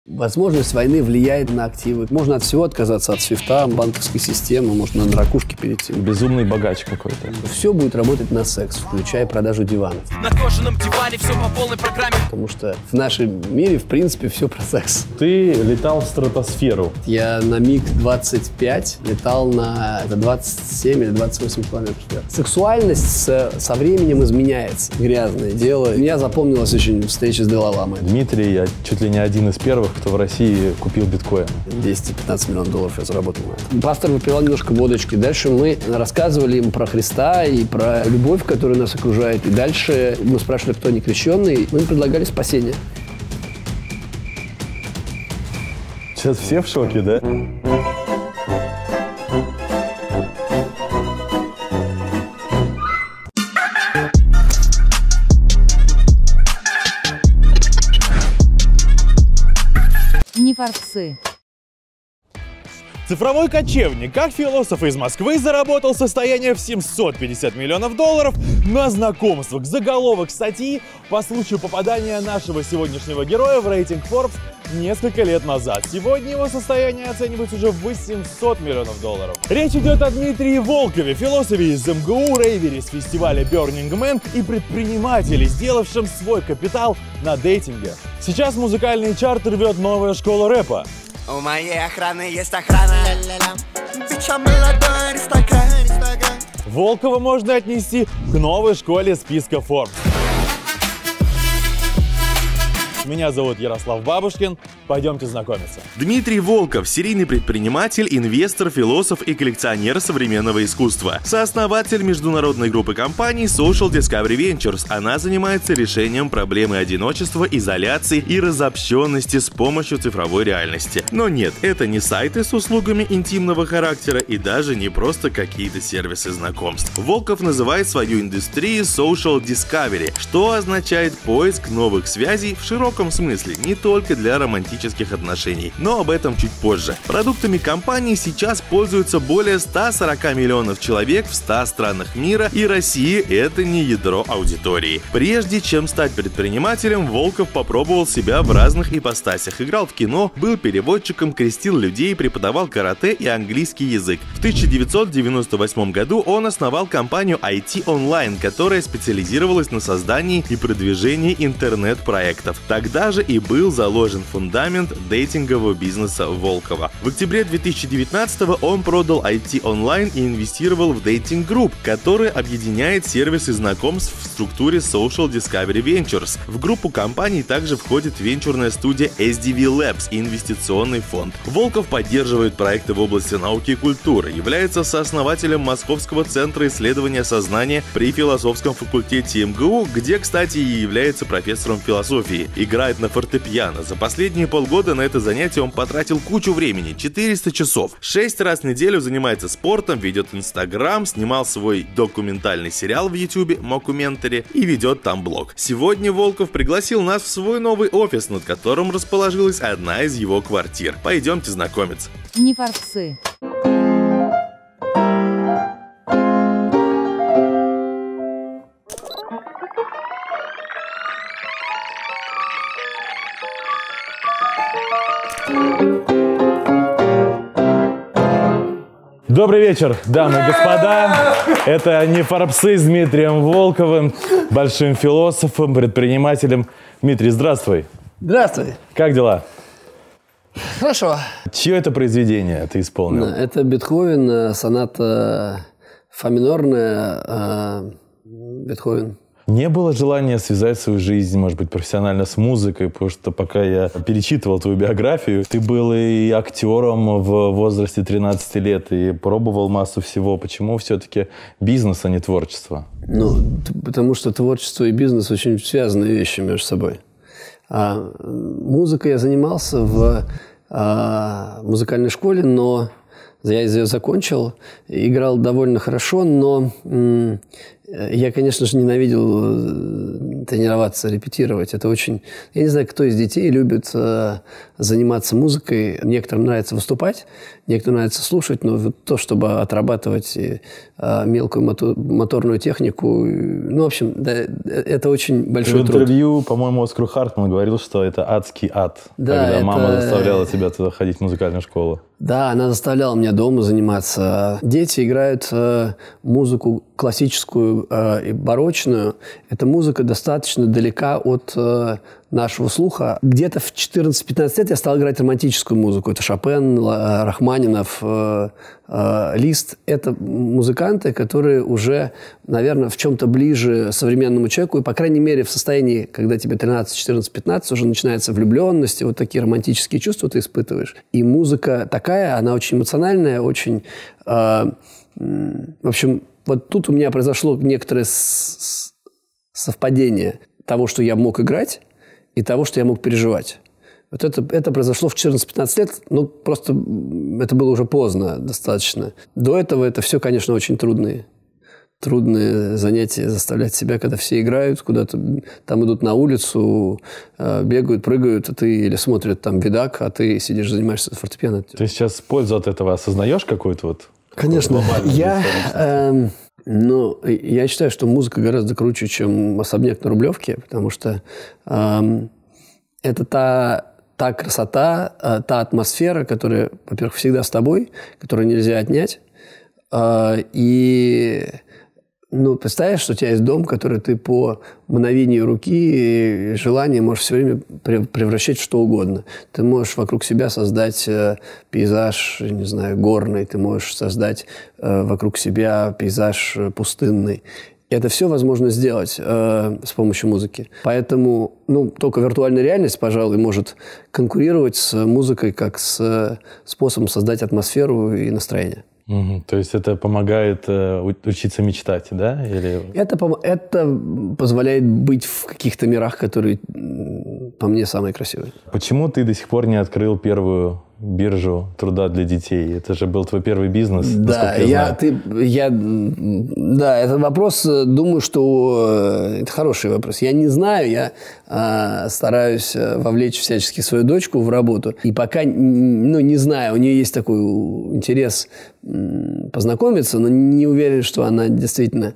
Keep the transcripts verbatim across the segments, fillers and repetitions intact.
Возможность войны влияет на активы. Можно от всего отказаться, от свифта, банковской системы, можно на ракушки перейти. Безумный богач какой-то. Все будет работать на секс, включая продажу диванов. На кожаном диване все по полной программе. Потому что в нашем мире, в принципе, все про секс. Ты летал в стратосферу. Я на миг двадцать пять летал на двадцать семь или двадцать восемь километров. Сексуальность со, со временем изменяется. Грязное дело. Мне запомнилась очень встреча с Далай-ламой. Дмитрий, я чуть ли не один из первых, кто в России купил биткоин. двести пятнадцать миллионов долларов я заработал на этом. Пастор выпивал немножко водочки. Дальше мы рассказывали им про Христа и про любовь, которая нас окружает. И дальше мы спрашивали, кто не крещенный. Мы им предлагали спасение. Сейчас все в шоке, да? Не форсы. Цифровой кочевник, как философ из Москвы, заработал состояние в семьсот пятьдесят миллионов долларов на знакомствах. Заголовок статьи по случаю попадания нашего сегодняшнего героя в рейтинг Forbes несколько лет назад. Сегодня его состояние оценивается уже в восемьсот миллионов долларов. Речь идет о Дмитрии Волкове, философе из эм гэ у, рейвере с фестиваля Burning Man и предпринимателе, сделавшем свой капитал на дейтинге. Сейчас музыкальный чарт рвет новая школа рэпа. У моей охраны есть охрана. Бича молодой аристократ. Волкова можно отнести к новой школе списка Forbes. Меня зовут Ярослав Бабушкин. Пойдемте знакомиться. Дмитрий Волков – серийный предприниматель, инвестор, философ и коллекционер современного искусства. Сооснователь международной группы компаний Social Discovery Ventures. Она занимается решением проблемы одиночества, изоляции и разобщенности с помощью цифровой реальности. Но нет, это не сайты с услугами интимного характера и даже не просто какие-то сервисы знакомств. Волков называет свою индустрию Social Discovery, что означает поиск новых связей в широком В широком смысле, не только для романтических отношений, но об этом чуть позже. Продуктами компании сейчас пользуются более ста сорока миллионов человек в ста странах мира, и Россия – это не ядро аудитории. Прежде чем стать предпринимателем, Волков попробовал себя в разных ипостасях. Играл в кино, был переводчиком, крестил людей, преподавал карате и английский язык. В тысяча девятьсот девяносто восьмом году он основал компанию ай ти Online, которая специализировалась на создании и продвижении интернет-проектов. Тогда же и был заложен фундамент дейтингового бизнеса Волкова. В октябре две тысячи девятнадцатого он продал ай ти Online и инвестировал в Dating Group, который объединяет сервисы знакомств в структуре Social Discovery Ventures. В группу компаний также входит венчурная студия эс ди ви Labs и инвестиционный фонд. Волков поддерживает проекты в области науки и культуры, является сооснователем Московского центра исследования сознания при философском факультете эм гэ у, где, кстати, и является профессором философии. Играет на фортепиано. За последние полгода на это занятие он потратил кучу времени, четыреста часов. Шесть раз в неделю занимается спортом, ведет инстаграм, снимал свой документальный сериал в ютубе Mockumentary и ведет там блог. Сегодня Волков пригласил нас в свой новый офис, над которым расположилась одна из его квартир. Пойдемте знакомиться. Не форсы. Добрый вечер, дамы и господа. Это не форбсы с Дмитрием Волковым, большим философом, предпринимателем. Дмитрий, здравствуй. Здравствуй. Как дела? Хорошо. Чье это произведение ты исполнил? Это Бетховен, соната фа минорная, Бетховен. Не было желания связать свою жизнь, может быть, профессионально с музыкой, потому что пока я перечитывал твою биографию, ты был и актером в возрасте тринадцати лет и пробовал массу всего. Почему все-таки бизнес, а не творчество? Ну, потому что творчество и бизнес очень связанные вещи между собой. А, музыкой я занимался в а, музыкальной школе, но я ее закончил, играл довольно хорошо, но м- Я, конечно же, ненавидел тренироваться, репетировать. Это очень... Я не знаю, кто из детей любит э, заниматься музыкой. Некоторым нравится выступать, некоторым нравится слушать, но вот то, чтобы отрабатывать э, мелкую мотор, моторную технику, ну, в общем, да, это очень большой труд. В интервью, по-моему, Оскару Хартману говорил, что это адский ад, да, когда это... мама заставляла тебя туда ходить в музыкальную школу. Да, она заставляла меня дома заниматься. Дети играют э, музыку классическую э, и барочную. Эта музыка достаточно далека от э, нашего слуха. Где-то в четырнадцать-пятнадцать лет я стал играть романтическую музыку. Это Шопен, Рахманинов, э, э, Лист. Это музыканты, которые уже, наверное, в чем-то ближе современному человеку. И, по крайней мере, в состоянии, когда тебе тринадцать, четырнадцать, пятнадцать, уже начинается влюбленность, и вот такие романтические чувства ты испытываешь. И музыка такая, она очень эмоциональная, очень... Э, в общем, вот тут у меня произошло некоторое совпадение того, что я мог играть, и того, что я мог переживать. Вот это, это произошло в четырнадцать-пятнадцать лет, ну, просто это было уже поздно достаточно. До этого это все, конечно, очень трудные, трудные занятия, заставлять себя, когда все играют, куда-то там идут на улицу, бегают, прыгают, а ты или смотрят там видак, а ты сидишь, занимаешься фортепиано. Ты сейчас пользу от этого осознаешь какую-то вот? Конечно. Я... Э, Ну, я считаю, что музыка гораздо круче, чем особняк на Рублевке, потому что э, это та, та красота, э, та атмосфера, которая, во-первых, всвсегда с тобой, которую нельзя отнять. Э, и, ну, представляешь, что у тебя есть дом, который ты по мгновению руки и желания можешь все время превращать в что угодно. Ты можешь вокруг себя создать э, пейзаж, не знаю, горный, ты можешь создать э, вокруг себя пейзаж пустынный. И это все возможно сделать э, с помощью музыки. Поэтому, ну, только виртуальная реальность, пожалуй, может конкурировать с музыкой как с способом создать атмосферу и настроение. Угу. То есть это помогает э, учиться мечтать, да? Или... Это, это позволяет быть в каких-то мирах, которые, по мне, самые красивые. Почему ты до сих пор не открыл первую биржу труда для детей? Это же был твой первый бизнес, да, я, я, ты, я, да, это вопрос, думаю, что это хороший вопрос. Я не знаю, я а, стараюсь вовлечь всячески свою дочку в работу. И пока, ну, не знаю, у нее есть такой интерес познакомиться, но не уверен, что она действительно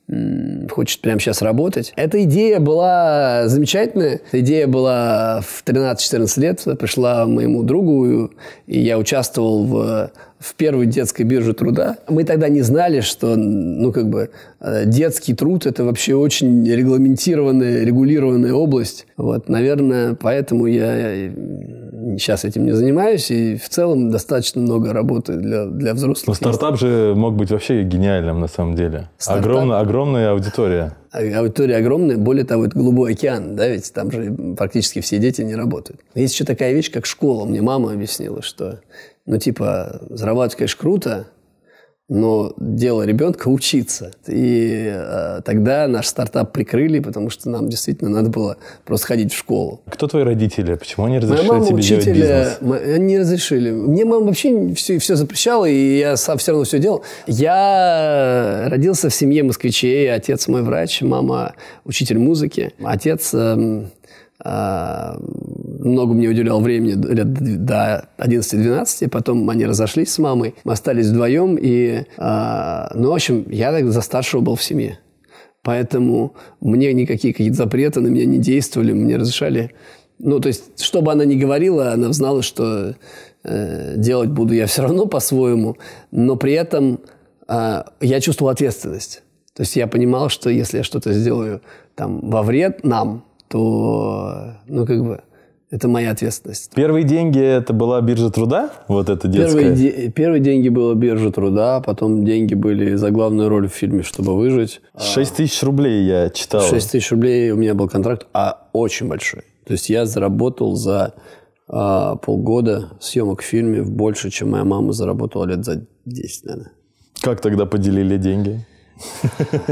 хочет прямо сейчас работать. Эта идея была замечательная. Эта идея была в тринадцать-четырнадцать лет. Пришла моему другу, и я участвовал в, в первой детской бирже труда. Мы тогда не знали, что, ну, как бы, детский труд – это вообще очень регламентированная, регулированная область. Вот, наверное, поэтому я сейчас этим не занимаюсь, и в целом достаточно много работы для, для взрослых. Но стартап же мог быть вообще гениальным на самом деле. Огромная, огромная аудитория. Аудитория огромная. Более того, это голубой океан, да, ведь там же практически все дети не работают. Есть еще такая вещь, как школа. Мне мама объяснила, что, ну, типа, зарабатывать, конечно, круто, но дело ребенка учиться. И э, тогда наш стартап прикрыли, потому что нам действительно надо было просто ходить в школу. Кто твои родители? Почему они разрешили Моя мама тебе учитель, делать бизнес? Мы, они не разрешили. Мне мама вообще все, все запрещала, и я сам все равно все делал. Я родился в семье москвичей. Отец мой врач, мама учитель музыки. Отец... Э, много мне уделял времени лет до одиннадцати-двенадцати. Потом они разошлись с мамой. Мы остались вдвоем. И, ну, в общем, я так за старшего был в семье. Поэтому мне никакие какие-то запреты на меня не действовали. Мне разрешали... Ну, то есть, что бы она ни говорила, она знала, что э, делать буду я все равно по-своему. Но при этом э, я чувствовал ответственность. То есть, я понимал, что если я что-то сделаю там, во вред нам, то, ну, как бы, это моя ответственность. Первые деньги – это была биржа труда? Вот это детская? Первые, де- первые деньги была биржа труда, потом деньги были за главную роль в фильме «Чтобы выжить». шесть тысяч рублей я читал. шесть тысяч рублей у меня был контракт, а очень большой. То есть я заработал за а, полгода съемок в фильме больше, чем моя мама заработала лет за десять, наверное. Как тогда поделили деньги?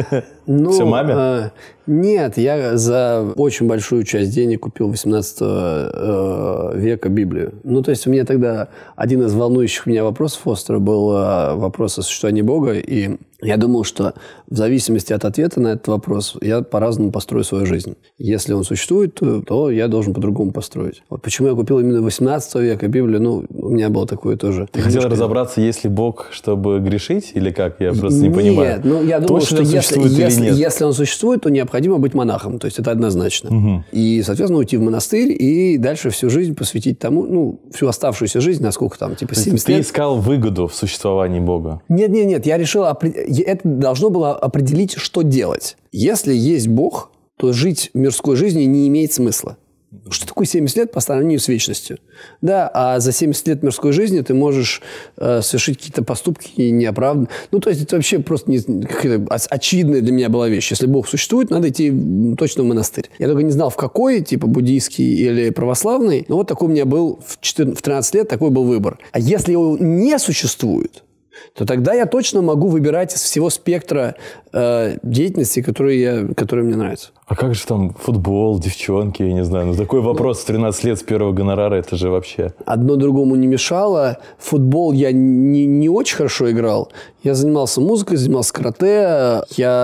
Ну, все маме? Э, нет, я за очень большую часть денег купил восемнадцатого э, века Библию. Ну, то есть, у меня тогда один из волнующих меня вопросов остро был э, вопрос о существовании Бога. И я думал, что в зависимости от ответа на этот вопрос я по-разному построю свою жизнь. Если он существует, то, то я должен по-другому построить. Вот почему я купил именно восемнадцатого века Библию, ну, у меня было такое тоже. Ты хотел разобраться, есть ли Бог, чтобы грешить, или как? Я просто не нет, понимаю. Нет, ну, я думал, Точно что если, если, нет? если он существует, то необходимо быть монахом. То есть, это однозначно. Угу. И, соответственно, уйти в монастырь и дальше всю жизнь посвятить тому, ну, всю оставшуюся жизнь, насколько там, типа семьдесят лет. Ты искал выгоду в существовании Бога? Нет, нет, нет. Я решил, это должно было определить, что делать. Если есть Бог, то жить мирской жизнью не имеет смысла. Что такое семьдесят лет по сравнению с вечностью? Да, а за семьдесят лет мирской жизни ты можешь э, совершить какие-то поступки неоправданные. Ну, то есть, это вообще просто не, очевидная для меня была вещь. Если Бог существует, надо идти точно в монастырь. Я только не знал, в какой, типа буддийский или православный. Но вот такой у меня был в, четырнадцать, в тринадцать лет, такой был выбор. А если его не существует, то тогда я точно могу выбирать из всего спектра э, деятельности, которые, я, которые мне нравятся. А как же там футбол, девчонки, я не знаю. Ну, такой вопрос в тринадцать лет с первого гонорара, это же вообще... Одно другому не мешало. Футбол я не, не очень хорошо играл. Я занимался музыкой, занимался карате.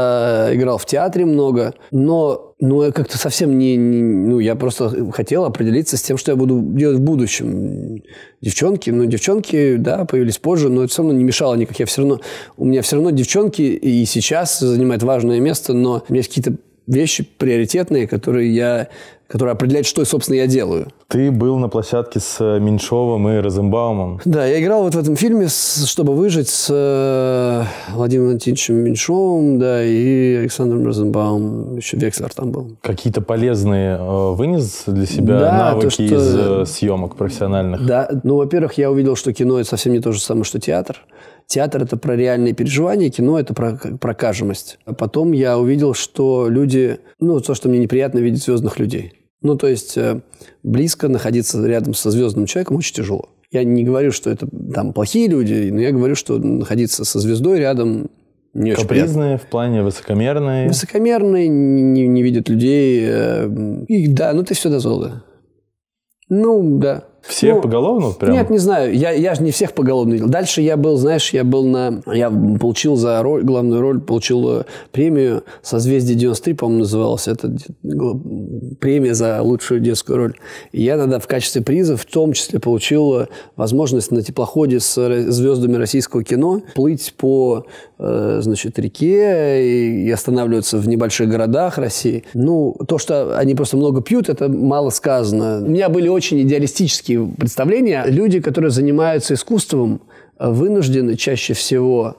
Я играл в театре много. Но, но я как-то совсем не, не... Ну, я просто хотел определиться с тем, что я буду делать в будущем. Девчонки, ну, девчонки, да, появились позже, но это все равно не мешало никак. Я все равно... У меня все равно девчонки и сейчас занимают важное место, но у меня есть какие-то вещи приоритетные, которые я, которые определяют, что, собственно, я делаю. Ты был на площадке с Меньшовым и Розенбаумом. Да, я играл вот в этом фильме, с, чтобы выжить, с э, Владимиром Валентиновичем Меньшовым, да, и Александром Розенбаумом. Еще Векслер там был. Какие-то полезные э, вынес для себя да, навыки то, что... из э, съемок профессиональных? Да, ну, во-первых, я увидел, что кино – это совсем не то же самое, что театр. Театр – это про реальные переживания, кино – это про, про кажемость. А потом я увидел, что люди… Ну, то, что мне неприятно видеть звездных людей. Ну, то есть, близко находиться рядом со звездным человеком очень тяжело. Я не говорю, что это там плохие люди, но я говорю, что находиться со звездой рядом не очень приятно. Капризные в плане высокомерные? Высокомерные, не, не видят людей. И, да, ну, ты все дозвал, да. Ну, да. Всех ну, поголовно? Прям? Нет, не знаю. Я, я же не всех поголовно видел. Дальше я был, знаешь, я был на... Я получил за роль, главную роль, получил премию «Созвездие девяносто три», по-моему, называлась. Это премия за лучшую детскую роль. И я тогда в качестве приза в том числе получил возможность на теплоходе с звездами российского кино плыть по, значит, реке и останавливаться в небольших городах России. Ну, то, что они просто много пьют, это мало сказано. У меня были очень идеалистические представления. Люди, которые занимаются искусством, вынуждены чаще всего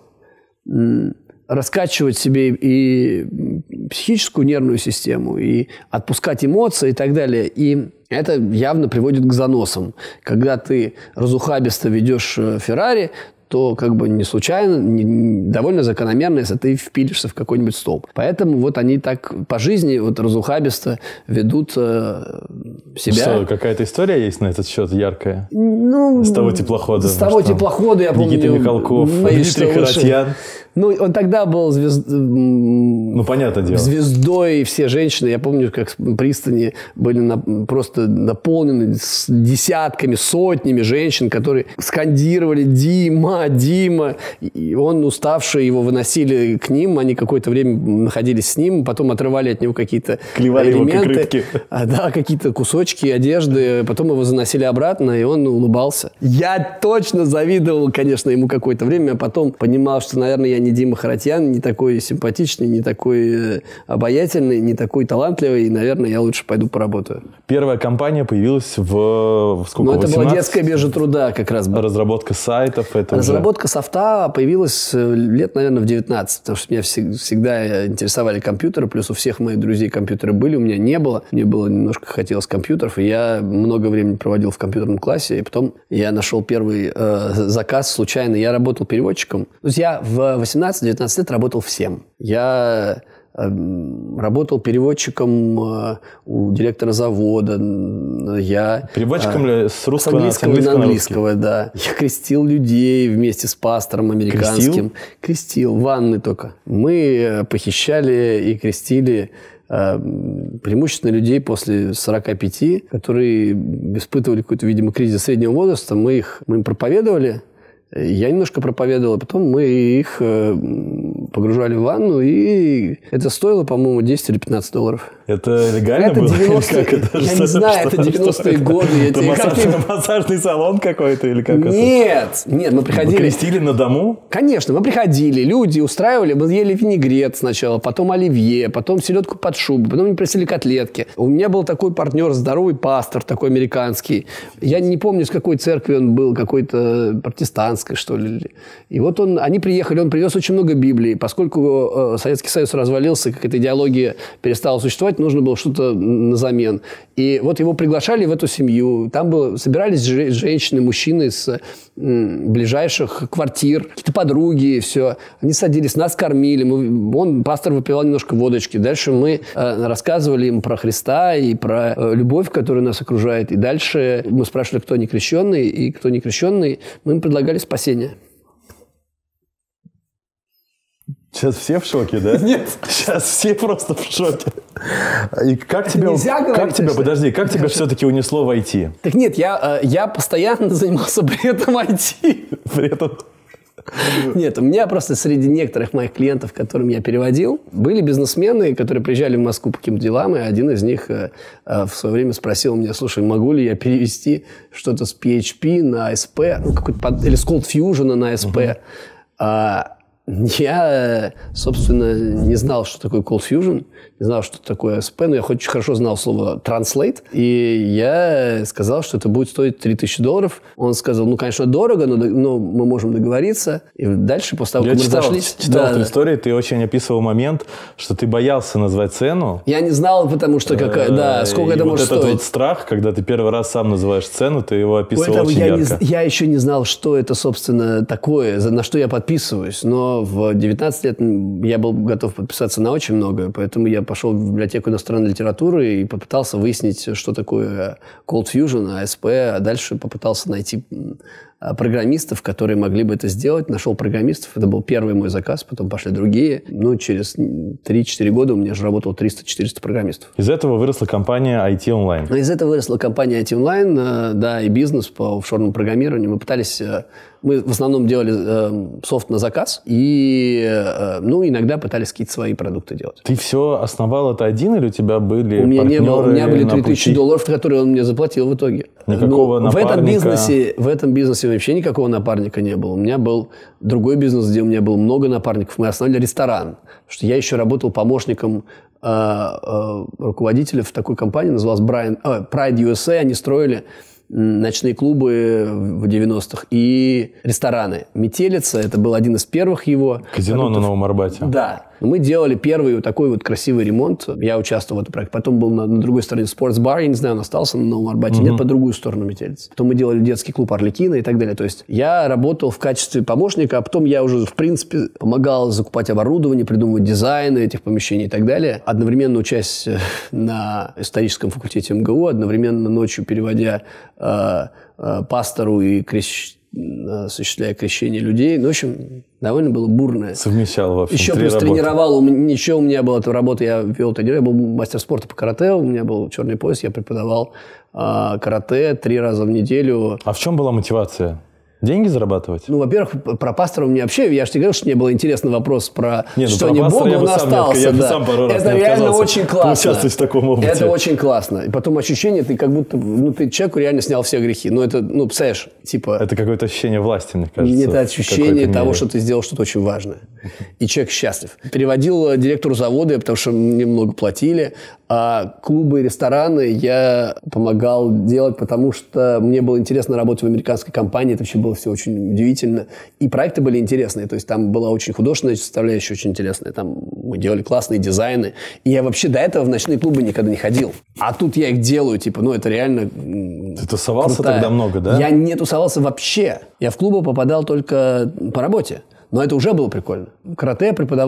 раскачивать себе и психическую нервную систему, и отпускать эмоции и так далее. И это явно приводит к заносам. Когда ты разухабисто ведешь Феррари, то как бы не случайно, не, довольно закономерно, если ты впилишься в какой-нибудь столб. Поэтому вот они так по жизни вот разухабисто ведут э, себя. Что, какая-то история есть на этот счет яркая? Ну, с того теплохода. С того теплохода, я помню. Никита Михалков, Дмитрий Харатьян. Ну, он тогда был звезд... ну, понятное дело. звездой, и все женщины, я помню, как пристани были на... просто наполнены с десятками, сотнями женщин, которые скандировали «Дима, Дима». И он, уставший, его выносили к ним, они какое-то время находились с ним, потом отрывали от него какие-то клевали элементы. А, да, какие-то кусочки одежды, потом его заносили обратно, и он улыбался. Я точно завидовал, конечно, ему какое-то время, а потом понимал, что, наверное, я не Дима Харатьян, не такой симпатичный, не такой обаятельный, не такой талантливый, и, наверное, я лучше пойду поработаю. Первая компания появилась в, в сколько? Ну, это восемнадцать? Была детская биржа труда как раз. Разработка сайтов. Это Разработка уже... софта появилась лет, наверное, в девятнадцать, потому что меня всегда интересовали компьютеры, плюс у всех моих друзей компьютеры были, у меня не было. Мне было немножко хотелось компьютеров, и я много времени проводил в компьютерном классе, и потом я нашел первый э, заказ случайно. Я работал переводчиком. То есть я в восемнадцать-девятнадцать лет работал всем. Я работал переводчиком у директора завода. Я, переводчиком ли с русского, с английского, с английского на английского, да. Я крестил людей вместе с пастором американским. Крестил? Крестил, ванны только. Мы похищали и крестили преимущественно людей после сорока пяти, которые испытывали какой-то, видимо, кризис среднего возраста. Мы, их, мы им проповедовали. Я немножко проповедовал, а потом мы их погружали в ванну, и это стоило, по-моему, десять или пятнадцать долларов. Это легально это было? девяностые, Как это? Я не знаю, это девяностые годы. Это массажный, массажный салон какой-то или как это? Нет, нет, мы приходили... Вы крестили на дому? Конечно, мы приходили, люди устраивали, мы ели винегрет сначала, потом оливье, потом селедку под шубу, потом мне просили котлетки. У меня был такой партнер, здоровый пастор, такой американский. Я не помню, с какой церкви он был, какой-то протестантской, что ли. И вот он, они приехали, он привез очень много Библии. Поскольку Советский Союз развалился, как эта идеология перестала существовать, нужно было что-то назамен. И вот его приглашали в эту семью. Там было, собирались женщины, мужчины из м, ближайших квартир, какие-то подруги, все. Они садились, нас кормили. Мы, он, пастор, выпивал немножко водочки. Дальше мы э, рассказывали им про Христа и про э, любовь, которая нас окружает. И дальше мы спрашивали, кто не крещенный, и кто не крещенный. Мы им предлагали спасение. Сейчас все в шоке, да? Нет. Сейчас все просто в шоке. И как Это тебя, нельзя говорить, как тебя, что? подожди, как тебя все-таки унесло в ай ти? Так нет, я, я постоянно занимался при этом ай ти. При этом... Нет, у меня просто среди некоторых моих клиентов, которым я переводил, были бизнесмены, которые приезжали в Москву по каким-то делам, и один из них э, э, в свое время спросил меня: слушай, могу ли я перевести что-то с пи эйч пи на эс пи, ну, какой-то, или с Cold Fusion на эс пи. Uh-huh. А, я, собственно, не знал, что такое Cold Fusion, не знал, что такое эс пи, но я очень хорошо знал слово Translate. И я сказал, что это будет стоить три тысячи долларов. Он сказал: ну, конечно, дорого, но, но мы можем договориться. И дальше, после того, как я мы читал, разошлись... читал да, эту историю, ты очень описывал момент, что ты боялся назвать цену. Я не знал, потому что какая, да, сколько и это вот может этот стоить. Вот страх, когда ты первый раз сам называешь цену, ты его описывал Поэтому очень я, ярко. не, я еще не знал, что это, собственно, такое, на что я подписываюсь. Но в девятнадцать лет я был готов подписаться на очень многое, поэтому я пошел в библиотеку иностранной литературы и попытался выяснить, что такое Cold Fusion, эс пи, а дальше попытался найти программистов, которые могли бы это сделать. Нашел программистов. Это был первый мой заказ. Потом пошли другие. Ну, через три-четыре года у меня же работало триста-четыреста программистов. Из этого выросла компания ай ти Online. Из этого выросла компания ай ти Online, да, и бизнес по офшорному программированию. Мы пытались... Мы в основном делали э, софт на заказ. И, э, ну, иногда пытались какие-то свои продукты делать. Ты все основал это один или у тебя были у меня партнеры не было, У меня были три тысячи пути? долларов, которые он мне заплатил в итоге. Никакого ну, напарника? В этом бизнесе, в этом бизнесе вообще никакого напарника не было. У меня был другой бизнес, где у меня было много напарников. Мы основали ресторан. Потому что я еще работал помощником э, э, руководителя в такой компании, называлась Brian, э, Pride ю эс эй. Они строили ночные клубы в девяностых и рестораны. «Метелица» — это был один из первых его казино продуктов. На Новом Арбате. Да. Мы делали первый вот такой вот красивый ремонт. Я участвовал в этом проекте. Потом был на, на другой стороне спортсбар. Я не знаю, он остался на Новом Арбате. Mm-hmm. Нет, по другую сторону «Метелицы». Потом мы делали детский клуб «Арлекино» и так далее. То есть я работал в качестве помощника, а потом я уже, в принципе, помогал закупать оборудование, придумывать дизайны этих помещений и так далее. Одновременно учась на историческом факультете эм гэ у, одновременно ночью переводя э, э, пастору и крещ... осуществляя крещение людей. Ну, в общем, довольно было бурное. Совмещал, в общем, Еще три плюс работы. Тренировал. Еще у меня была эта работа, я вел тренер, я был мастер спорта по карате, у меня был черный пояс, я преподавал э, карате три раза в неделю. А в чем была мотивация? Деньги зарабатывать? Ну, во-первых, про пастора у меня вообще, я же тебе говорил, что мне было интересный вопрос про не, ну, что про не Бог, он остался. Я да. бы сам пару раз это не реально очень классно. В таком опыте. Это очень классно. И потом ощущение, ты как будто, ну, ты человеку реально снял все грехи. Ну, это, ну, представляешь, типа... Это какое-то ощущение власти, мне кажется. Это ощущение того, что ты сделал что-то очень важное. И человек счастлив. Переводил директору завода, потому что мне много платили. А клубы и рестораны я помогал делать, потому что мне было интересно работать в американской компании. Это вообще было все очень удивительно. И проекты были интересные. То есть там была очень художественная составляющая, очень интересная. Там мы делали классные дизайны. И я вообще до этого в ночные клубы никогда не ходил. А тут я их делаю. Типа, ну, это реально Ты тусовался крутая. Тогда много, да? Я не тусовался вообще. Я в клубы попадал только по работе. Но это уже было прикольно. Карате я преподавал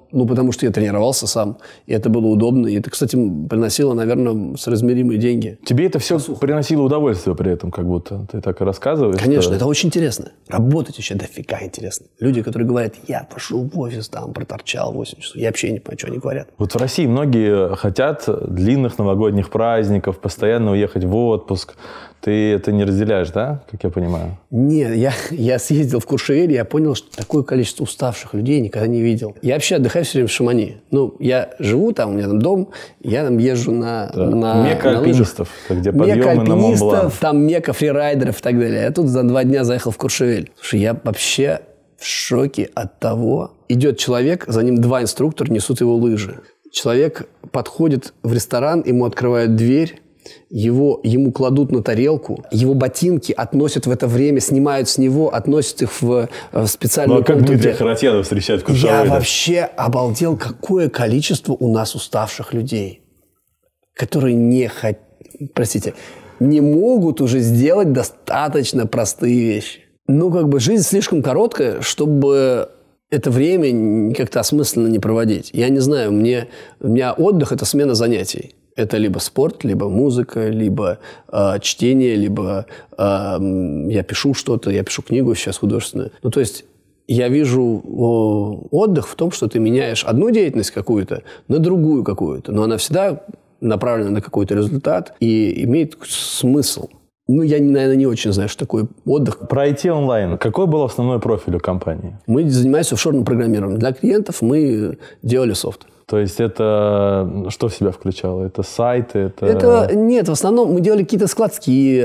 Ну, потому что я тренировался сам, и это было удобно. И это, кстати, приносило, наверное, соразмеримые деньги. Тебе это все приносило удовольствие при этом, как будто ты так и рассказываешь? Конечно, что... это очень интересно. Работать еще дофига интересно. Люди, которые говорят, я пошел в офис, там, проторчал восемь часов. Я вообще не понимаю, что они говорят. Вот в России многие хотят длинных новогодних праздников, постоянно уехать в отпуск. Ты это не разделяешь, да, как я понимаю? Нет, я, я съездил в Куршевель, я понял, что такое количество уставших людей никогда не видел. Я вообще отдыхаю все время в Шамани. Ну, я живу там, у меня там дом, я там езжу на, да. на, Мека на лыжах. альпинистов, где подъемы на Мон-Блан. Там мека фрирайдеров и так далее. Я тут за два дня заехал в Куршевель. Слушай, я вообще в шоке от того. Идет человек, за ним два инструктора несут его лыжи. Человек подходит в ресторан, ему открывают дверь, Его, ему кладут на тарелку, его ботинки относят в это время, снимают с него, относят их в, в специальную ну, а как комнату. Дмитрия Харатьянова встречают в Куршевеле? Я вообще обалдел, какое количество у нас уставших людей, которые не хотят, простите, не могут уже сделать достаточно простые вещи. Ну, как бы жизнь слишком короткая, чтобы это время как-то осмысленно не проводить. Я не знаю, мне, у меня отдых – это смена занятий. Это либо спорт, либо музыка, либо э, чтение, либо э, я пишу что-то, я пишу книгу сейчас художественную. Ну, то есть я вижу о, отдых в том, что ты меняешь одну деятельность какую-то на другую какую-то, но она всегда направлена на какой-то результат и имеет смысл. Ну, я, наверное, не очень знаю, что такое отдых. Про ай ти онлайн. Какой был основной профиль у компании? Мы занимаемся офшорным программированием. Для клиентов мы делали софт. То есть это что в себя включало? Это сайты? Это... это нет, в основном мы делали какие-то складские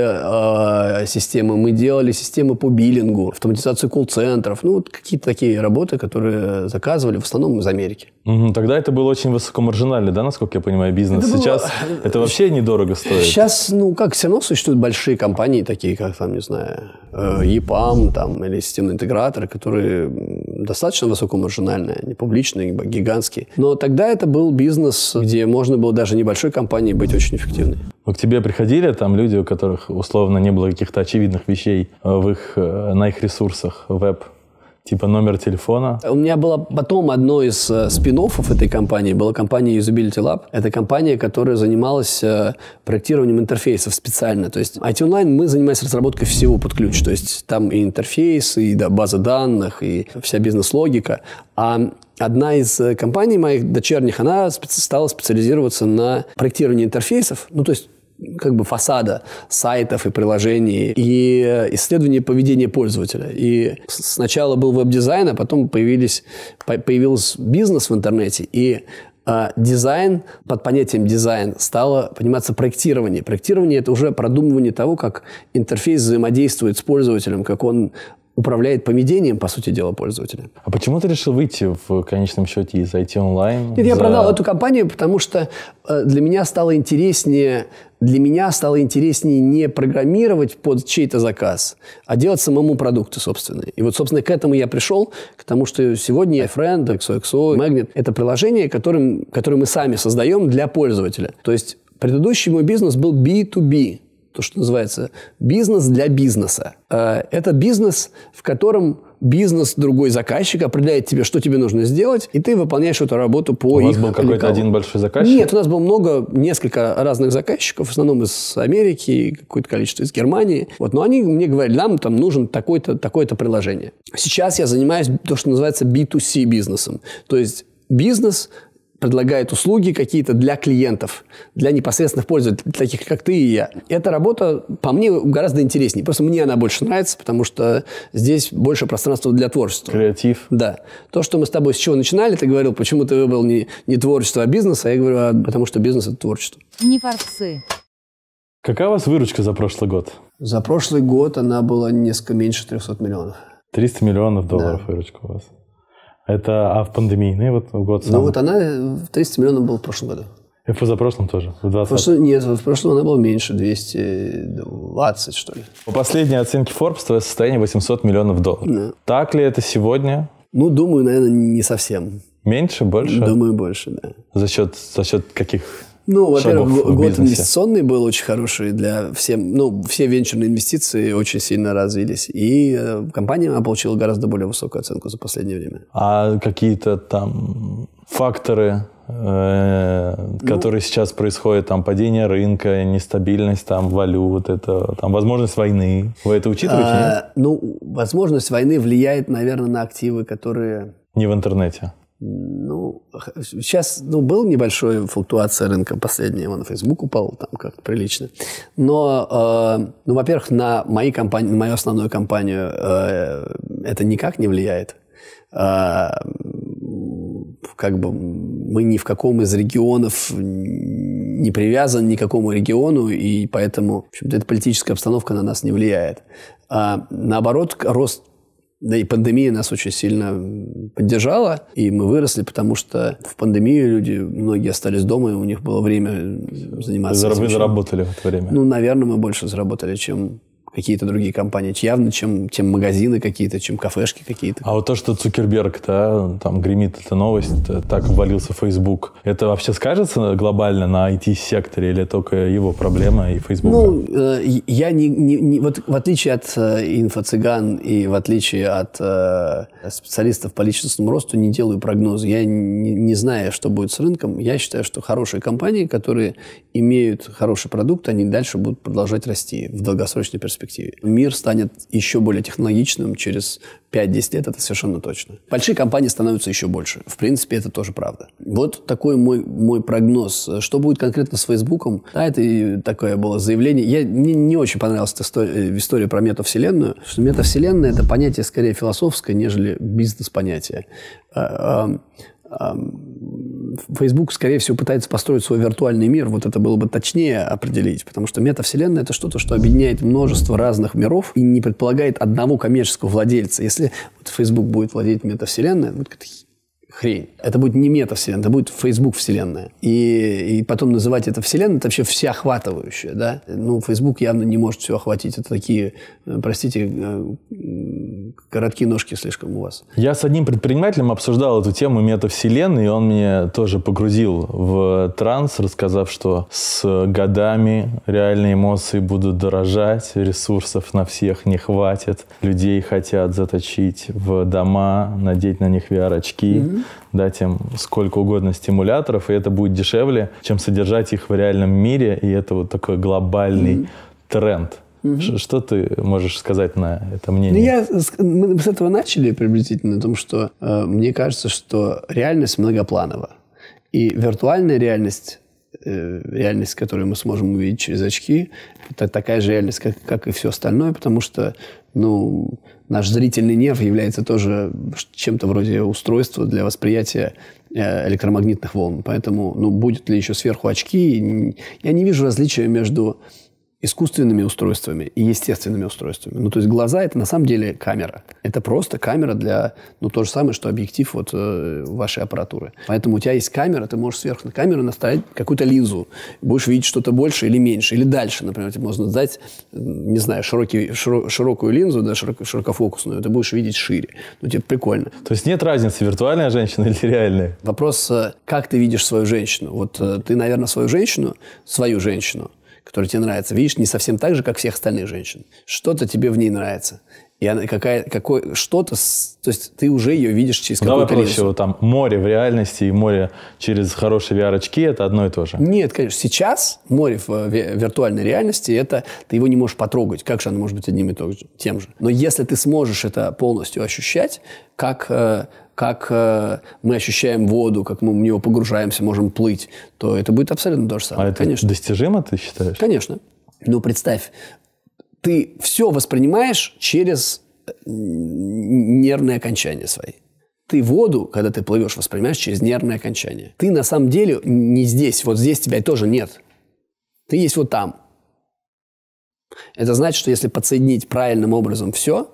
э, системы, мы делали системы по биллингу, автоматизацию колл-центров, ну, вот какие-то такие работы, которые заказывали в основном из Америки. Угу, тогда это был очень высокомаржинальный, да, насколько я понимаю, бизнес. Это Сейчас было... это вообще недорого стоит. Сейчас, ну, как, все равно существуют большие компании, такие как, там, не знаю, и пам, там, или системные интеграторы, которые достаточно высокомаржинальные, не публичные, гигантские. Но тогда Тогда это был бизнес, где можно было даже небольшой компанией быть очень эффективной. К тебе приходили там люди, у которых условно не было каких-то очевидных вещей в их, на их ресурсах, веб? Типа номер телефона? У меня было потом одно из э, спин-оффов этой компании, была компания Usability Lab. Это компания, которая занималась э, проектированием интерфейсов специально. То есть ай ти Online мы занимались разработкой всего под ключ. То есть там и интерфейсы, и да, база данных, и вся бизнес-логика. А одна из компаний моих дочерних, она специ- стала специализироваться на проектировании интерфейсов. Ну, то есть как бы фасада сайтов и приложений, и исследование поведения пользователя. И сначала был веб-дизайн, а потом появились, появился бизнес в интернете, и а, дизайн, под понятием дизайн, стало пониматься проектирование. Проектирование – это уже продумывание того, как интерфейс взаимодействует с пользователем, как он управляет поведением, по сути дела, пользователя. А почему ты решил выйти в конечном счете из ай ти онлайн? Нет, за... я продал эту компанию, потому что э, для меня стало интереснее, для меня стало интереснее не программировать под чей-то заказ, а делать самому продукты собственные. И вот, собственно, к этому я пришел, к тому, что сегодня iFriend, икс о икс о, Magnet – это приложения, которым, которые мы сами создаем для пользователя. То есть предыдущий мой бизнес был би ту би. То, что называется бизнес для бизнеса. Это бизнес, в котором бизнес, другой заказчик определяет тебе, что тебе нужно сделать, и ты выполняешь эту работу по их... У вас был какой-то один большой заказчик? Нет, у нас было много, несколько разных заказчиков, в основном из Америки, какое-то количество из Германии. Вот, но они мне говорили, нам там нужен такое-то, такое-то приложение. Сейчас я занимаюсь то, что называется би ту си бизнесом. То есть бизнес предлагает услуги какие-то для клиентов, для непосредственных пользователей, таких как ты и я. Эта работа, по мне, гораздо интереснее. Просто мне она больше нравится, потому что здесь больше пространства для творчества. Креатив. Да. То, что мы с тобой с чего начинали, ты говорил, почему ты выбрал не, не творчество, а бизнес, а я говорю, а потому что бизнес – это творчество. Не форсы. Какая у вас выручка за прошлый год? За прошлый год она была несколько меньше трехсот миллионов. триста миллионов долларов да. Выручка у вас. Это а в пандемийный вот год сам? Ну вот она, триста миллионов было в прошлом году. И в позапрошлом тоже? В двадцатом? Прошлый, нет, в прошлом она была меньше, двести двадцать, что ли. По последней оценке Forbes твое состояние восемьсот миллионов долларов. Да. Так ли это сегодня? Ну, думаю, наверное, не совсем. Меньше, больше? Думаю, больше, да. За счет, за счет каких? Ну, во-первых, год инвестиционный был очень хороший для всех. Ну, все венчурные инвестиции очень сильно развились. И компания получила гораздо более высокую оценку за последнее время. А какие-то там факторы, э, которые ну, сейчас происходят, там падение рынка, нестабильность там валют, это там возможность войны. Вы это учитываете? А, ну, возможность войны влияет, наверное, на активы, которые... Не в интернете. Ну, сейчас ну, была небольшая флуктуация рынка последняя, он на Facebook упал там как-то прилично. Но, э, ну, во-первых, на мои компании, на мою основную компанию э, это никак не влияет. Э, как бы мы ни в каком из регионов не привязаны ни к какому региону, и поэтому, в общем-то, эта политическая обстановка на нас не влияет. А, наоборот, рост... Да и пандемия нас очень сильно поддержала, и мы выросли, потому что в пандемию люди, многие остались дома, и у них было время заниматься. Вы заработали в это время? Ну, наверное, мы больше заработали, чем какие-то другие компании. Явно, чем, чем магазины какие-то, чем кафешки какие-то. А вот то, что Цукерберг, да, там гремит эта новость, так ввалился в Facebook, это вообще скажется глобально на ай ти-секторе или только его проблема и Facebook? Ну, э, я не, не, не... Вот в отличие от э, инфо-цыган и в отличие от э, специалистов по личностному росту не делаю прогнозы. Я не, не знаю, что будет с рынком. Я считаю, что хорошие компании, которые имеют хороший продукт, они дальше будут продолжать расти в долгосрочной перспективе. Мир станет еще более технологичным через пять-десять лет, это совершенно точно. Большие компании становятся еще больше. В принципе, это тоже правда. Вот такой мой, мой прогноз. Что будет конкретно с Фейсбуком? Да, это такое было заявление. Я, мне не очень понравилась эта история, история про метавселенную. Потому что метавселенная – это понятие скорее философское, нежели бизнес-понятие. Facebook, скорее всего, пытается построить свой виртуальный мир. Вот это было бы точнее определить. Потому что метавселенная – это что-то, что объединяет множество разных миров и не предполагает одного коммерческого владельца. Если вот Facebook будет владеть метавселенной, вот хрень. Это будет не метавселенная, это будет Facebook-вселенная. И, и потом называть это вселенной, это вообще всеохватывающее, да? Ну, Facebook явно не может все охватить. Это такие, простите, короткие ножки слишком у вас. Я с одним предпринимателем обсуждал эту тему метавселенной, и он меня тоже погрузил в транс, рассказав, что с годами реальные эмоции будут дорожать, ресурсов на всех не хватит, людей хотят заточить в дома, надеть на них ви ар-очки, mm-hmm. дать им сколько угодно стимуляторов, и это будет дешевле, чем содержать их в реальном мире, и это вот такой глобальный mm-hmm. тренд. Mm-hmm. Что ты можешь сказать на это мнение? Ну, я, мы с этого начали приблизительно, о том, что э, мне кажется, что реальность многопланова. И виртуальная реальность, э, реальность, которую мы сможем увидеть через очки, это такая же реальность, как, как и все остальное, потому что ну, наш зрительный нерв является тоже чем-то вроде устройства для восприятия э, электромагнитных волн. Поэтому ну, будет ли еще сверху очки, я не вижу различия между искусственными устройствами и естественными устройствами. Ну, то есть глаза – это на самом деле камера. Это просто камера для, ну, то же самое, что объектив вот э, вашей аппаратуры. Поэтому у тебя есть камера, ты можешь сверху на камеру наставить какую-то линзу. Будешь видеть что-то больше или меньше, или дальше. Например, тебе можно дать, не знаю, широкий, широ, широкую линзу, да, широко, широкофокусную, ты будешь видеть шире. Ну, тебе прикольно. То есть нет разницы, виртуальная женщина или реальная? Вопрос, как ты видишь свою женщину. Вот ты, наверное, свою женщину, свою женщину, которая тебе нравится, видишь не совсем так же, как всех остальных женщин. Что-то тебе в ней нравится. И она какая, какое, что-то, то есть ты уже ее видишь через ну, какую-то линзу. Давай проще, там море в реальности и море через хорошие ви ар-очки – это одно и то же. Нет, конечно. Сейчас море в виртуальной реальности, это ты его не можешь потрогать. Как же оно может быть одним и тем же? Но если ты сможешь это полностью ощущать, как, как мы ощущаем воду, как мы в нее погружаемся, можем плыть, то это будет абсолютно то же самое. А это конечно. достижимо, ты считаешь? Конечно. Ну, представь, ты все воспринимаешь через нервные окончания свои. Ты воду, когда ты плывешь, воспринимаешь через нервные окончания. Ты на самом деле не здесь. Вот здесь тебя тоже нет. Ты есть вот там. Это значит, что если подсоединить правильным образом все,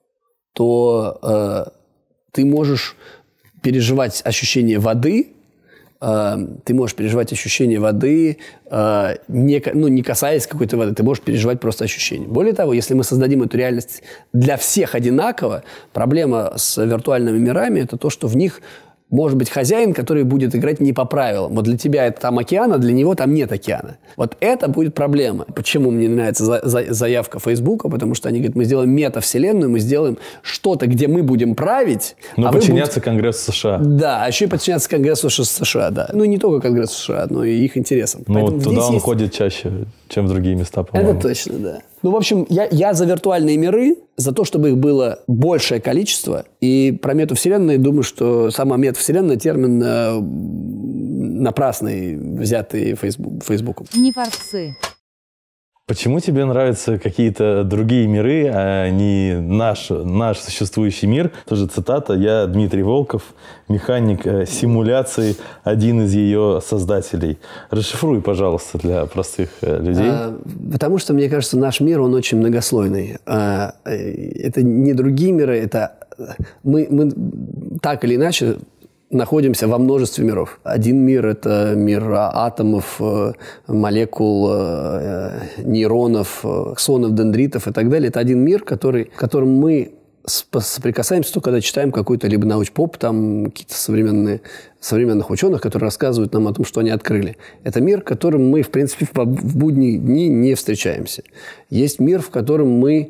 то э, ты можешь переживать ощущение воды, ты можешь переживать ощущение воды, не, ну, не касаясь какой-то воды, ты можешь переживать просто ощущение. Более того, если мы создадим эту реальность для всех одинаково, проблема с виртуальными мирами – это то, что в них Может быть хозяин, который будет играть не по правилам. Вот для тебя это там океан, а для него там нет океана. Вот это будет проблема. Почему мне нравится за, за, заявка Фейсбука? Потому что они говорят, мы сделаем метавселенную, мы сделаем что-то, где мы будем править. Но а подчиняться будете... Конгрессу США. Да, а еще и подчиняться Конгрессу США, да. Ну, не только Конгрессу США, но и их интересам. Ну, вот туда он есть... ходит чаще, чем в другие места, по-моему. Это точно, да. Ну, в общем, я, я за виртуальные миры, за то, чтобы их было большее количество. И про метавселенную думаю, что сама метавселенная термин э, напрасный, взятый Фейсбук, Фейсбуком. Не форцы. Почему тебе нравятся какие-то другие миры, а не наш, наш существующий мир? Тоже цитата. Я Дмитрий Волков, механик симуляции, один из ее создателей. Расшифруй, пожалуйста, для простых людей. А, потому что, мне кажется, наш мир, он очень многослойный. А, это не другие миры, это мы, мы так или иначе находимся во множестве миров. Один мир – это мир атомов, молекул, нейронов, аксонов, дендритов и так далее. Это один мир, который, которым мы соприкасаемся только когда читаем какой-то либо научпоп, там какие-то современные, современных ученых, которые рассказывают нам о том, что они открыли. Это мир, в котором мы, в принципе, в будние дни не встречаемся. Есть мир, в котором мы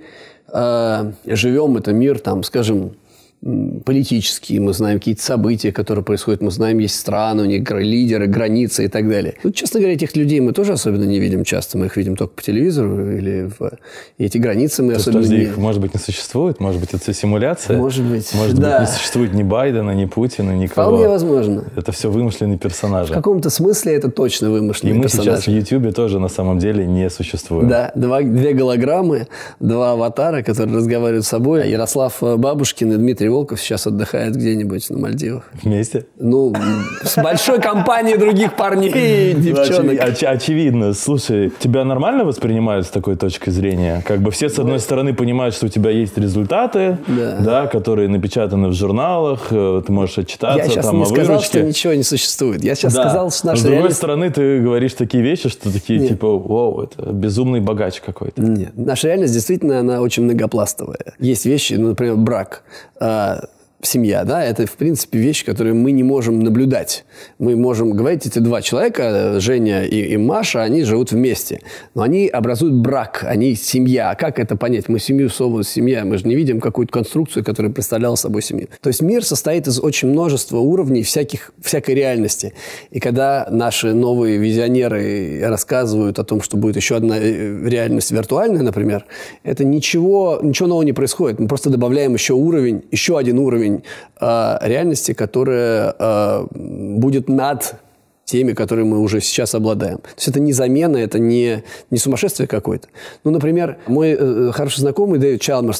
э, живем. Это мир, там, скажем, политические, мы знаем какие-то события, которые происходят, мы знаем, есть страны, у них лидеры, границы и так далее. Ну, честно говоря, этих людей мы тоже особенно не видим часто, мы их видим только по телевизору, или в... и эти границы мы То особенно подожди, не... их, может быть, не существует? Может быть, это все симуляция? Может быть, Может да. быть, не существует ни Байдена, ни Путина, никого? Вполне возможно. Это все вымышленные В персонажи. каком-то смысле это точно вымышленные И мы персонажи. сейчас в Ютьюбе тоже на самом деле не существуем. Да, два, две голограммы, два аватара, которые разговаривают с собой. Ярослав Бабушкин и Дмитрий Волков сейчас отдыхают где-нибудь на Мальдивах. Вместе? Ну, с большой компанией других парней и девчонок. Оч- очевидно. Слушай, тебя нормально воспринимают с такой точки зрения? Как бы все, с одной стороны, понимают, что у тебя есть результаты, Да. да, которые напечатаны в журналах, э, ты можешь отчитаться Я сейчас там, не о сказал, выручке. что ничего не существует. Я сейчас Да. сказал, что наша С другой реальность... стороны, ты говоришь такие вещи, что такие, Нет. типа, вау, это безумный богач какой-то. Нет, наша реальность действительно, она очень многопластовая. Есть вещи, ну, например, брак. А, семья, да, это, в принципе, вещь, которую мы не можем наблюдать. Мы можем говорить, эти два человека, Женя и, и Маша, они живут вместе. Но они образуют брак, они семья. А как это понять? Мы семью, слово семья, мы же не видим какую-то конструкцию, которая представляла собой семью. То есть мир состоит из очень множества уровней всяких, всякой реальности. И когда наши новые визионеры рассказывают о том, что будет еще одна реальность виртуальная, например, это ничего, ничего нового не происходит. Мы просто добавляем еще уровень, еще один уровень э, реальности, которая э, будет над теми, которые мы уже сейчас обладаем. То есть это не замена, это не, не сумасшествие какое-то. Ну, например, мой э, хороший знакомый Дэвид Чалмерс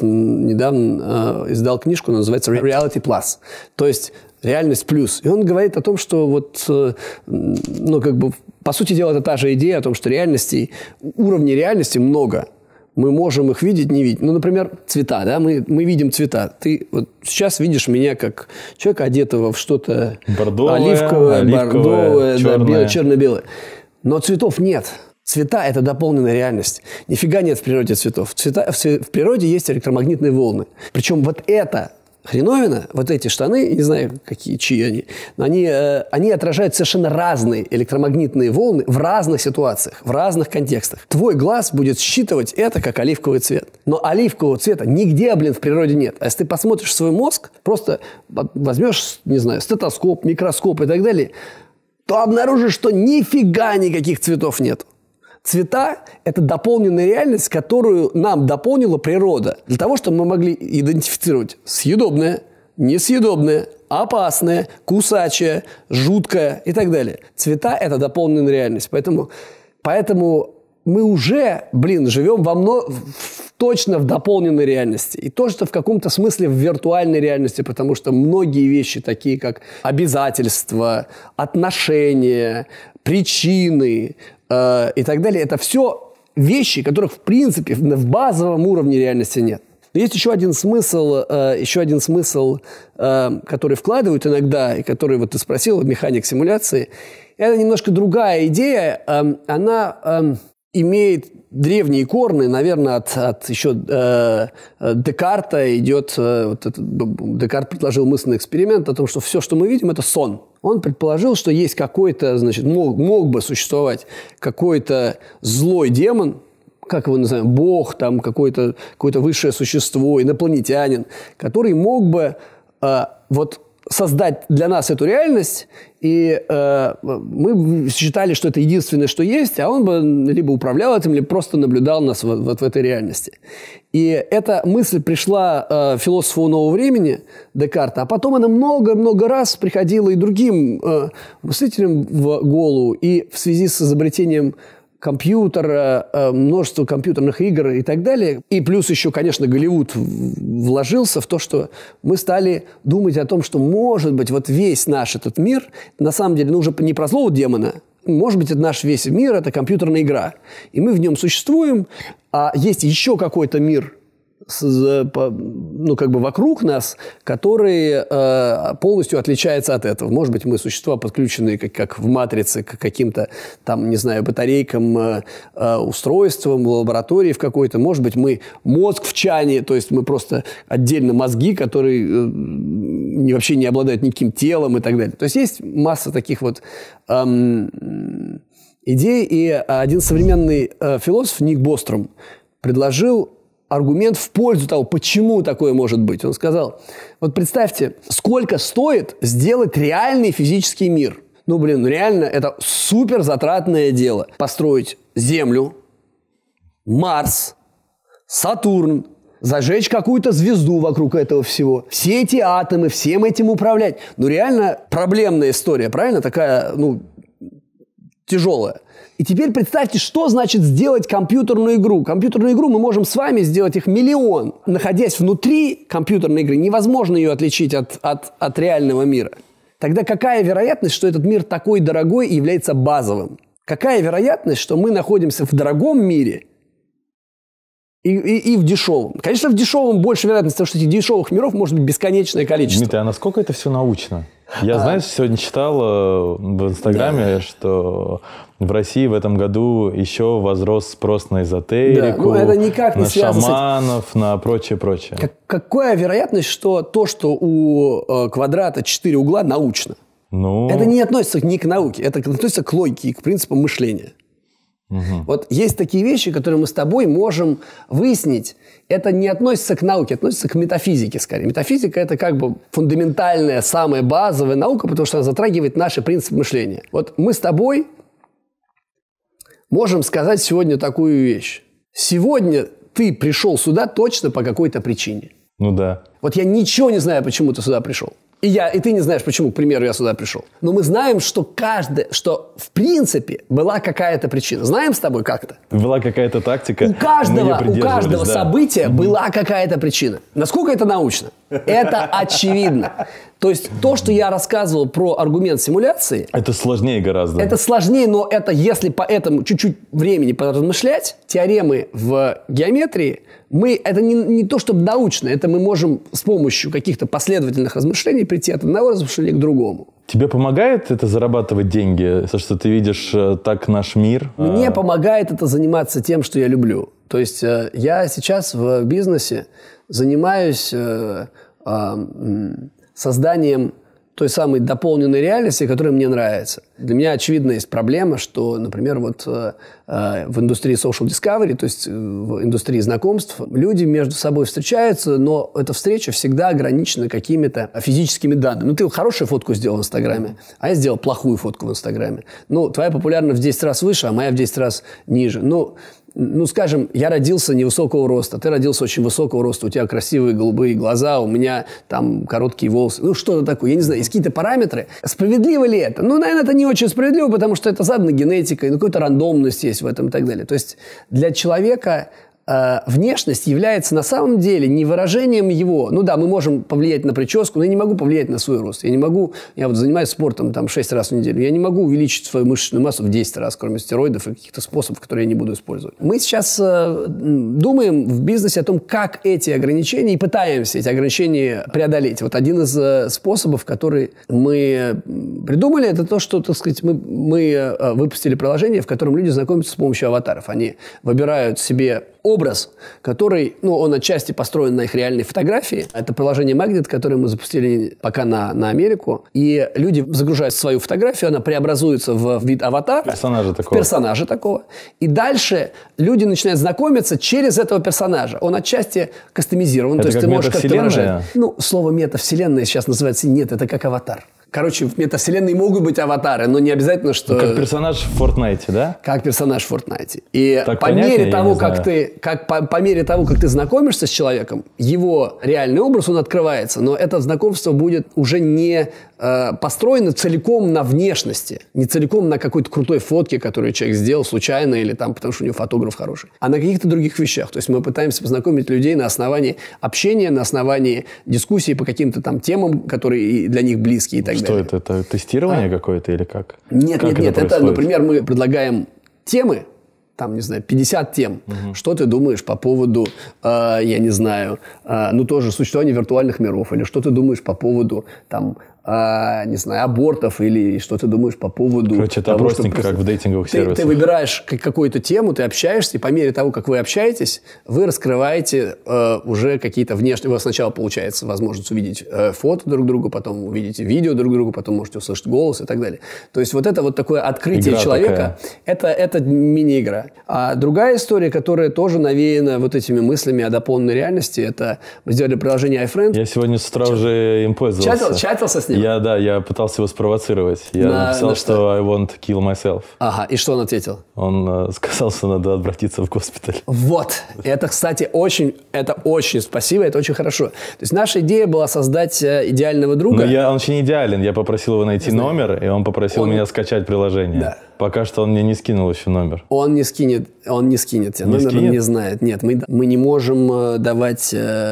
недавно э, издал книжку, называется «Reality Plus». То есть реальность плюс. И он говорит о том, что вот, э, ну, как бы, по сути дела, это та же идея о том, что реальностей, уровней реальности много. Мы можем их видеть, не видеть. Ну, например, цвета, да, мы, мы видим цвета. Ты вот сейчас видишь меня как человека, одетого в что-то Бордовое, оливковое, оливковое, бордовое, да, черное. белое, черно-белое. Но цветов нет. Цвета – это дополненная реальность. Нифига нет в природе цветов. Цвета, в, в природе есть электромагнитные волны. Причем вот это хреновина, вот эти штаны, не знаю, какие, чьи они, но они, э, они отражают совершенно разные электромагнитные волны в разных ситуациях, в разных контекстах. Твой глаз будет считывать это как оливковый цвет. Но оливкового цвета нигде, блин, в природе нет. А если ты посмотришь свой мозг, просто возьмешь, не знаю, стетоскоп, микроскоп и так далее, то обнаружишь, что нифига никаких цветов нет. Цвета – это дополненная реальность, которую нам дополнила природа. Для того, чтобы мы могли идентифицировать съедобное, несъедобное, опасное, кусачее, жуткое и так далее. Цвета – это дополненная реальность. Поэтому, поэтому мы уже, блин, живем во мно... точно в дополненной реальности. И тоже в каком-то смысле в виртуальной реальности, потому что многие вещи, такие как обязательства, отношения, причины, и так далее. Это все вещи, которых, в принципе, в базовом уровне реальности нет. Но есть еще один смысл, еще один смысл, который вкладывают иногда, и который, вот ты спросил, механик симуляции. Это немножко другая идея. Она имеет древние корни, наверное, от, от еще э, Декарта идет... Э, вот этот, Декарт предложил мысленный эксперимент о том, что все, что мы видим, это сон. Он предположил, что есть какой-то, значит, мог, мог бы существовать какой-то злой демон, как его называем, бог, там какое-то, какое-то высшее существо, инопланетянин, который мог бы э, вот создать для нас эту реальность, и э, мы считали, что это единственное, что есть, а он бы либо управлял этим, либо просто наблюдал нас вот, вот в этой реальности. И эта мысль пришла э, философу нового времени, Декарта, а потом она много-много раз приходила и другим э, мыслителям в голову, и в связи с изобретением компьютера, множество компьютерных игр и так далее. И плюс еще, конечно, Голливуд вложился в то, что мы стали думать о том, что, может быть, вот весь наш этот мир, на самом деле, ну, уже не про злого демона, может быть, это наш весь мир, это компьютерная игра. И мы в нем существуем, а есть еще какой-то мир, ну, как бы вокруг нас, который э, полностью отличается от этого. Может быть, мы существа, подключенные, как, как в «Матрице», к каким-то, там, не знаю, батарейкам, э, э, устройствам, в лаборатории в какой-то. Может быть, мы мозг в чане, то есть мы просто отдельно мозги, которые э, не, вообще не обладают никаким телом и так далее. То есть есть масса таких вот эм, идей. И один современный э, философ, Ник Бостром, предложил аргумент в пользу того, почему такое может быть. Он сказал, вот представьте, сколько стоит сделать реальный физический мир. Ну, блин, реально это супер затратное дело. Построить Землю, Марс, Сатурн, зажечь какую-то звезду вокруг этого всего. Все эти атомы, всем этим управлять. Ну, реально проблемная история, правильно? Такая, ну, тяжелая. И теперь представьте, что значит сделать компьютерную игру. Компьютерную игру мы можем с вами сделать их миллион. Находясь внутри компьютерной игры, невозможно ее отличить от, от, от реального мира. Тогда какая вероятность, что этот мир такой дорогой и является базовым? Какая вероятность, что мы находимся в дорогом мире и, и, и в дешевом? Конечно, в дешевом больше вероятность, потому что этих дешевых миров может быть бесконечное количество. Дмитрий, а насколько это все научно? Я, а... знаешь, сегодня читал в Инстаграме, да. что в России в этом году еще возрос спрос на эзотерику, да, ну, это никак не на шаманов, на прочее-прочее. Как, какая вероятность, что то, что у э, квадрата четыре угла, научно? Ну... Это не относится ни к науке, это относится к логике и к принципам мышления. Угу. Вот есть такие вещи, которые мы с тобой можем выяснить. Это не относится к науке, относится к метафизике скорее. Метафизика – это как бы фундаментальная, самая базовая наука, потому что она затрагивает наши принципы мышления. Вот мы с тобой можем сказать сегодня такую вещь. Сегодня ты пришел сюда точно по какой-то причине. Ну да. Вот я ничего не знаю, почему ты сюда пришел. И, я, и ты не знаешь, почему, к примеру, я сюда пришел. Но мы знаем, что каждый, что в принципе была какая-то причина. Знаем с тобой как-то? Была какая-то тактика. У каждого, у каждого да. события mm-hmm. была какая-то причина. Насколько это научно? Это очевидно. То есть то, что я рассказывал про аргумент симуляции... Это сложнее гораздо. Это сложнее, но это если по этому чуть-чуть времени поразмышлять, теоремы в геометрии, мы, это не, не то, чтобы научно, это мы можем с помощью каких-то последовательных размышлений прийти от одного размышления к другому. Тебе помогает это зарабатывать деньги, то, что ты видишь так наш мир? Мне помогает это заниматься тем, что я люблю. То есть я сейчас в бизнесе занимаюсь созданием той самой дополненной реальности, которая мне нравится. Для меня, очевидно, есть проблема, что, например, вот э, в индустрии social discovery, то есть в индустрии знакомств, люди между собой встречаются, но эта встреча всегда ограничена какими-то физическими данными. Ну, ты хорошую фотку сделал в Инстаграме, а я сделал плохую фотку в Инстаграме. Ну, твоя популярность в десять раз выше, а моя в десять раз ниже. Ну, Ну, скажем, я родился невысокого роста, ты родился очень высокого роста, у тебя красивые голубые глаза, у меня там короткие волосы. Ну, что-то такое, я не знаю, есть какие-то параметры. Справедливо ли это? Ну, наверное, это не очень справедливо, потому что это задано генетикой, ну, какая-то рандомность есть в этом и так далее. То есть для человека э, внешность является на самом деле не выражением его. Ну да, мы можем повлиять на прическу, но я не могу повлиять на свой рост. Я не могу, я вот занимаюсь спортом там шесть раз в неделю, я не могу увеличить свою мышечную массу в десять раз, кроме стероидов и каких-то способов, которые я не буду использовать. Мы сейчас э, думаем в бизнесе о том, как эти ограничения, и пытаемся эти ограничения преодолеть. Вот один из э, способов, который мы придумали, это то, что, так сказать, мы, мы э, выпустили приложение, в котором люди знакомятся с помощью аватаров. Они выбирают себе образ, который, ну, он отчасти построен на их реальной фотографии. Это приложение Magnet, которое мы запустили пока на, на Америку. И люди загружают свою фотографию, она преобразуется в вид аватара. Персонажа такого. Персонажа такого. И дальше люди начинают знакомиться через этого персонажа. Он отчасти кастомизирован. Это то есть как ты можешь как-то выражать. Ну, слово метавселенная сейчас называется нет, это как аватар. Короче, в метавселенной могут быть аватары, но не обязательно, что... Ну, как персонаж в Fortnite, да? Как персонаж в Fortnite. И так по понятнее, мере того, как знаю. ты, как, по, по мере того, как ты знакомишься с человеком, его реальный образ, он открывается. Но это знакомство будет уже не э, построено целиком на внешности, не целиком на какой-то крутой фотке, которую человек сделал случайно или там, потому что у него фотограф хороший, а на каких-то других вещах. То есть мы пытаемся познакомить людей на основании общения, на основании дискуссий по каким-то там темам, которые для них близкие и так Что далее. это? Это тестирование А? какое-то или как? Нет, как нет, нет. это, Это, например, мы предлагаем темы, там, не знаю, пятьдесят тем. Угу. Что ты думаешь по поводу, э, я не знаю, э, ну, тоже существования виртуальных миров, или что ты думаешь по поводу, там, э, не знаю, абортов, или что ты думаешь по поводу... Короче, это того, опросненько, что как в дейтинговых ты, сервисах. ты выбираешь какую-то тему, ты общаешься, и по мере того, как вы общаетесь, вы раскрываете э, уже какие-то внешние... У вас сначала получается возможность увидеть э, фото друг друга, потом увидите видео друг друга, потом можете услышать голос и так далее. То есть вот это вот такое открытие Игра человека, это, это мини-игра. А другая история, которая тоже навеяна вот этими мыслями о дополненной реальности, это мы сделали приложение iFriend. Я сегодня с утра уже им пользовался. Чатил, чатился с ним? Я, да, я пытался его спровоцировать. Я На- написал, на что? что? I want to kill myself. Ага, и что он ответил? Он э, сказал, что надо обратиться в госпиталь. Вот. Это, кстати, очень, это очень спасибо, это очень хорошо. То есть наша идея была создать э, идеального друга. Но я, он еще не идеален. Я попросил его найти номер, и он попросил Он- меня скачать приложение. Да. Пока что он мне не скинул еще номер. Он не скинет, он не скинет тебе Не номер, скинет? он не знает. Нет, мы, мы не можем э, давать...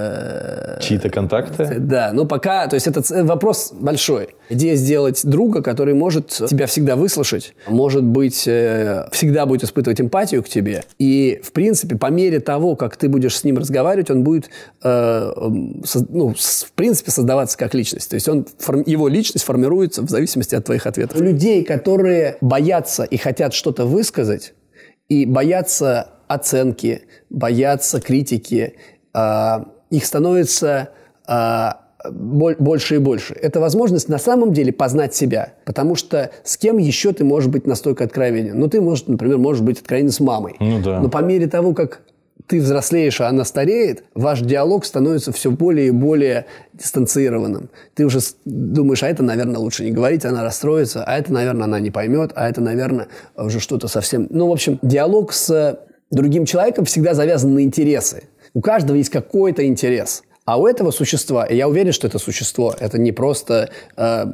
э, Чьи-то контакты? Да, но пока, то есть это ц- вопрос большой. Идея сделать друга, который может тебя всегда выслушать, может быть, э, всегда будет испытывать эмпатию к тебе. И, в принципе, по мере того, как ты будешь с ним разговаривать, он будет, э, со- ну, с- в принципе, создаваться как личность. То есть он, форм- его личность формируется в зависимости от твоих ответов. У людей, которые боятся и хотят что-то высказать, и боятся оценки, боятся критики, э, их становится... э, больше и больше. Это возможность на самом деле познать себя. Потому что с кем еще ты можешь быть настолько откровенен? Ну, ты, можешь, например, можешь быть откровенен с мамой. Ну да. Но по мере того, как ты взрослеешь, а она стареет, ваш диалог становится все более и более дистанцированным. Ты уже думаешь, а это, наверное, лучше не говорить, она расстроится, а это, наверное, она не поймет, а это, наверное, уже что-то совсем... Ну, в общем, диалог с другим человеком всегда завязан на интересы. У каждого есть какой-то интерес. А у этого существа, и я уверен, что это существо, это не просто э,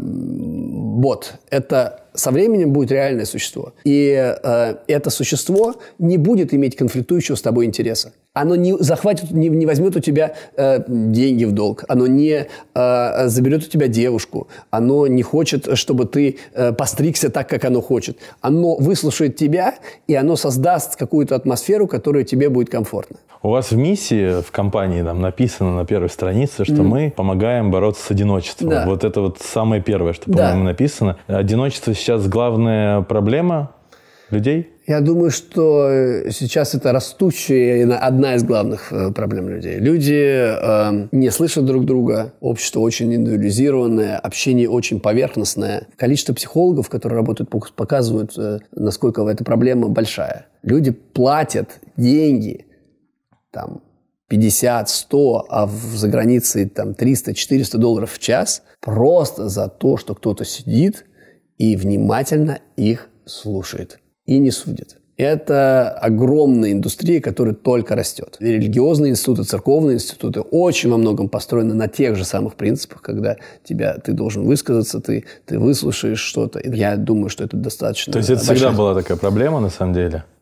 бот, это со временем будет реальное существо. И э, это существо не будет иметь конфликтующего с тобой интереса. Оно не захватит, не, не возьмет у тебя э, деньги в долг, оно не э, заберет у тебя девушку, оно не хочет, чтобы ты э, постригся так, как оно хочет. Оно выслушает тебя, и оно создаст какую-то атмосферу, которая тебе будет комфортна. У вас в миссии в компании там написано на первой странице, что mm. мы помогаем бороться с одиночеством. Да. Вот это вот самое первое, что, Да. по-моему, написано. Одиночество сейчас главная проблема людей? Я думаю, что сейчас это растущая, одна из главных э, проблем людей. Люди э, не слышат друг друга, общество очень индивидуализированное, общение очень поверхностное. Количество психологов, которые работают, показывают, э, насколько эта проблема большая. Люди платят деньги, там, пятьдесят, сто, а в, за границей там, триста-четыреста долларов в час просто за то, что кто-то сидит и внимательно их слушает и не судит. Это огромная индустрия, которая только растет. И религиозные институты, церковные институты очень во многом построены на тех же самых принципах, когда тебя, ты должен высказаться, ты, ты выслушаешь что-то. Я думаю, что это достаточно То есть это большая... всегда была такая проблема, на самом деле?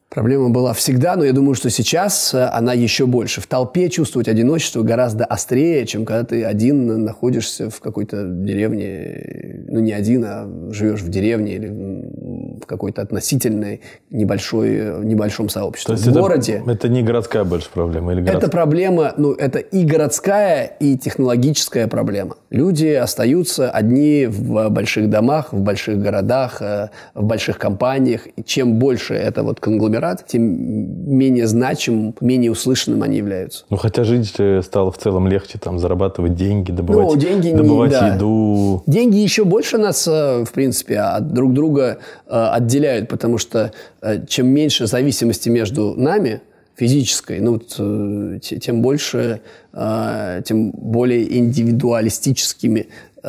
Проблема была всегда, но я думаю, что сейчас она еще больше. В толпе чувствовать одиночество гораздо острее, чем когда ты один находишься в какой-то деревне. Ну, не один, а живешь в деревне или в какой-то относительной небольшой, небольшом сообществе. То есть в это, городе... Это не городская больше проблема? Или городская? Это проблема, ну, это и городская, и технологическая проблема. Люди остаются одни в больших домах, в больших городах, в больших компаниях. И чем больше это вот конгломерат, тем менее значимым, менее услышанным они являются. Ну, хотя жить стало в целом легче, там, зарабатывать деньги, добывать, ну, деньги добывать не, да. еду. Деньги еще больше нас, в принципе, от друг друга отделяют, потому что чем меньше зависимости между нами, физической, ну, вот, тем больше, тем более индивидуалистическими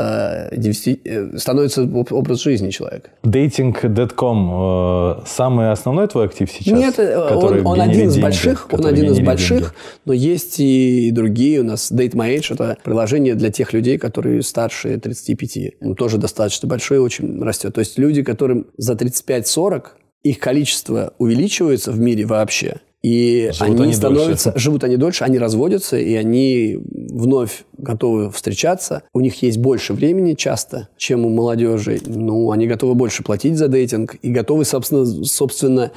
становится образ жизни человека. Дейтинг точка ком самый основной твой актив сейчас? Нет, он, он один из деньги, больших, он один из больших, деньги. Но есть и другие. У нас Date My Age – это приложение для тех людей, которые старше тридцати пяти. Он тоже достаточно большой и очень растет. То есть люди, которым за тридцать пять сорок, их количество увеличивается в мире вообще. И живут они, они становятся, дольше. живут они дольше, они разводятся, и они вновь готовы встречаться. У них есть больше времени часто, чем у молодежи. Ну, они готовы больше платить за дейтинг и готовы, собственно, собственно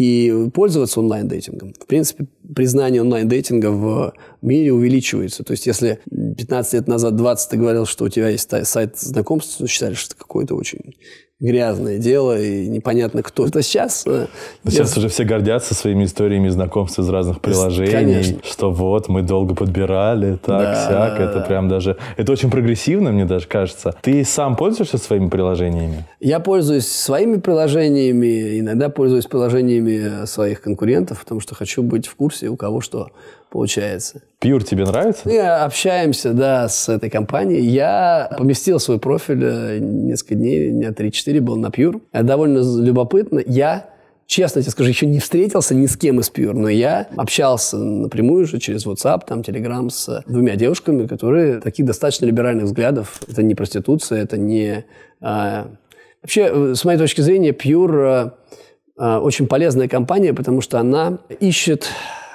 и пользоваться онлайн-дейтингом. В принципе, признание онлайн-дейтинга в мире увеличивается. То есть, если пятнадцать лет назад, двадцать, ты говорил, что у тебя есть сайт знакомств, то считали, что это какое-то очень грязное дело, и непонятно, кто это сейчас. Сейчас я... уже все гордятся своими историями знакомств из разных приложений. Конечно. Что вот, мы долго подбирали, так, да, сяк. Это прям даже... Это очень прогрессивно, мне даже кажется. Ты сам пользуешься своими приложениями? Я пользуюсь своими приложениями, иногда пользуюсь приложениями своих конкурентов, потому что хочу быть в курсе, у кого что получается. Pure тебе нравится? Мы общаемся, да, с этой компанией. Я поместил свой профиль несколько дней, дня три-четыре был на Pure. Это довольно любопытно. Я, честно тебе скажу, еще не встретился ни с кем из Pure, но я общался напрямую же через WhatsApp, там, Telegram с двумя девушками, которые таких достаточно либеральных взглядов. Это не проституция, это не... А... Вообще, с моей точки зрения, Pure а, очень полезная компания, потому что она ищет...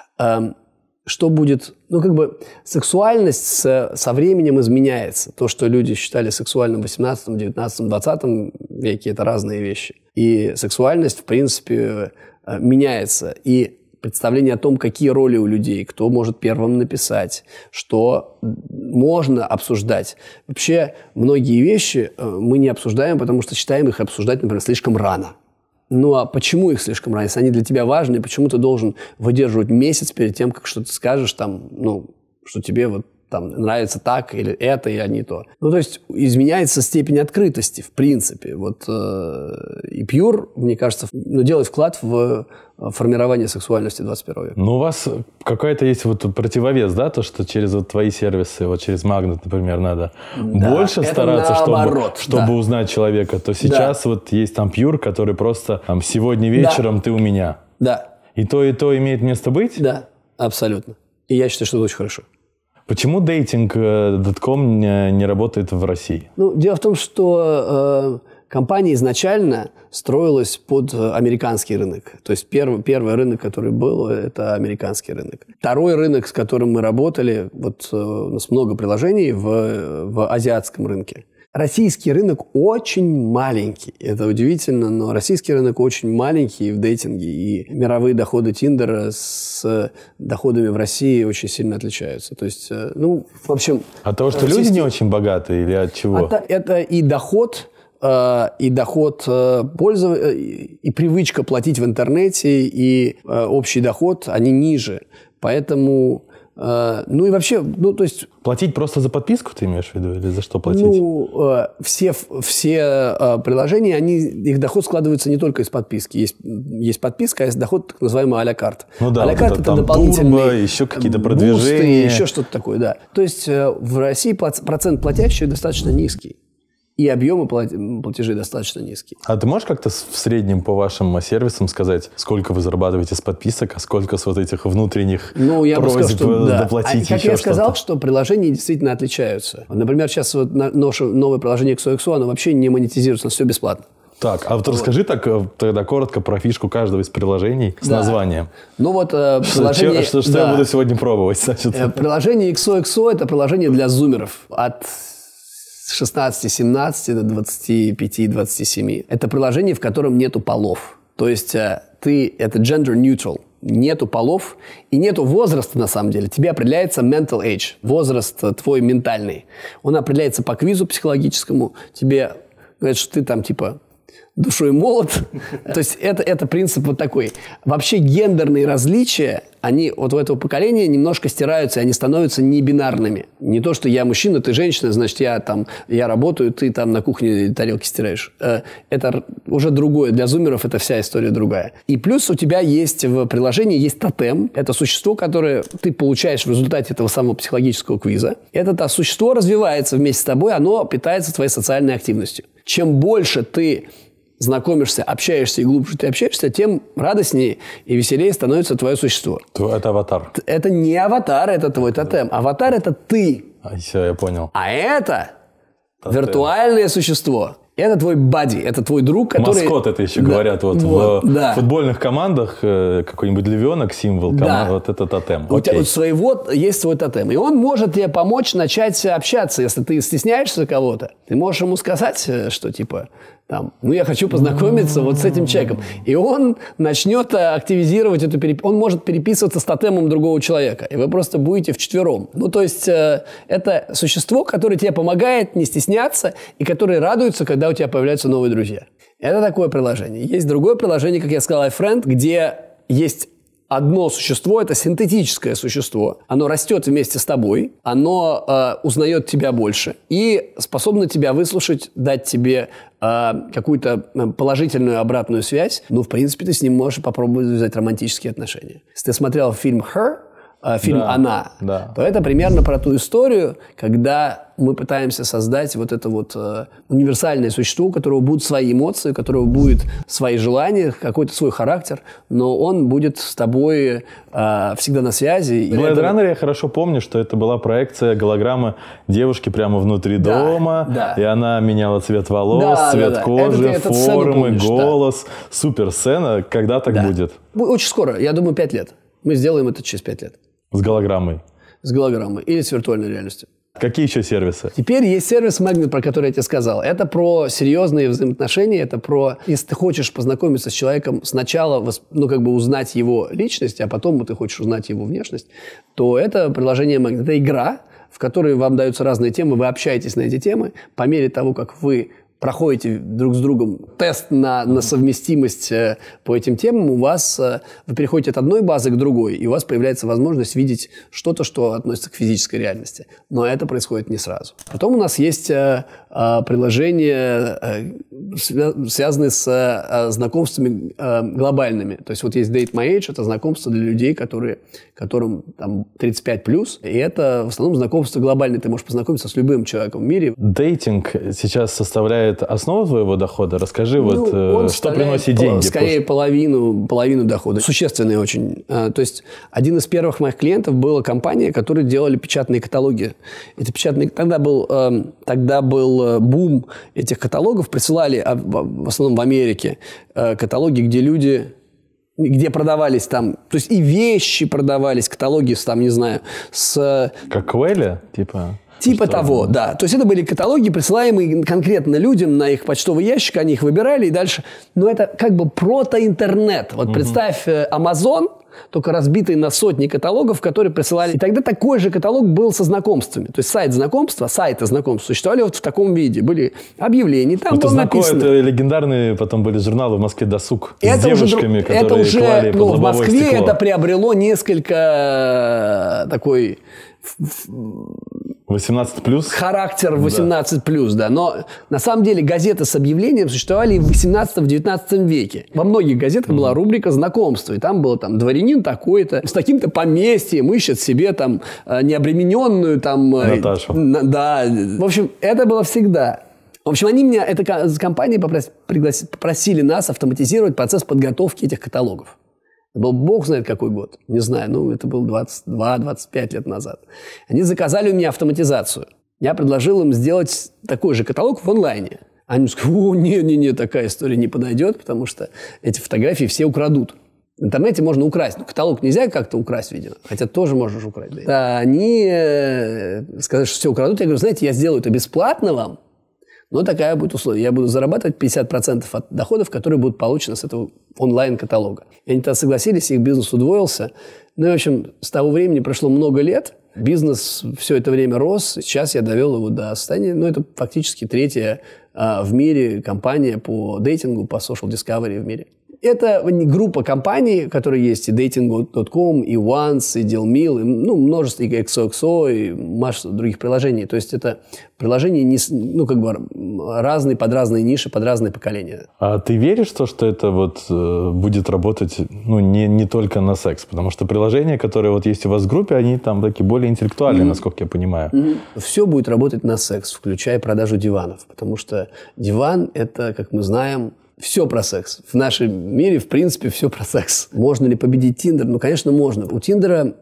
А, что будет... Ну, как бы сексуальность с, со временем изменяется. То, что люди считали сексуальным в восемнадцатом, девятнадцатом, двадцатом веке, это разные вещи. И сексуальность, в принципе, меняется. И представление о том, какие роли у людей, кто может первым написать, что можно обсуждать. Вообще, многие вещи мы не обсуждаем, потому что считаем их обсуждать, например, слишком рано. Ну, а почему их слишком рано? Если они для тебя важны, почему ты должен выдерживать месяц перед тем, как что ты скажешь, там, ну, что тебе вот там нравится так, или это, или не то. Ну, то есть, изменяется степень открытости, в принципе. Вот, э, и Pure, мне кажется, ну, делает вклад в формирование сексуальности двадцать первого века. Ну, у вас какой-то есть вот противовес, да, то, что через вот твои сервисы, вот через Магнит, например, надо да, больше стараться, чтобы, чтобы да. узнать человека, то сейчас да. вот есть там Pure, который просто там, сегодня вечером да. ты у меня. Да. И то, и то имеет место быть? Да, абсолютно. И я считаю, что это очень хорошо. Почему дейтинг точка ком не, не работает в России? Ну, дело в том, что э, компания изначально строилась под американский рынок. То есть первый, первый рынок, который был, это американский рынок. Второй рынок, с которым мы работали, вот э, у нас много приложений в, в азиатском рынке. Российский рынок очень маленький. Это удивительно, но российский рынок очень маленький в дейтинге. И мировые доходы Тиндера с доходами в России очень сильно отличаются. То есть, ну, в общем... От того, что российский... люди не очень богатые или от чего? Это, это и доход, и доход пользователя, и привычка платить в интернете, и общий доход, они ниже. Поэтому... Ну и вообще, ну то есть... Платить просто за подписку ты имеешь в виду? Или за что платить? Ну, все, все приложения, они, их доход складывается не только из подписки. Есть, есть подписка, а есть доход, так называемый а-ля карт. Ну да, а-ля карт вот это дополнительные турбо, еще какие-то продвижения. Бусты, еще что-то такое, да. То есть в России процент платящих достаточно низкий. И объемы платежей достаточно низкие. А ты можешь как-то в среднем по вашим сервисам сказать, сколько вы зарабатываете с подписок, а сколько с вот этих внутренних ну, я просьб сказал, что, да. доплатить а, еще как я сказал, что-то? что приложения действительно отличаются. Например, сейчас вот наше новое приложение икс о икс о, оно вообще не монетизируется, оно все бесплатно. Так, а вот, вот расскажи так, тогда коротко про фишку каждого из приложений с да. названием. Ну вот э, приложение... Что, что, что да. я буду сегодня пробовать? Значит. Э, приложение икс о икс о – это приложение для зумеров от шестнадцати-семнадцати до двадцати пяти-двадцати семи. Это приложение, в котором нету полов. То есть э, ты – это gender neutral. Нету полов и нету возраста, на самом деле. Тебе определяется mental age, возраст твой ментальный. Он определяется по квизу психологическому. Тебе говорят, что ты там типа душой молод. То есть это, это принцип вот такой. Вообще гендерные различия, они вот у этого поколения немножко стираются, и они становятся не бинарными. Не то, что я мужчина, ты женщина, значит, я там, я работаю, ты там на кухне тарелки стираешь. Это уже другое. Для зумеров это вся история другая. И плюс у тебя есть в приложении есть тотем. Это существо, которое ты получаешь в результате этого самого психологического квиза. Это существо развивается вместе с тобой, оно питается твоей социальной активностью. Чем больше ты знакомишься, общаешься и глубже ты общаешься, тем радостнее и веселее становится твое существо. Это аватар. Это не аватар, это твой тотем. Аватар – это ты. А, все, я понял. А это тотем. Виртуальное существо. Это твой бадди, это твой друг, который... Маскот это еще да. говорят. Вот, вот, в да. футбольных командах какой-нибудь львенок, символ, команд, да. вот это тотем. У тебя у своего есть свой тотем. И он может тебе помочь начать общаться. Если ты стесняешься кого-то, ты можешь ему сказать, что типа... Там, ну, я хочу познакомиться вот с этим человеком. И он начнет активизировать эту переписку. Он может переписываться с тотемом другого человека. И вы просто будете вчетвером. Ну, то есть, э, это существо, которое тебе помогает не стесняться и которое радуется, когда у тебя появляются новые друзья. Это такое приложение. Есть другое приложение, как я сказал, iFriend, где есть одно существо, это синтетическое существо. Оно растет вместе с тобой, оно э, узнает тебя больше и способно тебя выслушать, дать тебе э, какую-то положительную обратную связь. Ну, в принципе, ты с ним можешь попробовать завязать романтические отношения. Если ты смотрел фильм «Her», э, фильм да, «Она», да. то это примерно про ту историю, когда мы пытаемся создать вот это вот э, универсальное существо, у которого будут свои эмоции, у которого будут свои желания, какой-то свой характер, но он будет с тобой э, всегда на связи. В Blade Runner я хорошо помню, что это была проекция голограммы девушки прямо внутри да, дома, да. и она меняла цвет волос, да, цвет да, кожи, это, формы, помнишь, голос. Да. Супер сцена. Когда так да. будет? Очень скоро, я думаю, пять лет. Мы сделаем это через пять лет. С голограммой? С голограммой или с виртуальной реальностью. Какие еще сервисы? Теперь есть сервис Magnet, про который я тебе сказал. Это про серьезные взаимоотношения, это про, если ты хочешь познакомиться с человеком, сначала, ну, как бы узнать его личность, а потом ты хочешь узнать его внешность, то это приложение Magnet. Это игра, в которой вам даются разные темы, вы общаетесь на эти темы. По мере того, как вы проходите друг с другом тест на, на совместимость э, по этим темам, у вас, э, вы переходите от одной базы к другой, и у вас появляется возможность видеть что-то, что относится к физической реальности. Но это происходит не сразу. Потом у нас есть э, э, приложения, э, свя- связанные с э, знакомствами э, глобальными. То есть вот есть Date My Age, это знакомство для людей, которые, которым там, тридцать пять плюс, и это в основном знакомство глобальное. Ты можешь познакомиться с любым человеком в мире. Дейтинг сейчас составляет основу твоего дохода? Расскажи, ну, вот, что приносит деньги. Скорее половину, половину дохода. Существенные очень. То есть один из первых моих клиентов была компания, которая делали печатные каталоги. Эти печатные... Тогда был, тогда был бум этих каталогов. Присылали, в основном в Америке, каталоги, где люди... где продавались там... То есть и вещи продавались, каталоги, там, не знаю, с... Как Квелли? Типа... Типа что? Того, да. То есть это были каталоги, присылаемые конкретно людям на их почтовый ящик, они их выбирали и дальше. Но это как бы прото-интернет. Вот угу. представь Amazon, только разбитый на сотни каталогов, которые присылали. И тогда такой же каталог был со знакомствами. То есть сайт знакомства, сайты знакомств существовали вот в таком виде. Были объявления, там это было знаком... написано. Это легендарные потом были журналы в Москве «Досуг» это с девушками, уже, которые это уже, клали ну, под в лобовое Москве стекло. Это приобрело несколько такой... восемнадцать плюс? Характер восемнадцать плюс, да. Но на самом деле газеты с объявлением существовали и в восемнадцатом-девятнадцатом веке. Во многих газетах mm-hmm. была рубрика «Знакомство». И там было там дворянин такой-то с таким-то поместьем, ищет себе там необремененную там... Наташу. Э, да. В общем, это было всегда. В общем, они меня, эта компания попросили, попросили нас автоматизировать процесс подготовки этих каталогов. Это был бог знает какой год, не знаю, ну это было двадцать два - двадцать пять лет назад. Они заказали у меня автоматизацию. Я предложил им сделать такой же каталог в онлайне. Они скажут, о, не-не-не, такая история не подойдет, потому что эти фотографии все украдут. В интернете можно украсть, но каталог нельзя как-то украсть, видимо, хотя тоже можешь украсть. Да. Они э, сказали, что все украдут. Я говорю, знаете, я сделаю это бесплатно вам, но такая будет условие. Я буду зарабатывать пятьдесят процентов от доходов, которые будут получены с этого онлайн-каталога. И они тогда согласились, их бизнес удвоился. Ну и, в общем, с того времени прошло много лет. Бизнес все это время рос. Сейчас я довел его до состояния, ну, это фактически третья а, в мире компания по дейтингу, по social discovery в мире. Это группа компаний, которые есть, и дейтинг точка ком, и Once, и DealMeal, и, ну, множество, и икс о икс о, и масса других приложений. То есть это приложения не, ну, как бы разные, под разные ниши, под разные поколения. А ты веришь в то, что это вот э, будет работать, ну, не, не только на секс? Потому что приложения, которые вот есть у вас в группе, они там такие более интеллектуальные, mm-hmm. насколько я понимаю. Mm-hmm. Все будет работать на секс, включая продажу диванов. Потому что диван – это, как мы знаем, все про секс. В нашем мире, в принципе, все про секс. Можно ли победить Тиндер? Ну, конечно, можно. У Тиндера,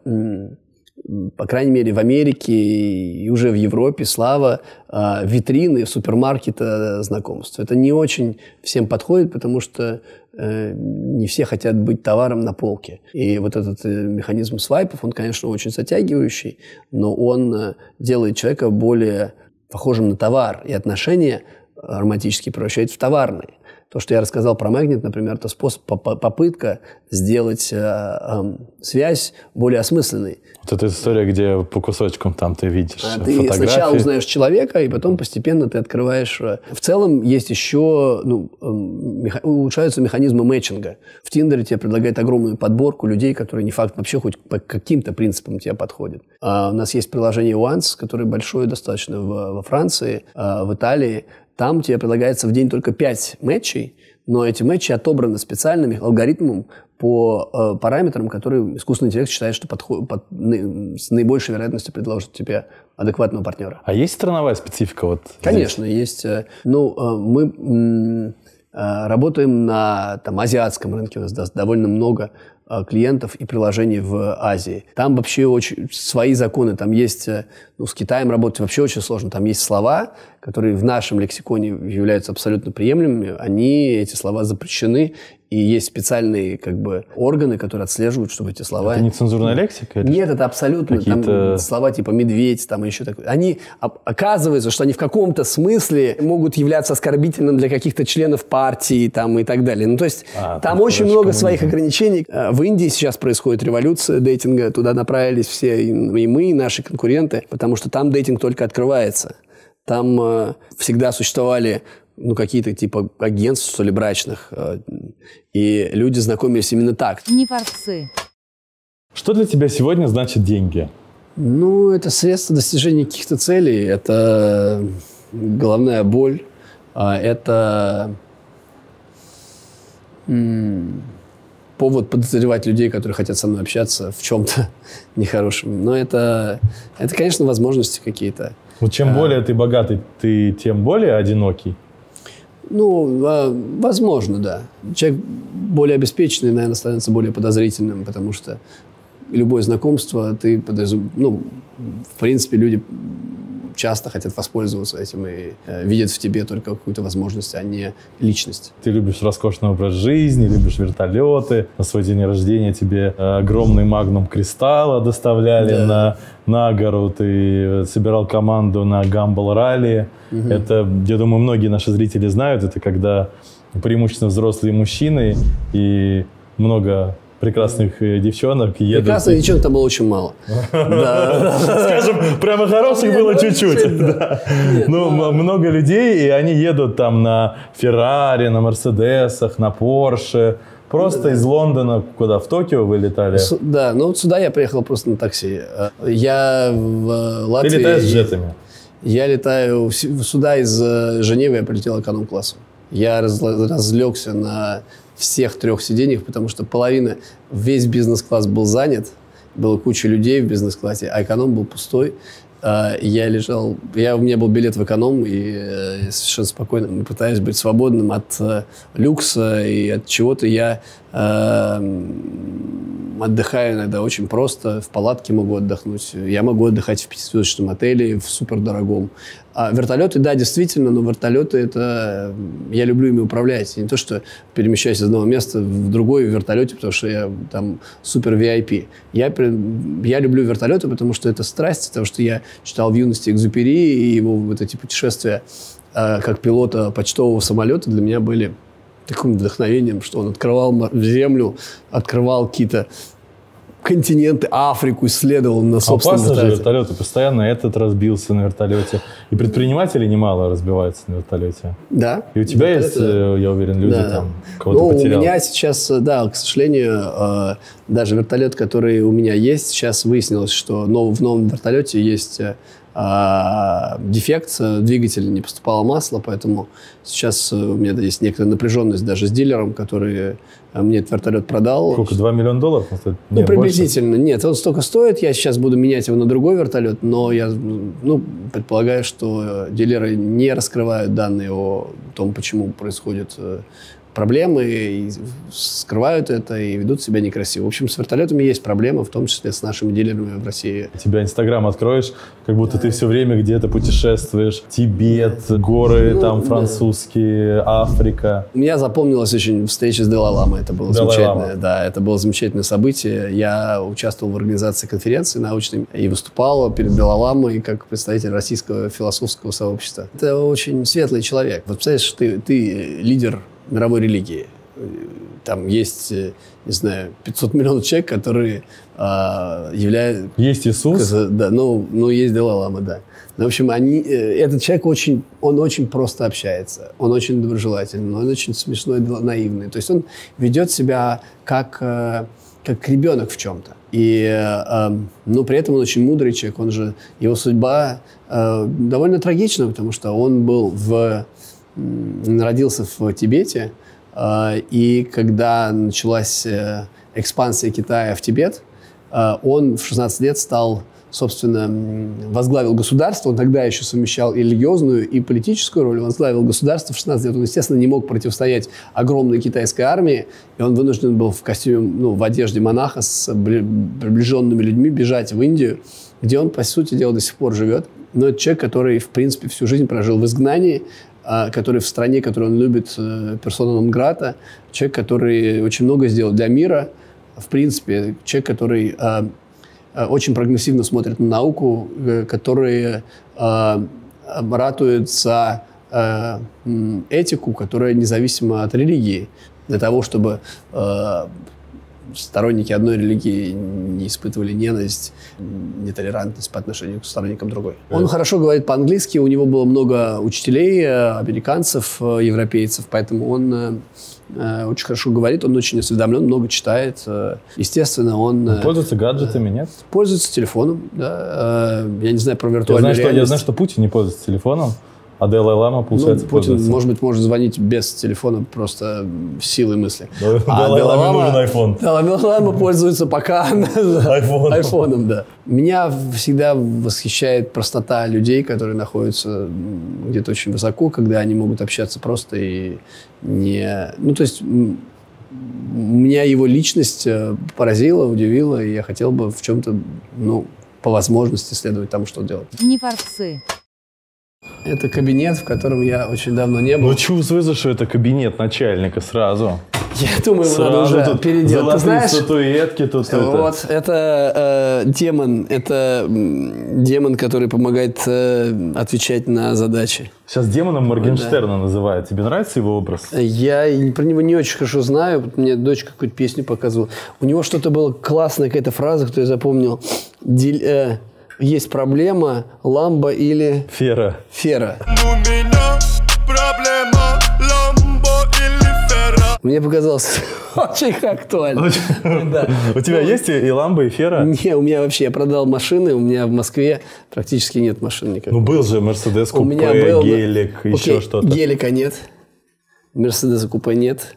по крайней мере, в Америке и уже в Европе, слава витрины супермаркета знакомств. Это не очень всем подходит, потому что не все хотят быть товаром на полке. И вот этот механизм свайпов, он, конечно, очень затягивающий, но он делает человека более похожим на товар. И отношения романтические превращает в товарные. То, что я рассказал про магнит, например, это способ, попытка сделать э, э, связь более осмысленной. Вот эта история, где по кусочкам там ты видишь а фотографии. Ты сначала узнаешь человека, и потом постепенно ты открываешь... В целом есть еще... Ну, меха... улучшаются механизмы мэтчинга. В Тиндере тебе предлагают огромную подборку людей, которые не факт вообще хоть по каким-то принципам тебе подходят. А у нас есть приложение Once, которое большое достаточно в, во Франции, в Италии. Там тебе предлагается в день только пять матчей, но эти матчи отобраны специальным алгоритмом по э, параметрам, которые искусственный интеллект считает, что подход, под, на, с наибольшей вероятностью предложит тебе адекватного партнера. А есть страновая специфика? Вот Конечно, здесь? есть. Э, ну, э, мы э, работаем на там, азиатском рынке, у нас довольно много клиентов и приложений в Азии. Там вообще очень свои законы. Там есть, ну, с Китаем работать вообще очень сложно. Там есть слова, которые в нашем лексиконе являются абсолютно приемлемыми. Они, эти слова запрещены. И есть специальные как бы органы, которые отслеживают, чтобы эти слова... Это не цензурная лексика? Или Нет, это абсолютно. Там слова типа «медведь», там еще такое. Они, оказывается, что они в каком-то смысле могут являться оскорбительным для каких-то членов партии там, и так далее. Ну, то есть а, там очень много своих ограничений. В Индии сейчас происходит революция дейтинга. Туда направились все, и мы, и наши конкуренты, потому что там дейтинг только открывается. Там э, всегда существовали... ну, какие-то типа агентств, что ли, брачных. И люди знакомились именно так. Не форцы. Что для тебя сегодня значит деньги? Ну, это средство достижения каких-то целей. Это головная боль. Это м- повод подозревать людей, которые хотят со мной общаться в чем-то нехорошем. Но это, это, конечно, возможности какие-то. Вот чем а, более ты богатый, ты тем более одинокий? Ну, возможно, да. Человек более обеспеченный, наверное, становится более подозрительным, потому что любое знакомство, ты подозр... ну, в принципе, люди часто хотят воспользоваться этим и э, видят в тебе только какую-то возможность, а не личность. Ты любишь роскошный образ жизни, любишь вертолеты. На свой день рождения тебе огромный магнум кристалла доставляли да. на, на гору. Ты собирал команду на гамбл-ралли. Угу. Это, я думаю, многие наши зрители знают. Это когда преимущественно взрослые мужчины и много... прекрасных девчонок едут. Прекрасных девчонок там было очень мало. Скажем, прямо хороших было чуть-чуть. Ну, много людей, и они едут там на Феррари, на Мерседесах, на Порше. Просто из Лондона куда? В Токио вы летали? Да, ну вот сюда я приехал просто на такси. Я в Латвии... Ты летаешь с джетами? Я летаю сюда из Женевы, я полетел эконом-классом. Я разлегся на всех трех сиденьях, потому что половина, весь бизнес-класс был занят, было куча людей в бизнес-классе, а эконом был пустой. Я лежал, я, у меня был билет в эконом, и совершенно спокойно, пытаясь быть свободным от люкса и от чего-то, я отдыхаю иногда очень просто, в палатке могу отдохнуть. Я могу отдыхать в пятизвездочном отеле, в супердорогом. А вертолеты, да, действительно, но вертолеты, это... Я люблю ими управлять. Не то, что перемещаюсь из одного места в другое в вертолете, потому что я там супер ви ай пи. Я, я люблю вертолеты, потому что это страсть, потому что я читал в юности Экзюпери, и его вот эти путешествия как пилота почтового самолета для меня были таким вдохновением, что он открывал землю, открывал какие-то континенты, Африку исследовал на собственном вертолете. Опасно же вертолете. вертолеты. Постоянно этот разбился на вертолете. И предприниматели немало разбиваются на вертолете. Да. И у тебя вертолеты, есть, да. я уверен, люди да. там, кого-то ну, потерял. У меня сейчас, да, к сожалению, даже вертолет, который у меня есть, сейчас выяснилось, что в новом вертолете есть дефект, двигатель, не поступало масло, поэтому сейчас у меня есть некоторая напряженность даже с дилером, который мне этот вертолет продал. Сколько, два миллиона долларов? Ну, Нет, приблизительно. Больше? Нет, он столько стоит. Я сейчас буду менять его на другой вертолет, но я ну, предполагаю, что дилеры не раскрывают данные о том, почему происходят проблемы, и скрывают это и ведут себя некрасиво. В общем, с вертолетами есть проблемы, в том числе с нашими дилерами в России. Тебя Инстаграм откроешь, как будто да. ты все время где-то путешествуешь. Тибет, горы ну, там французские, да. Африка. У меня запомнилась очень встреча с Далай-ламой. Это было Далай-лама. замечательное, да, это было замечательное событие. Я участвовал в организации конференции научной и выступал перед Далай-ламой как представитель российского философского сообщества. Это очень светлый человек. Вот представляешь, ты, ты лидер мировой религии. Там есть, не знаю, пятьсот миллионов человек, которые а, являются... Есть Иисус? Да, ну, ну есть Далай-лама, да. Но, в общем, они, этот человек очень, он очень просто общается, он очень доброжелательный, он очень смешной, наивный. То есть он ведет себя как, как ребенок в чем-то. И, ну, при этом он очень мудрый человек, он же, его судьба довольно трагична, потому что он был в... родился в Тибете, и когда началась экспансия Китая в Тибет, он в шестнадцать лет стал, собственно, возглавил государство. Он тогда еще совмещал и религиозную, и политическую роль. Возглавил государство в шестнадцать лет. Он, естественно, не мог противостоять огромной китайской армии, и он вынужден был в костюме, ну, в одежде монаха с приближенными людьми бежать в Индию, где он, по сути дела, до сих пор живет. Но это человек, который, в принципе, всю жизнь прожил в изгнании, который в стране, которую он любит, персона нон грата, человек, который очень много сделал для мира, в принципе, человек, который э, очень прогрессивно смотрит на науку, который э, ратует за э, этику, которая независима от религии, для того, чтобы э, сторонники одной религии не испытывали ненависть, нетолерантность по отношению к сторонникам другой. Он хорошо говорит по-английски, у него было много учителей, американцев, европейцев, поэтому он э, очень хорошо говорит, он очень осведомлен, много читает. Естественно, он... он пользуется гаджетами, нет? Пользуется телефоном, да. Я не знаю про виртуальную я знаю, реальность. Что, я знаю, что Путин не пользуется телефоном. А Далай-лама, получается, ну, Путин, пользуется. может быть, может звонить без телефона, просто силой мысли. А Далай-ламе нужен айфон. Далай-лама пользуется пока айфоном, да. Меня всегда восхищает простота людей, которые находятся где-то очень высоко, когда они могут общаться просто и не... Ну, то есть... Меня его личность поразила, удивила, и я хотел бы в чем-то, ну, по возможности следовать тому, что он делает. Не форцы. Это кабинет, в котором я очень давно не был. Ну, чувствуется, что это кабинет начальника сразу. Я думаю, его сразу надо уже тут переделать. Золотые статуэтки тут. Вот, это, это э, демон. Это демон, который помогает э, отвечать на задачи. Сейчас демоном Моргенштерна да. называют. Тебе нравится его образ? Я про него не очень хорошо знаю. Мне дочка какую-то песню показывала. У него что-то было классная какая-то фраза, которую я запомнил. Диль, э, есть проблема, ламба или... Фера. Фера. Мне показалось очень актуально. Да. У тебя есть и ламба, и фера? Не, у меня вообще, я продал машины, у меня в Москве практически нет машин никакой. Ну, был же Мерседес купе, был... гелик, Окей, еще что-то. Гелика нет, Мерседеса купе нет,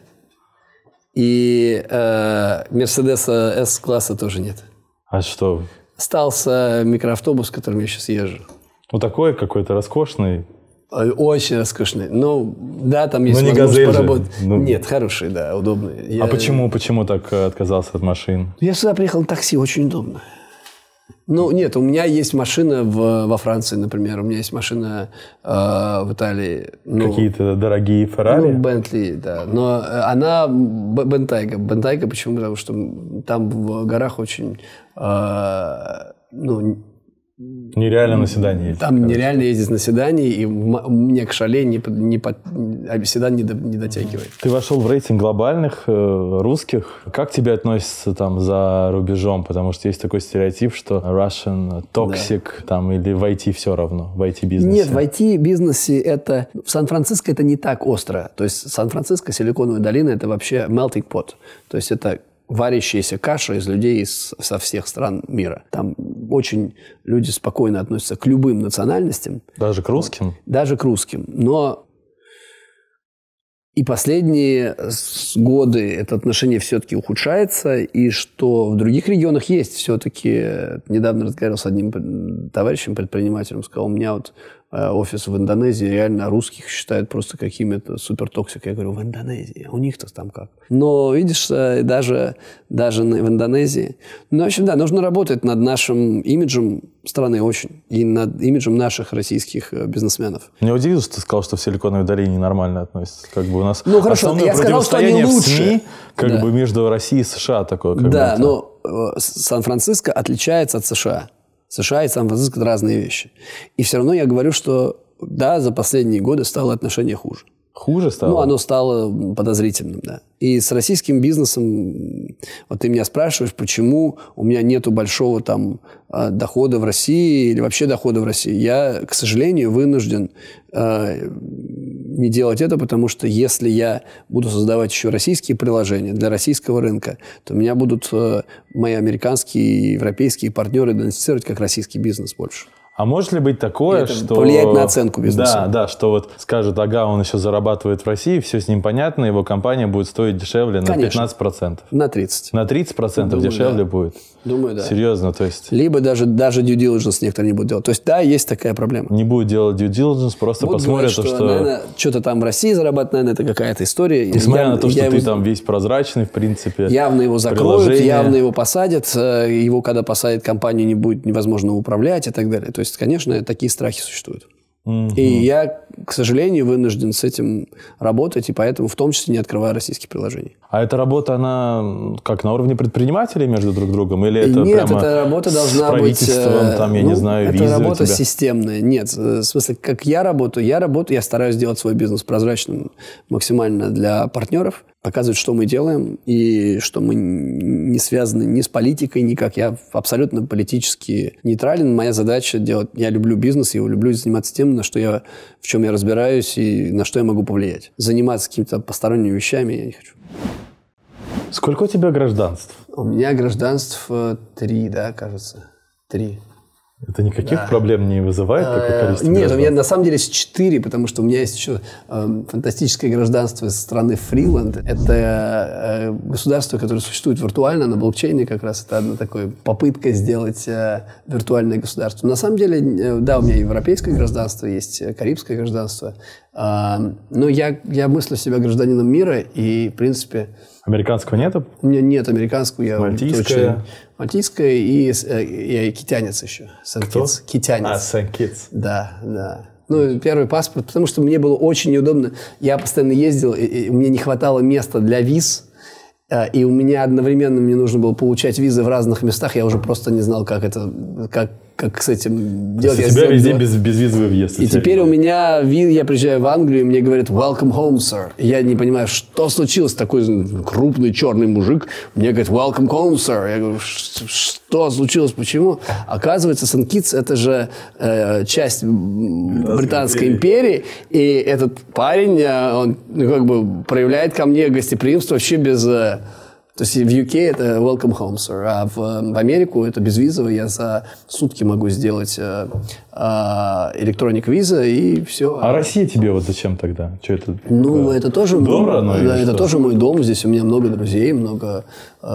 и э, Мерседеса С-класса тоже нет. А что? Остался микроавтобус, которым я сейчас езжу. Ну, такой какой-то роскошный. Очень роскошные. Ну, да, там есть Но не возможность «Газель» же. поработать. Ну. Нет, хорошие, да, удобные. Я- А почему, почему так э, отказался от машин? Я сюда приехал на такси, очень удобно. Ну, нет, у меня есть машина в, во Франции, например. У меня есть машина э, в Италии. Ну, Какие-то дорогие Феррари? Ну, Бентли, да. Но э, она Б- Бентайга. Бентайга почему? Потому что там в горах очень... э, ну, Нереально на седане ездить. там нереально ездить на седане, и м- мне к шале не, под- не под- а седан не, до- не дотягивает. Ты вошел в рейтинг глобальных э, русских. Как тебе относятся там за рубежом? Потому что есть такой стереотип, что Russian toxic, там, или в ай ти все равно, в ай ти-бизнесе. Нет, в ай ти-бизнесе это... В Сан-Франциско это не так остро. То есть Сан-Франциско, Силиконовая долина, это вообще melting pot. То есть это варящаяся каша из людей из, со всех стран мира. Там очень люди спокойно относятся к любым национальностям. Даже к русским? Даже к русским. Но и последние с- годы это отношение все-таки ухудшается, и что в других регионах есть все-таки... Недавно разговаривал с одним п- товарищем, предпринимателем, сказал, у меня вот э, офис в Индонезии, реально русских считают просто какими-то супертоксиками. Я говорю, в Индонезии? А у них-то там как? Но, видишь, э, даже, даже на- в Индонезии... Ну, в общем, да, нужно работать над нашим имиджем страны очень, и над имиджем наших российских э, бизнесменов. Меня удивило, что ты сказал, что в Силиконовой долине нормально относятся. Как бы у нас Ну, хорошо, основное я сказал, что они противостояние в лучше. СМИ как Да. бы между Россией и США такое. Как Да, бы, но э, Сан-Франциско отличается от США. США и Сан-Франциско – это разные вещи. И все равно я говорю, что да, за последние годы стало отношение хуже. Хуже стало? Ну, оно стало подозрительным, да. И с российским бизнесом, вот ты меня спрашиваешь, почему у меня нету большого там э, дохода в России или вообще дохода в России. Я, к сожалению, вынужден э, не делать это, потому что если я буду создавать еще российские приложения для российского рынка, то меня будут э, мои американские и европейские партнеры идентифицировать как российский бизнес больше. А может ли быть такое, Это что... повлияет на оценку бизнеса. Да, да, что вот скажут, ага, он еще зарабатывает в России, все с ним понятно, его компания будет стоить дешевле на Конечно. пятнадцать процентов. На тридцать. На тридцать процентов Думаю, дешевле да. будет? Думаю, да. Серьезно, то есть Либо даже, даже due diligence некоторые не будут делать. То есть, да, есть такая проблема. не будет делать due diligence, просто Будут посмотрят, говорить, что... что, наверное, что-то там в России зарабатывать, наверное, это какая-то история. Несмотря Явно- на то, что я ты его- там весь прозрачный, в принципе. Явно его закроют, приложение. явно его посадят. э, Его, когда посадят, компанию не будет невозможно управлять и так далее. То есть, конечно, такие страхи существуют. Мгм. И я, к сожалению, вынужден с этим работать, и поэтому в том числе не открываю российские приложения. А эта работа, она как на уровне предпринимателей между друг другом? Или это Нет, прямо эта работа с должна быть... правительством, э, там, я ну, не знаю, это визы у работа тебя? системная. Нет, э, в смысле, как я работаю, я работаю, я стараюсь сделать свой бизнес прозрачным максимально для партнеров, показывать, что мы делаем, и что мы не связаны ни с политикой, никак. Я абсолютно политически нейтрален. Моя задача делать... Я люблю бизнес, я люблю заниматься тем, на что я, в чем я разбираюсь и на что я могу повлиять. Заниматься какими-то посторонними вещами я не хочу. Сколько у тебя гражданств? У меня гражданств э, три, да, кажется. Три. Это никаких проблем не вызывает, такое количество Нет, у гражданств? меня на самом деле четыре, потому что у меня есть еще э, фантастическое гражданство из страны Фриланд. Это э, государство, которое существует виртуально на блокчейне как раз. Это одна такая попытка сделать э, виртуальное государство. На самом деле, э, да, у меня европейское гражданство, есть э, карибское гражданство. Э, но я, я мыслю себя гражданином мира, и, в принципе... Американского нету? У меня нет американского, я Мальтийское? точно... Мальтийское и, э, и, и китянец еще. Сент-Китс. Китянец. А, Сент-Китс. Да, да. Ну, первый паспорт, потому что мне было очень неудобно. Я постоянно ездил, и, и мне не хватало места для виз. э, И у меня одновременно мне нужно было получать визы в разных местах. Я уже просто не знал, как это, как, как с этим То есть делать. у Я тебя сделал везде два- без, безвизовый въезд. И теперь у меня вид, я приезжаю в Англию, и мне говорят «Welcome home, sir». И я не понимаю, что случилось. Такой крупный черный мужик мне говорит «Welcome home, sir». Я говорю, «Ш- что случилось, почему?» Оказывается, Сент-Китс – это же э, часть м, Британской империи. И этот парень, э, он ну, как бы проявляет ко мне гостеприимство вообще без... э, То есть в ю кей это welcome home, sir, а в, в Америку это безвизово. Я за сутки могу сделать э, э, электроник виза и все. А Россия тебе вот зачем тогда? Что это? Ну, это тоже, Дом мой, родной или да, это что? тоже мой дом. Здесь у меня много друзей, много...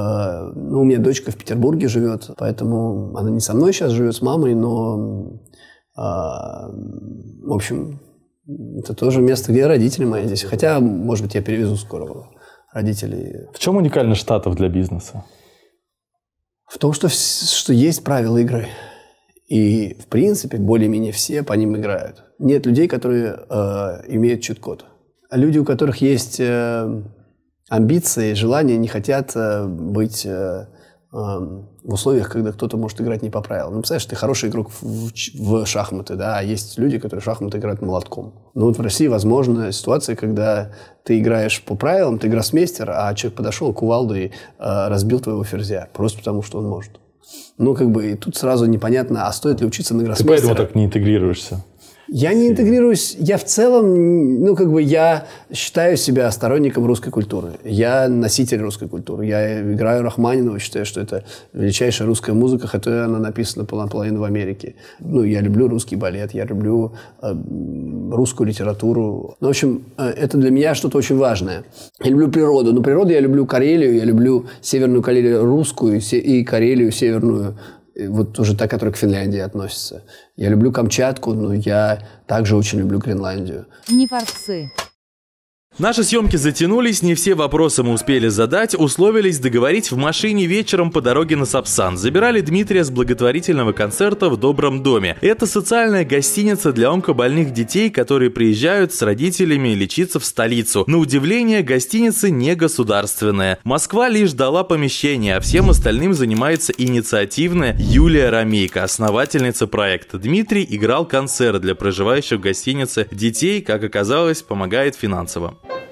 э, ну, у меня дочка в Петербурге живет, поэтому она не со мной сейчас живет, с мамой, но... э, в общем... Это тоже место, где родители мои здесь. Хотя, может быть, я перевезу скоро родителей. В чем уникальность Штатов для бизнеса? В том, что, что есть правила игры. И, в принципе, более-менее все по ним играют. Нет людей, которые э, имеют чит-код. А люди, у которых есть э, амбиции, желания, не хотят э, быть э, э, в условиях, когда кто-то может играть не по правилам. Ну, представляешь, ты хороший игрок в, в шахматы, да, а есть люди, которые в шахматы играют молотком. Ну, вот в России возможна ситуация, когда ты играешь по правилам, ты гроссмейстер, а человек подошел кувалдой и э, разбил твоего ферзя, просто потому что он может. Ну, как бы, и тут сразу непонятно, а стоит ли учиться на гроссмейстера. Ты поэтому так не интегрируешься? Я не интегрируюсь. Я в целом, ну, как бы, я считаю себя сторонником русской культуры. Я носитель русской культуры. Я играю Рахманинова, считаю, что это величайшая русская музыка, хотя она написана наполовину в Америке. Ну, я люблю русский балет, я люблю э, русскую литературу. Ну, в общем, э, это для меня что-то очень важное. Я люблю природу. Но природу я люблю Карелию, я люблю Северную Карелию русскую и Карелию северную, вот уже та, которая к Финляндии относится. Я люблю Камчатку, но я также очень люблю Гренландию. Не форцы. Наши съемки затянулись, не все вопросы мы успели задать, условились договорить в машине вечером по дороге на Сапсан. Забирали Дмитрия с благотворительного концерта в Добром доме. Это социальная гостиница для онкобольных детей, которые приезжают с родителями лечиться в столицу. На удивление, гостиница не государственная. Москва лишь дала помещение, а всем остальным занимается инициативная Юлия Ромейко, основательница проекта. Дмитрий играл концерт для проживающих в гостинице детей, как оказалось, помогает финансово.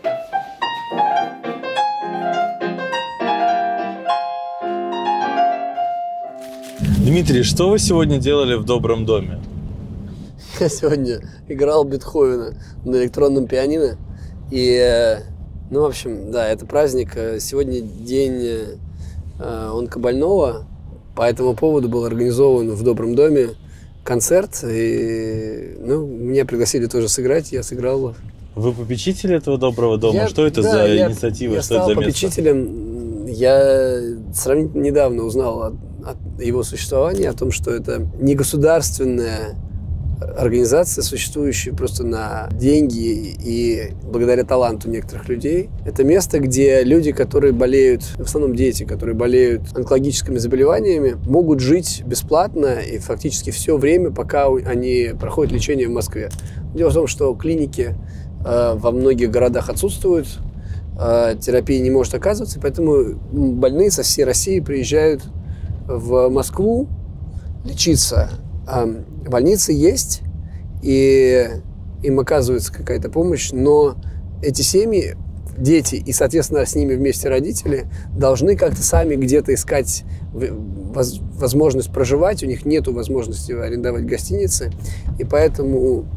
Дмитрий, что вы сегодня делали в Добром доме? Я сегодня играл Бетховена на электронном пианино. И, ну, в общем, да, это праздник. Сегодня день онкобольного. По этому поводу был организован в Добром доме концерт. И, ну, меня пригласили тоже сыграть, я сыграл. Вы попечитель этого Доброго дома? Я, что это да, за я, инициатива? Я что стал это за место? попечителем. Я сравнительно недавно узнал о, о его существовании, о том, что это негосударственная организация, существующая просто на деньги и благодаря таланту некоторых людей. Это место, где люди, которые болеют, в основном дети, которые болеют онкологическими заболеваниями, могут жить бесплатно и фактически все время, пока они проходят лечение в Москве. Дело в том, что клиники э, во многих городах отсутствуют, э, терапия не может оказываться, поэтому больные со всей России приезжают в Москву лечиться. Больницы есть, и им оказывается какая-то помощь, но эти семьи, дети и, соответственно, с ними вместе родители должны как-то сами где-то искать возможность проживать, у них нет возможности арендовать гостиницы, и поэтому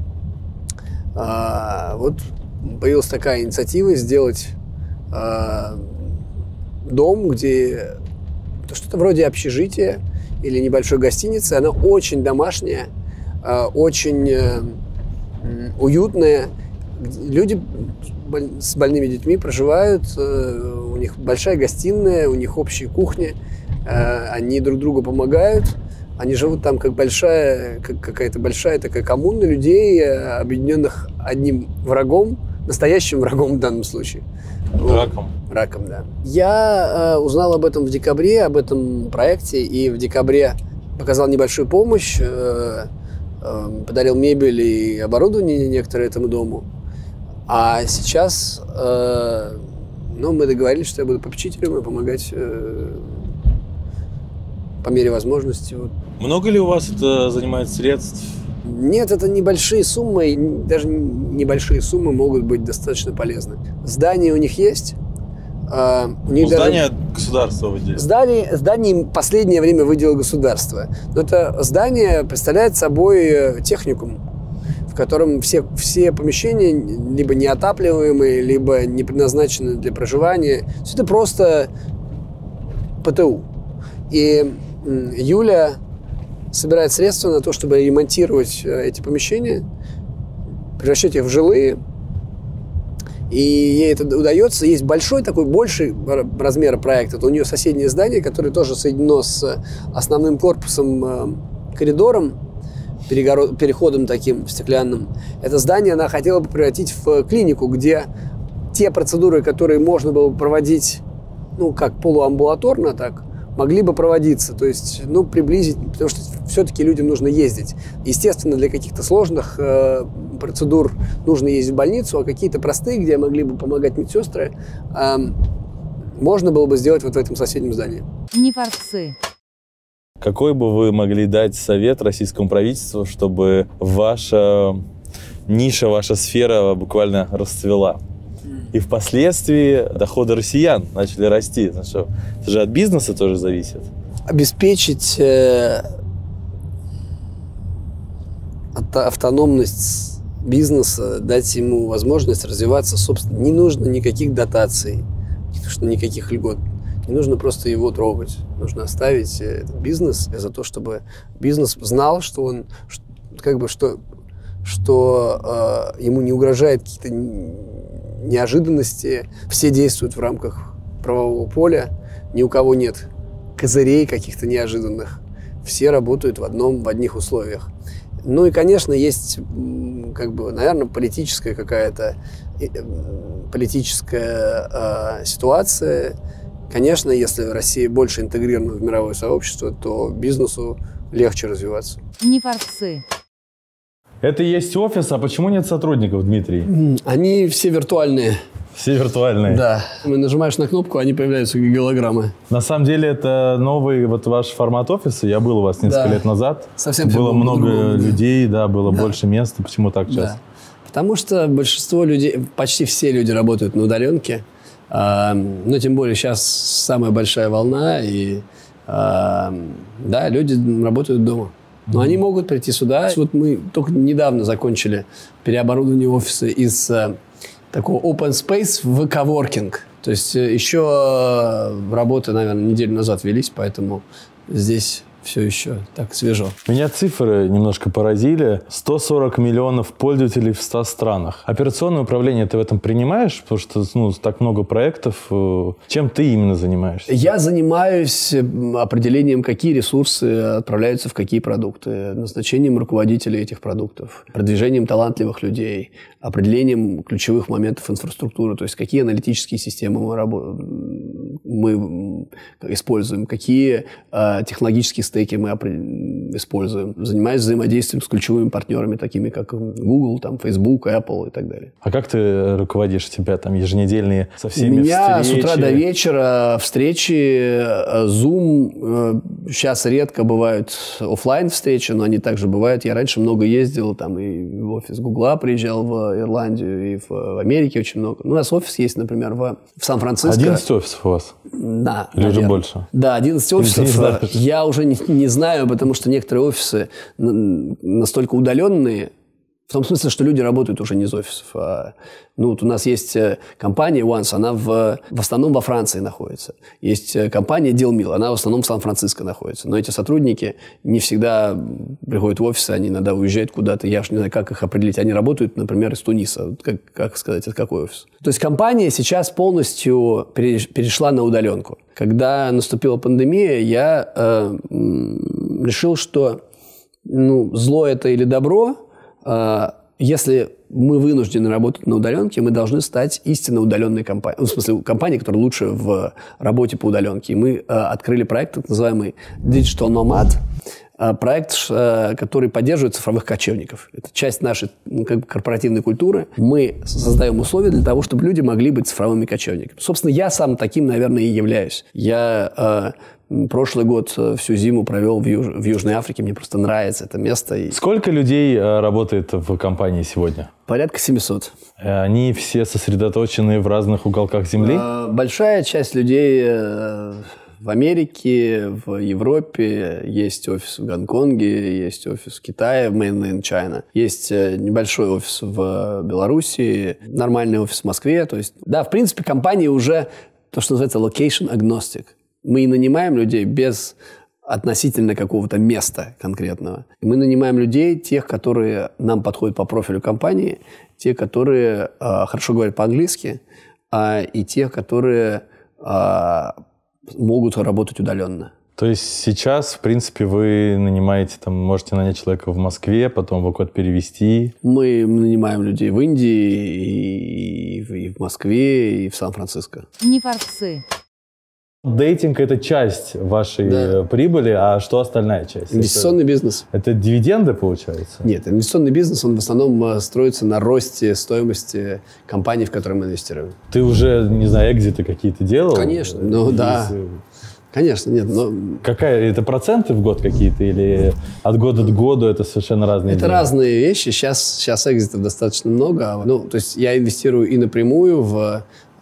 а, вот появилась такая инициатива сделать а, дом, где что-то вроде общежития, или небольшой гостиницы. Она очень домашняя, очень уютная. Люди с больными детьми проживают, у них большая гостиная, у них общая кухня, они друг другу помогают. Они живут там как большая, как какая-то большая такая коммуна людей, объединенных одним врагом, настоящим врагом в данном случае. Раком. Раком, да. Я э, узнал об этом в декабре, об этом проекте, и в декабре показал небольшую помощь, э, э, подарил мебель и оборудование некоторое этому дому. А сейчас, э, ну, мы договорились, что я буду попечителем и помогать э, по мере возможности. Вот. Много ли у вас это занимает средств? Нет, это небольшие суммы, даже небольшие суммы могут быть достаточно полезны. Здание у них есть. Uh, у них ну, даже... Здание государства выделило. Здание, здание в последнее время выделило государство. Но это здание представляет собой техникум, в котором все, все помещения либо неотапливаемые, либо не предназначены для проживания. Все это просто ПТУ. И Юля собирает средства на то, чтобы ремонтировать эти помещения, превращать их в жилые. И ей это удается. Есть большой такой, больший размер проекта. Это у нее соседнее здание, которое тоже соединено с основным корпусом, коридором. перегород... переходом таким стеклянным. Это здание она хотела бы превратить в клинику, где те процедуры, которые можно было бы проводить, ну, как полуамбулаторно, так, могли бы проводиться. То есть, ну, приблизить, потому что все-таки людям нужно ездить. Естественно, для каких-то сложных э, процедур нужно ездить в больницу, а какие-то простые, где могли бы помогать медсестры, э, можно было бы сделать вот в этом соседнем здании. Не фарсы. Какой бы вы могли дать совет российскому правительству, чтобы ваша ниша, ваша сфера буквально расцвела? И впоследствии доходы россиян начали расти. Ну что, это же от бизнеса тоже зависит. Обеспечить э, автономность бизнеса, дать ему возможность развиваться, собственно. Не нужно никаких дотаций, никаких льгот. Не нужно просто его трогать. Нужно оставить этот бизнес за то, чтобы бизнес знал, что он, как бы, что, что э, ему не угрожает какие-то неожиданности. Все действуют в рамках правового поля. Ни у кого нет козырей каких-то неожиданных. Все работают в одном, в одних условиях. Ну и, конечно, есть, как бы, наверное, политическая какая-то политическая э, ситуация. Конечно, если Россия больше интегрирована в мировое сообщество, то бизнесу легче развиваться. Не фарсы. Это и есть офис, а почему нет сотрудников, Дмитрий? Они все виртуальные. Все виртуальные? Да. Нажимаешь на кнопку, они появляются как голограммы. На самом деле это новый вот ваш формат офиса. Я был у вас несколько да. лет назад. Совсем было много другому, людей, да, было да. больше места. Почему так сейчас? Да. Потому что большинство людей, почти все люди работают на удаленке. А, ну, тем более сейчас самая большая волна, и а, да, люди работают дома. Но mm-hmm. они могут прийти сюда. Вот мы только недавно закончили переоборудование офиса из а, такого open space в коворкинг. То есть еще работы, наверное, неделю назад велись, поэтому здесь все еще так свежо. Меня цифры немножко поразили. сто сорок миллионов пользователей в ста странах. Операционное управление ты в этом принимаешь? Потому что ну, так много проектов. Чем ты именно занимаешься? Я занимаюсь определением, какие ресурсы отправляются в какие продукты, назначением руководителей этих продуктов, продвижением талантливых людей, определением ключевых моментов инфраструктуры, то есть какие аналитические системы мы, рабо- мы используем, какие э, технологические стейки мы используем. Занимаюсь взаимодействием с ключевыми партнерами, такими как Google, там, Facebook, Apple и так далее. А как ты руководишь? У тебя там еженедельные со всеми У меня встречи? с утра до вечера встречи, Zoom. Сейчас редко бывают офлайн встречи, но они также бывают. Я раньше много ездил, там и в офис Гугла приезжал в Ирландию, и в, в Америке очень много. У нас офис есть, например, в, в Сан-Франциско. одиннадцать офисов у вас? Да. Или уже больше? Да, одиннадцать офисов. Я уже не, не знаю, потому что некоторые офисы настолько удаленные, в том смысле, что люди работают уже не из офисов. А, ну, вот у нас есть компания Once, она в, в основном во Франции находится. Есть компания Dealmill, она в основном в Сан-Франциско находится. Но эти сотрудники не всегда приходят в офисы, они иногда уезжают куда-то. Я уж не знаю, как их определить. Они работают, например, из Туниса. Как, как сказать, это какой офис? То есть компания сейчас полностью перешла на удаленку. Когда наступила пандемия, я э, решил, что ну, зло это или добро. Если мы вынуждены работать на удаленке, мы должны стать истинно удаленной компанией. Ну, в смысле, компанией, которая лучше в работе по удаленке. И мы э, открыли проект, так называемый Digital Nomad. Э, проект, э, который поддерживает цифровых кочевников. Это часть нашей ну, как бы корпоративной культуры. Мы создаем условия для того, чтобы люди могли быть цифровыми кочевниками. Собственно, я сам таким, наверное, и являюсь. Я... Э, Прошлый год всю зиму провел в, Юж... в Южной Африке. Мне просто нравится это место. И... Сколько людей э, работает в компании сегодня? Порядка семисот. Они все сосредоточены в разных уголках Земли? Э, большая часть людей э, в Америке, в Европе. Есть офис в Гонконге, есть офис в Китае, в Mainland China. Есть небольшой офис в Беларуси, нормальный офис в Москве. То есть, да, в принципе, компания уже то, что называется location agnostic. Мы и нанимаем людей без относительно какого-то места конкретного. Мы нанимаем людей, тех, которые нам подходят по профилю компании, те, которые э, хорошо говорят по-английски, э, и тех, которые э, могут работать удаленно. То есть сейчас, в принципе, вы нанимаете, там, можете нанять человека в Москве, потом его куда-то перевести? Мы нанимаем людей в Индии, и в, и в Москве, и в Сан-Франциско. Не фарсы. Дейтинг – это часть вашей Да. прибыли, а что остальная часть? Инвестиционный это, бизнес. Это дивиденды, получается? Нет, инвестиционный бизнес, он в основном э, строится на росте стоимости компаний, в которые мы инвестируем. Ты уже, не знаю, экзиты какие-то делал? Конечно, ну да. Конечно, нет, но... Какая, это проценты в год какие-то или от года до года это совершенно разные Это деньги? разные вещи. Сейчас, сейчас экзитов достаточно много. Ну, то есть я инвестирую и напрямую в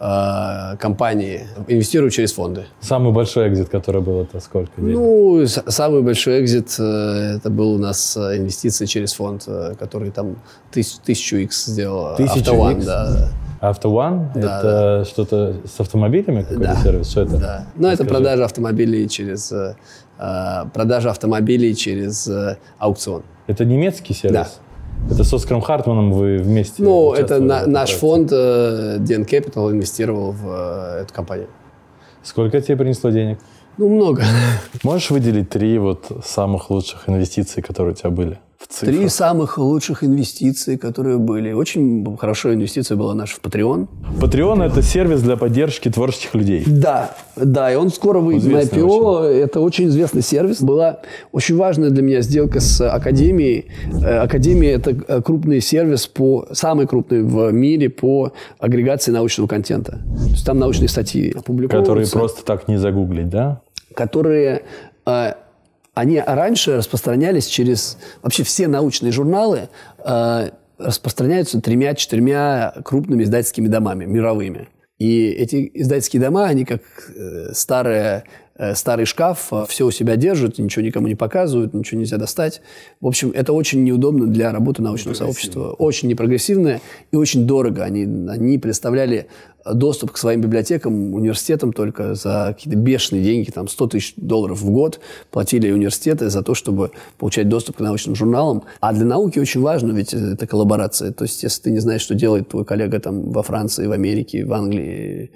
э, компании, инвестирую через фонды. Самый большой экзит, который был, это сколько денег? Ну, с- самый большой экзит, э, это был у нас э, инвестиции через фонд, э, который там тысяч, тысячу икс сделал. Тысячу Автован, икс? да. Автован? Да, это что-то с автомобилями, какой-то Да. сервис? Что это? Да. Ну, это Расскажи. продажа автомобилей через, э, э, продажа автомобилей через э, аукцион. Это немецкий сервис? Это с Оскаром Хартманом вы вместе Ну, это участвовали в на- этом наш проекте? фонд э, ди эн Capital инвестировал в э, эту компанию. Сколько тебе принесло денег? Ну, много. Можешь выделить три вот самых лучших инвестиций, которые у тебя были в цифрах? Три самых лучших инвестиции, которые были. Очень хорошая инвестиция была наша в Patreon. Patreon – это сервис для поддержки творческих людей. Да, да, и он скоро выйдет на ай Известный пи о. Это очень известный сервис. Была очень важная для меня сделка с Академией. Э, Академия – это э, крупный сервис, по, самый крупный в мире по агрегации научного контента. То есть там научные статьи опубликовываются. Которые просто так не загуглить, да? которые э, они раньше распространялись через... Вообще все научные журналы э, распространяются тремя-четырьмя крупными издательскими домами, мировыми. И эти издательские дома, они как э, старые, э, старый шкаф, э, все у себя держат, ничего никому не показывают, ничего нельзя достать. В общем, это очень неудобно для работы научного сообщества. Очень непрогрессивное и очень дорого. Они, они предоставляли доступ к своим библиотекам, университетам только за какие-то бешеные деньги, там сто тысяч долларов в год платили университеты за то, чтобы получать доступ к научным журналам. А для науки очень важно, ведь это коллаборация. То есть, если ты не знаешь, что делает твой коллега там во Франции, в Америке, в Англии,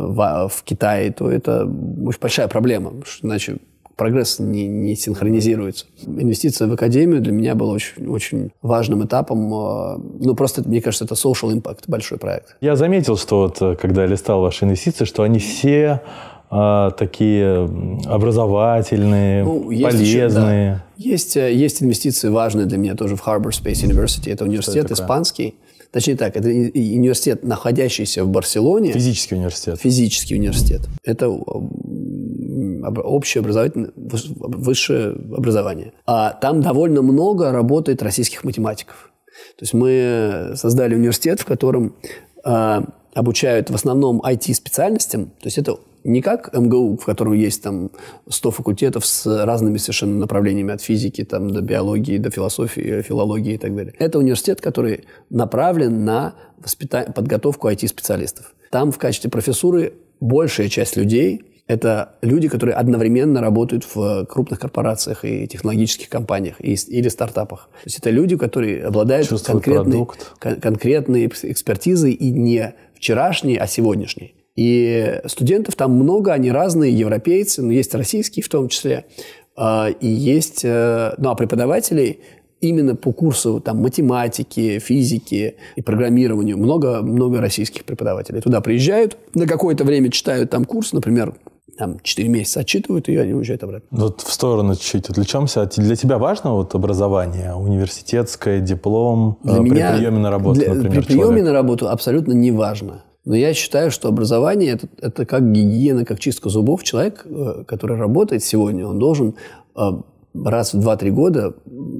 в, в Китае, то это очень большая проблема, потому что иначе прогресс не, не синхронизируется. Инвестиция в академию для меня была очень, очень важным этапом. Ну, просто, мне кажется, это social impact, большой проект. Я заметил, что вот, когда я листал ваши инвестиции, что они все а, такие образовательные, Ну, есть полезные. еще, да. есть, есть инвестиции важные для меня тоже в Harbor Space University. Это университет это испанский. Точнее так, это университет, находящийся в Барселоне. Физический университет. Физический университет. Это общее образовательное, высшее образование. А там довольно много работает российских математиков. То есть мы создали университет, в котором э, обучают в основном ай ти-специальностям. То есть это не как эм гэ у, в котором есть там сто факультетов с разными совершенно направлениями от физики там, до биологии, до философии, филологии и так далее. Это университет, который направлен на воспита... подготовку ай ти-специалистов. Там в качестве профессуры большая часть людей – это люди, которые одновременно работают в крупных корпорациях и технологических компаниях и, или стартапах. То есть это люди, которые обладают конкретной, кон- конкретной экспертизой и не вчерашней, а сегодняшней. И студентов там много, они разные, европейцы, но есть российские в том числе. И есть, ну а преподавателей именно по курсу там, математики, физики и программированию много, много российских преподавателей. Туда приезжают, на какое-то время читают там курс, например, там четыре месяца отчитывают, и они уезжают обратно. Вот в сторону чуть-чуть отвлечемся. Для тебя важно вот образование, университетское, диплом Для при меня, приеме на работу, для, например, При приеме человек? на работу абсолютно не важно. Но я считаю, что образование это, – это как гигиена, как чистка зубов. Человек, который работает сегодня, он должен раз в два-три года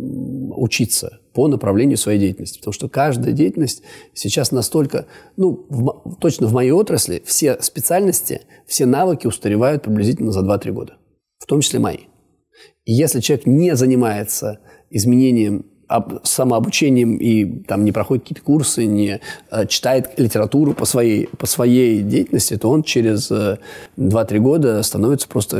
учиться по направлению своей деятельности. Потому что каждая деятельность сейчас настолько... Ну, в, точно в моей отрасли все специальности, все навыки устаревают приблизительно за два-три года. В том числе мои. И если человек не занимается изменением, самообучением и там, не проходит какие-то курсы, не э, читает литературу по своей, по своей деятельности, то он через э, два-три года становится просто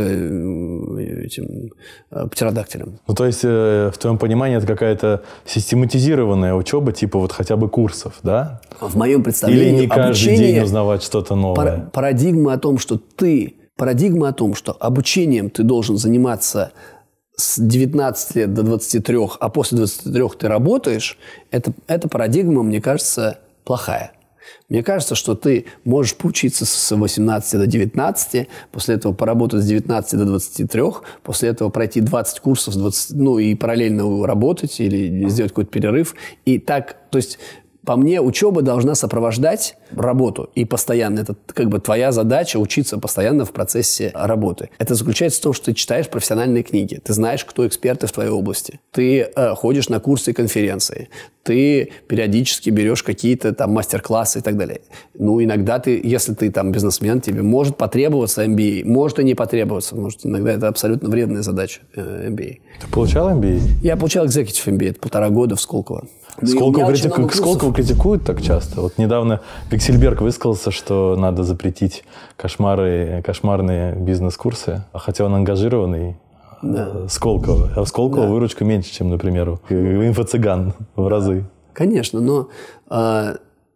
э, этим э, птеродактилем. Ну, то есть, э, в твоем понимании, это какая-то систематизированная учеба, типа вот хотя бы курсов, да? В моем представлении Или не каждый обучение, день узнавать что-то новое? Пар- парадигма о том, что ты парадигма о том, что обучением ты должен заниматься с девятнадцати лет до двадцати трёх, а после двадцати трёх ты работаешь, это, эта парадигма, мне кажется, плохая. Мне кажется, что ты можешь поучиться с восемнадцати до девятнадцати, после этого поработать с девятнадцати до двадцати трёх, после этого пройти двадцать курсов, двадцать, ну и параллельно работать или сделать какой-то перерыв. И так, то есть... По мне, учеба должна сопровождать работу. И постоянно. Это как бы твоя задача учиться постоянно в процессе работы. Это заключается в том, что ты читаешь профессиональные книги. Ты знаешь, кто эксперты в твоей области. Ты э, ходишь на курсы и конференции. Ты периодически берешь какие-то там мастер-классы и так далее. Ну, иногда ты, если ты там бизнесмен, тебе может потребоваться эм би эй. Может и не потребоваться. Может, иногда это абсолютно вредная задача э, эм би эй. Ты получал эм би эй? Я получал Executive эм би эй. Это полтора года в Сколково. Сколько, критику... Сколько критикуют так часто? Вот недавно Виксельберг высказался, что надо запретить кошмары, кошмарные бизнес-курсы, хотя он ангажированный. Да. Сколково. А в Сколково да. выручка меньше, чем, например, у инфо-цыган в разы. Конечно, но э,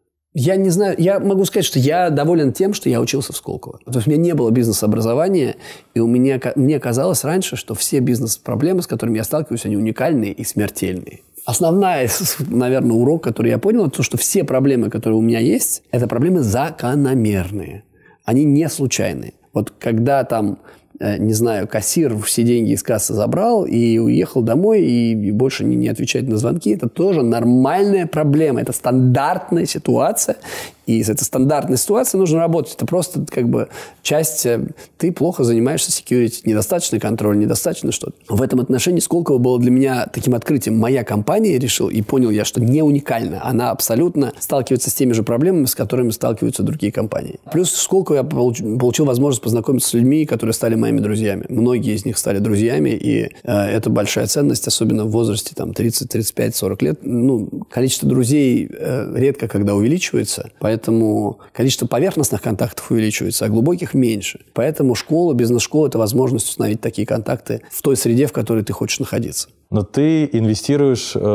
я не знаю, я могу сказать, что я доволен тем, что я учился в Сколково. То есть у меня не было бизнес-образования, и у меня, мне казалось раньше, что все бизнес-проблемы, с которыми я сталкиваюсь, они уникальные и смертельные. Основной, наверное, урок, который я понял, это то, что все проблемы, которые у меня есть, это проблемы закономерные. Они не случайные. Вот когда там, не знаю, кассир все деньги из кассы забрал и уехал домой, и больше не, не отвечает на звонки, это тоже нормальная проблема. Это стандартная ситуация. И с этой стандартной ситуацией нужно работать. Это просто как бы часть... Ты плохо занимаешься security, недостаточный контроль, недостаточно что-то. В этом отношении Сколково было для меня таким открытием. Моя компания решила, и понял я, что не уникальна. Она абсолютно сталкивается с теми же проблемами, с которыми сталкиваются другие компании. Плюс в Сколково я получил, получил возможность познакомиться с людьми, которые стали моими друзьями. Многие из них стали друзьями, и э, это большая ценность, особенно в возрасте там, тридцать, тридцать пять, сорок лет. Ну, количество друзей э, редко когда увеличивается, поэтому количество поверхностных контактов увеличивается, а глубоких меньше. Поэтому школа, бизнес-школа – это возможность установить такие контакты в той среде, в которой ты хочешь находиться. Но ты инвестируешь э,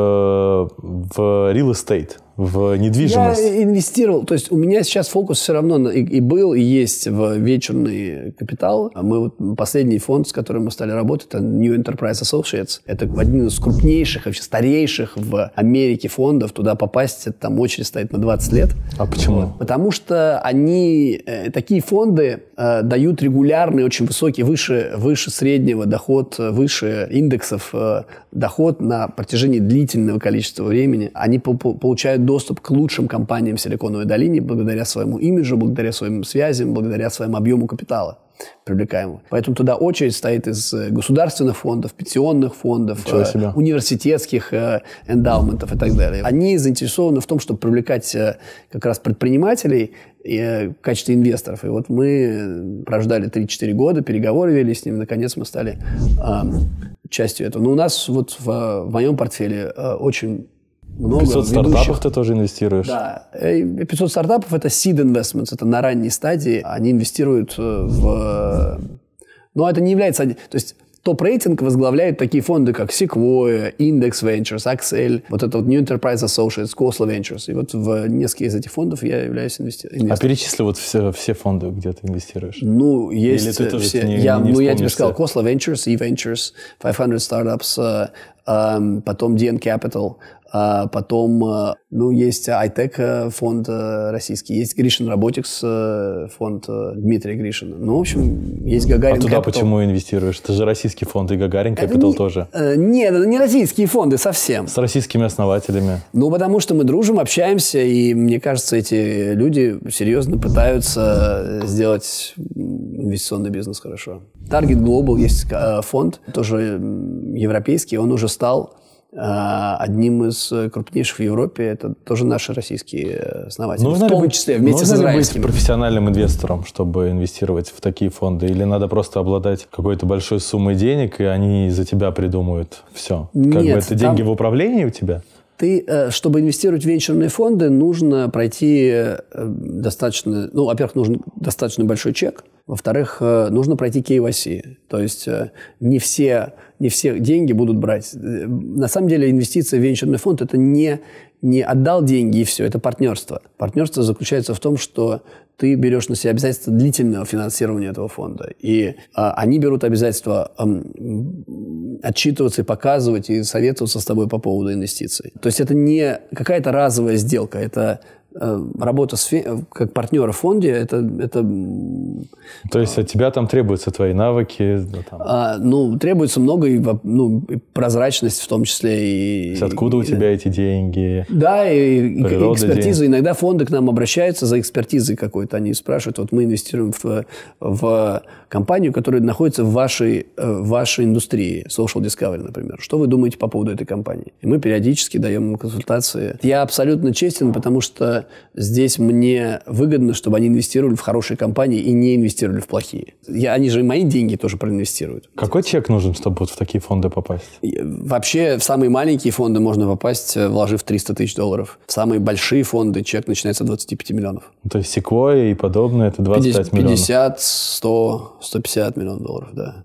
в real estate, в недвижимость. Я инвестировал. То есть у меня сейчас фокус все равно и, и был, и есть в венчурный капитал. Мы вот последний фонд, с которым мы стали работать, это New Enterprise Associates. Это один из крупнейших, вообще старейших в Америке фондов. Туда попасть, это там очередь стоит на двадцать лет. А почему? Вот. Потому что они, э, такие фонды э, дают регулярный, очень высокий, выше, выше среднего доход, выше индексов э, доход на протяжении длительного количества времени. Они по- по- получают доступ к лучшим компаниям в Силиконовой долине благодаря своему имиджу, благодаря своим связям, благодаря своему объему капитала привлекаемого. Поэтому туда очередь стоит из государственных фондов, пенсионных фондов, э, университетских э, эндаументов и так далее. Они заинтересованы в том, чтобы привлекать э, как раз предпринимателей э, в качестве инвесторов. И вот мы прождали три-четыре года, переговоры вели с ними, наконец мы стали э, частью этого. Но у нас вот в, в моем портфеле э, очень много пятьсот ведущих. Стартапов ты тоже инвестируешь? Да. пятьсот стартапов – это seed investments, это на ранней стадии. Они инвестируют в... Но это не является... То есть топ-рейтинг возглавляют такие фонды, как Sequoia, Index Ventures, Accel, вот это вот New Enterprise Associates, Khosla Ventures. И вот в несколько из этих фондов я являюсь инвестором. А перечисли вот все, все фонды, где ты инвестируешь? Ну, есть Или ты все. Не, я, не ну, я тебе сказал, Khosla Ventures, E-Ventures, пятьсот Startups, uh, um, потом ди эн Capital, Uh, потом, uh, ну, есть iTech фонд uh, российский, есть Гришин Robotics uh, фонд uh, Дмитрия Гришина. Ну, в общем, есть Гагарин А туда Capital. Почему инвестируешь? Это же российский фонд, и Гагарин Capital не, тоже. Uh, нет, это не российские фонды совсем. С российскими основателями. Ну, потому что мы дружим, общаемся, и мне кажется, эти люди серьезно пытаются сделать инвестиционный бизнес хорошо. Target Global есть uh, фонд, тоже европейский, он уже стал одним из крупнейших в Европе. Это тоже наши российские основатели. Нужно в том быть, числе вместе нужно с израильскими. Нужно ли быть профессиональным инвестором, чтобы инвестировать в такие фонды? Или надо просто обладать какой-то большой суммой денег, и они за тебя придумают все? Как Нет, бы это там... деньги в управлении у тебя? Ты, чтобы инвестировать в венчурные фонды, нужно пройти достаточно... Ну, во-первых, нужен достаточно большой чек. Во-вторых, нужно пройти кей вай си. То есть не все, не все деньги будут брать. На самом деле инвестиция в венчурный фонд – это не, не отдал деньги и все. Это партнерство. Партнерство заключается в том, что ты берешь на себя обязательство длительного финансирования этого фонда. И а, они берут обязательство а, отчитываться и показывать, и советоваться с тобой по поводу инвестиций. То есть это не какая-то разовая сделка, это а, работа с фи- как партнера в фонде. Это, это, То есть от тебя там требуются твои навыки? Там. А, ну, требуется много, и, ну, и прозрачность в том числе. И, То есть откуда и, у тебя эти деньги? Да, и, и экспертиза. Денег. Иногда фонды к нам обращаются за экспертизой какой-то. Они спрашивают, вот мы инвестируем в, в компанию, которая находится в вашей, в вашей индустрии, Social Discovery, например. Что вы думаете по поводу этой компании? И мы периодически даем им консультации. Я абсолютно честен, потому что здесь мне выгодно, чтобы они инвестировали в хорошие компании и не инвестировали в плохие. Я, они же мои деньги тоже проинвестируют. Какой чек нужен, чтобы вот в такие фонды попасть? И вообще в самые маленькие фонды можно попасть, вложив триста тысяч долларов. В самые большие фонды чек начинается от двадцати пяти миллионов. То есть Sequoia и подобное – это двадцать пять миллионов? пятьдесят, сто, сто пятьдесят миллионов долларов, да.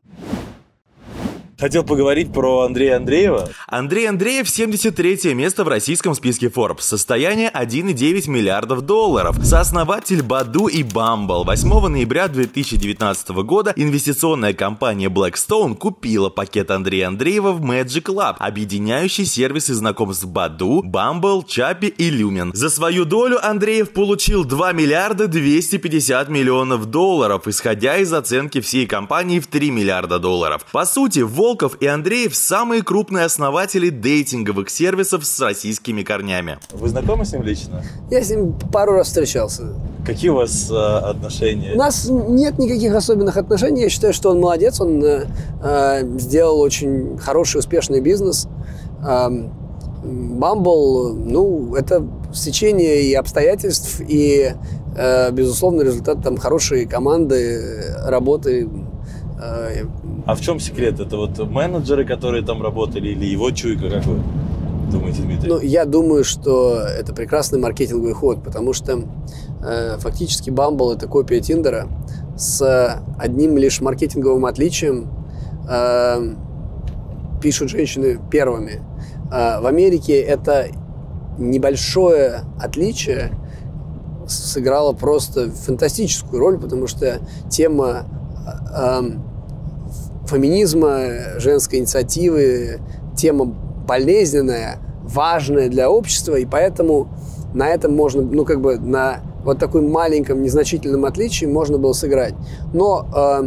Хотел поговорить про Андрея Андреева. Андрей Андреев – семьдесят третье место в российском списке Forbes. Состояние один и девять миллиардов долларов. Сооснователь Баду и Bumble. восьмого ноября две тысячи девятнадцатого года инвестиционная компания Blackstone купила пакет Андрея Андреева в Magic Lab, объединяющий сервисы знакомств Баду, Bumble, Чапи и Lumen. За свою долю Андреев получил два миллиарда двести пятьдесят миллионов долларов, исходя из оценки всей компании в три миллиарда долларов. По сути, Волков и Андреев – самые крупные основатели дейтинговых сервисов с российскими корнями. Вы знакомы с ним лично? Я с ним пару раз встречался. Какие у вас э, отношения? У нас нет никаких особенных отношений. Я считаю, что он молодец. Он э, э, сделал очень хороший, успешный бизнес. Э, Bumble, ну, это стечение и обстоятельств, и, э, безусловно, результат там хорошей команды, работы. Э, А в чем секрет? Это вот менеджеры, которые там работали, или его чуйка, как вы думаете, Дмитрий? Ну, я думаю, что это прекрасный маркетинговый ход, потому что э, фактически Bumble – это копия Тиндера с одним лишь маркетинговым отличием. Э, пишут женщины первыми. Э, в Америке это небольшое отличие сыграло просто фантастическую роль, потому что тема э, феминизма, женской инициативы, тема болезненная, важная для общества, и поэтому на этом можно, ну, как бы на вот таком маленьком, незначительном отличии можно было сыграть. Но, э,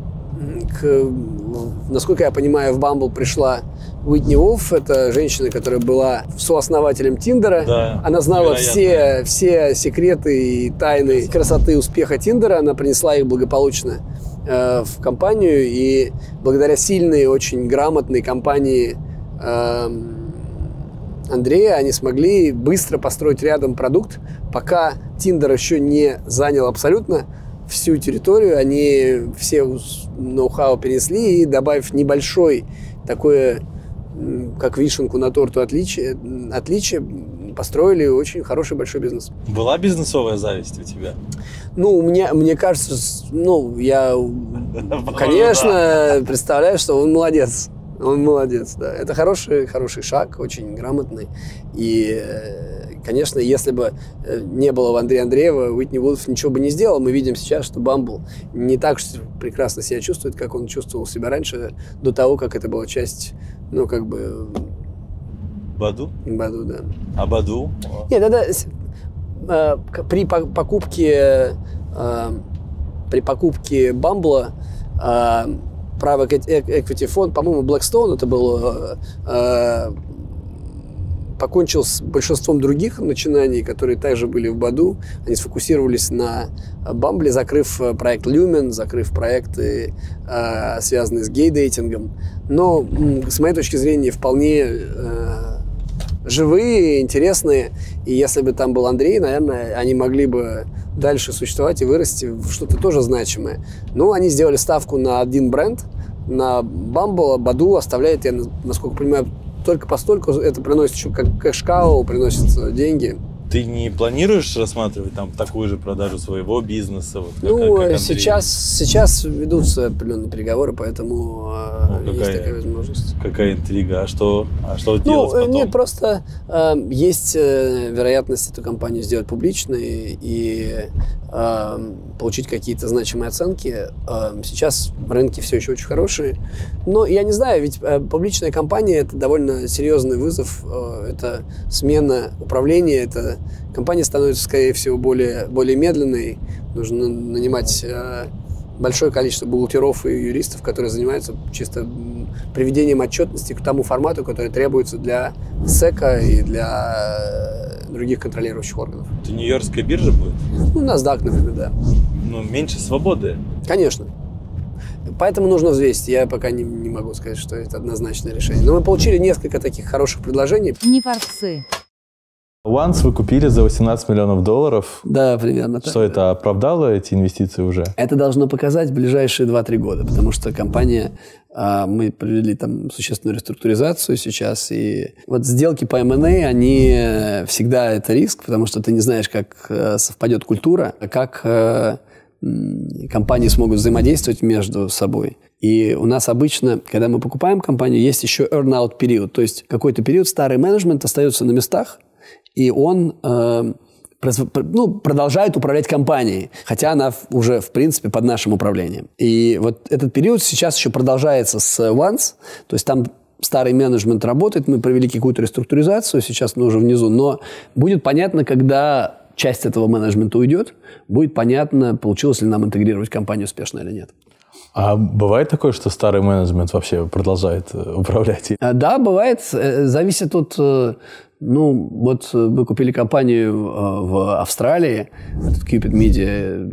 к, насколько я понимаю, в Bumble пришла Уитни Вулф, это женщина, которая была сооснователем Тиндера. Да, она знала все, все секреты и тайны красоты успеха Тиндера, она принесла их благополучно э, в компанию, и благодаря сильной, очень грамотной компании э, Андрея они смогли быстро построить рядом продукт, пока Тиндер еще не занял абсолютно всю территорию, они все ноу-хау перенесли, и, добавив небольшой такое, как вишенку на торту отличие, отличие, построили очень хороший большой бизнес. Была бизнесовая зависть у тебя? Ну, мне, мне кажется, ну, я, конечно, представляю, что он молодец. Он молодец, да. Это хороший, хороший шаг, очень грамотный. И, конечно, если бы не было Андрея Андреева, Уитни Вулф ничего бы не сделал. Мы видим сейчас, что Bumble не так прекрасно себя чувствует, как он чувствовал себя раньше, до того, как это была часть, ну, как бы... Баду? Баду, да. А Баду? Нет, это э, при покупке э, при покупке Bumble э, Private Equity фонд, по-моему, Blackstone, это был, э, покончил с большинством других начинаний, которые также были в Баду. Они сфокусировались на Bumble, закрыв проект Lumen, закрыв проекты, э, связанные с гей-дейтингом. Но, с моей точки зрения, вполне э, живые, интересные. И если бы там был Андрей, наверное, они могли бы дальше существовать и вырасти в что-то тоже значимое. Но они сделали ставку на один бренд, на Bumble. Баду оставляет, я, насколько понимаю, только постольку это приносит еще как кэш-кау, приносит деньги. Ты не планируешь рассматривать там такую же продажу своего бизнеса? Вот, как, Ну, как сейчас, сейчас ведутся определенные переговоры, поэтому ну, есть такая возможность. Какая интрига? А что, а что ну, делать потом? Нет, просто э, есть э, вероятность эту компанию сделать публичной и э, получить какие-то значимые оценки. Э, сейчас рынки все еще очень хорошие. Но я не знаю, ведь э, публичная компания – это довольно серьезный вызов. Э, это смена управления, это компания становится, скорее всего, более, более медленной. Нужно нанимать э, большое количество бухгалтеров и юристов, которые занимаются чисто приведением отчетности к тому формату, который требуется для СЭКа и для других контролирующих органов. Это Нью-Йоркская биржа будет? Ну, NASDAQ, например, да. Ну, меньше свободы. Конечно. Поэтому нужно взвесить. Я пока не, не могу сказать, что это однозначное решение. Но мы получили несколько таких хороших предложений. Не форцы. Once вы купили за восемнадцать миллионов долларов. Да, примерно так. Что это оправдало эти инвестиции уже? Это должно показать в ближайшие два-три года, потому что компания, мы провели там существенную реструктуризацию сейчас, и вот сделки по эм энд эй, они всегда это риск, потому что ты не знаешь, как совпадет культура, как компании смогут взаимодействовать между собой. И у нас обычно, когда мы покупаем компанию, есть еще earn-out период, то есть какой-то период старый менеджмент остается на местах, и он э, ну, продолжает управлять компанией, хотя она уже, в принципе, под нашим управлением. И вот этот период сейчас еще продолжается с Once, то есть там старый менеджмент работает, мы провели какую-то реструктуризацию, сейчас мы уже внизу, но будет понятно, когда часть этого менеджмента уйдет, будет понятно, получилось ли нам интегрировать компанию успешно или нет. А бывает такое, что старый менеджмент вообще продолжает управлять? Да, бывает. Зависит от... Ну, вот мы купили компанию в Австралии, этот Cupid Media,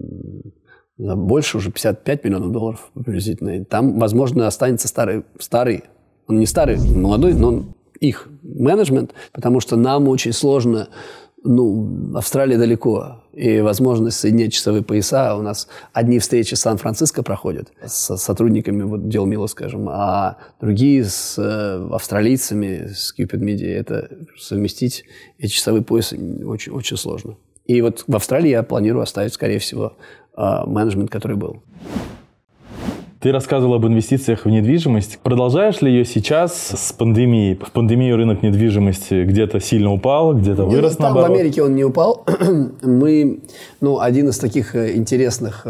больше уже пятьдесят пять миллионов долларов приблизительно. Там, возможно, останется старый, старый, он не старый, молодой, но он их менеджмент, потому что нам очень сложно, ну, Австралия далеко, и возможность соединять часовые пояса. У нас одни встречи с Сан-Франциско проходят с сотрудниками вот, Дел Мило, скажем, а другие с э, австралийцами, с Cupid Media. Это совместить эти часовые поясы очень, очень сложно. И вот в Австралии я планирую оставить, скорее всего, э, менеджмент, который был. Ты рассказывал об инвестициях в недвижимость. Продолжаешь ли ее сейчас с пандемией? В пандемию рынок недвижимости где-то сильно упал, где-то вырос, там наоборот. В Америке он не упал. Мы, ну, один из таких интересных,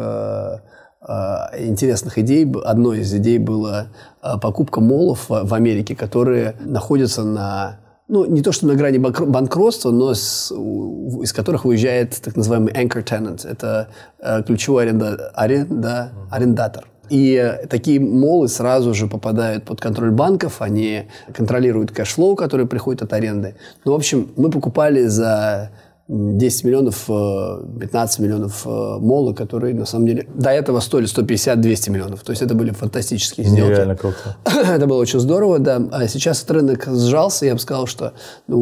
интересных идей, одной из идей была покупка моллов в Америке, которые находятся на... Ну, не то, что на грани банкротства, но с, из которых выезжает так называемый anchor tenant. Это ключевой аренда, аренда, арендатор. И такие моллы сразу же попадают под контроль банков, они контролируют кэшфлоу, который приходит от аренды. Ну, в общем, мы покупали за десять миллионов, пятнадцать миллионов моллы, которые, на самом деле, до этого стоили сто пятьдесят - двести миллионов. То есть, это были фантастические сделки. Нереально круто. Это было очень здорово, да. А сейчас этот рынок сжался, я бы сказал, что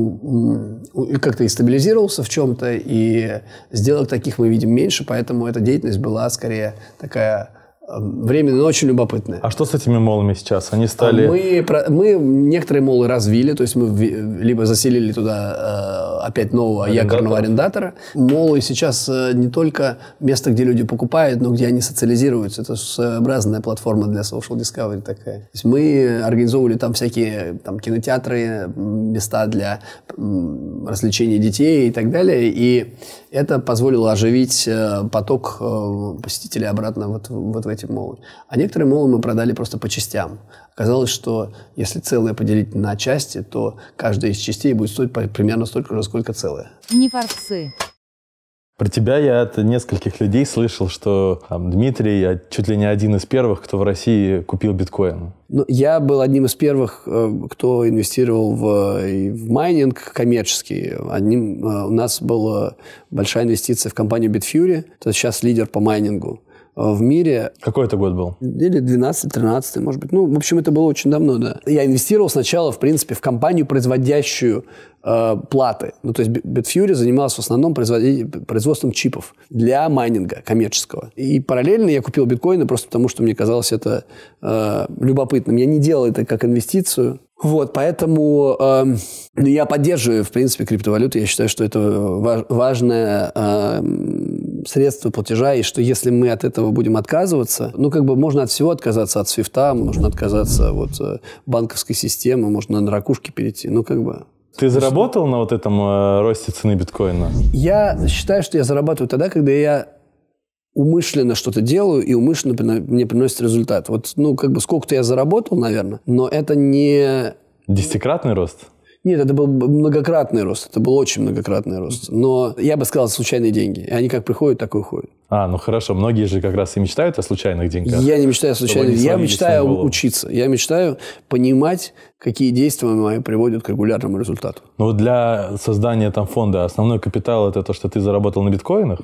ну, как-то и стабилизировался в чем-то, и сделок таких мы видим меньше, поэтому эта деятельность была скорее такая... временно, но очень любопытная. А что с этими моллами сейчас? Они стали... Мы, мы некоторые моллы развили, то есть мы либо заселили туда э, опять нового Арендатор. якорного арендатора. Моллы сейчас э, не только место, где люди покупают, но где они социализируются. Это своеобразная платформа для social discovery такая. То есть мы организовывали там всякие там, кинотеатры, места для м, развлечения детей и так далее. И это позволило оживить э, поток э, посетителей обратно вот, вот в эти моллы. А некоторые моллы мы продали просто по частям. Оказалось, что если целое поделить на части, то каждая из частей будет стоить примерно столько же, сколько целое. Не форцы. Про тебя я от нескольких людей слышал, что там, Дмитрий я чуть ли не один из первых, кто в России купил биткоин. Ну, я был одним из первых, кто инвестировал в, в майнинг коммерческий. Одним, у нас была большая инвестиция в компанию Bitfury. Это сейчас лидер по майнингу в мире. Какой это год был? Или двенадцатый-тринадцатый, может быть. Ну, в общем, это было очень давно, да. Я инвестировал сначала, в принципе, в компанию, производящую э, платы. Ну, то есть Bitfury занималась в основном производством чипов для майнинга коммерческого. И параллельно я купил биткоины просто потому, что мне казалось это э, любопытным. Я не делал это как инвестицию. Вот, поэтому э, я поддерживаю, в принципе, криптовалюту. Я считаю, что это важ, важное э, средство платежа, и что если мы от этого будем отказываться, ну, как бы можно от всего отказаться, от свифта, можно отказаться от э, банковской системы, можно на ракушки перейти, ну, как бы... Ты заработал на вот этом э, росте цены биткоина? Я считаю, что я зарабатываю тогда, когда я умышленно что-то делаю, и умышленно мне приносит результат. Вот, ну, как бы сколько-то я заработал, наверное, но это не... Десятикратный рост? Нет, это был многократный рост. Это был очень многократный рост. Но я бы сказал, случайные деньги. И они как приходят, так и уходят. А, ну хорошо. Многие же как раз и мечтают о случайных деньгах. Я не мечтаю о случайных деньгах. Я мечтаю учиться. Я мечтаю понимать, какие действия мои приводят к регулярному результату. Ну вот для создания там фонда основной капитал – это то, что ты заработал на биткоинах?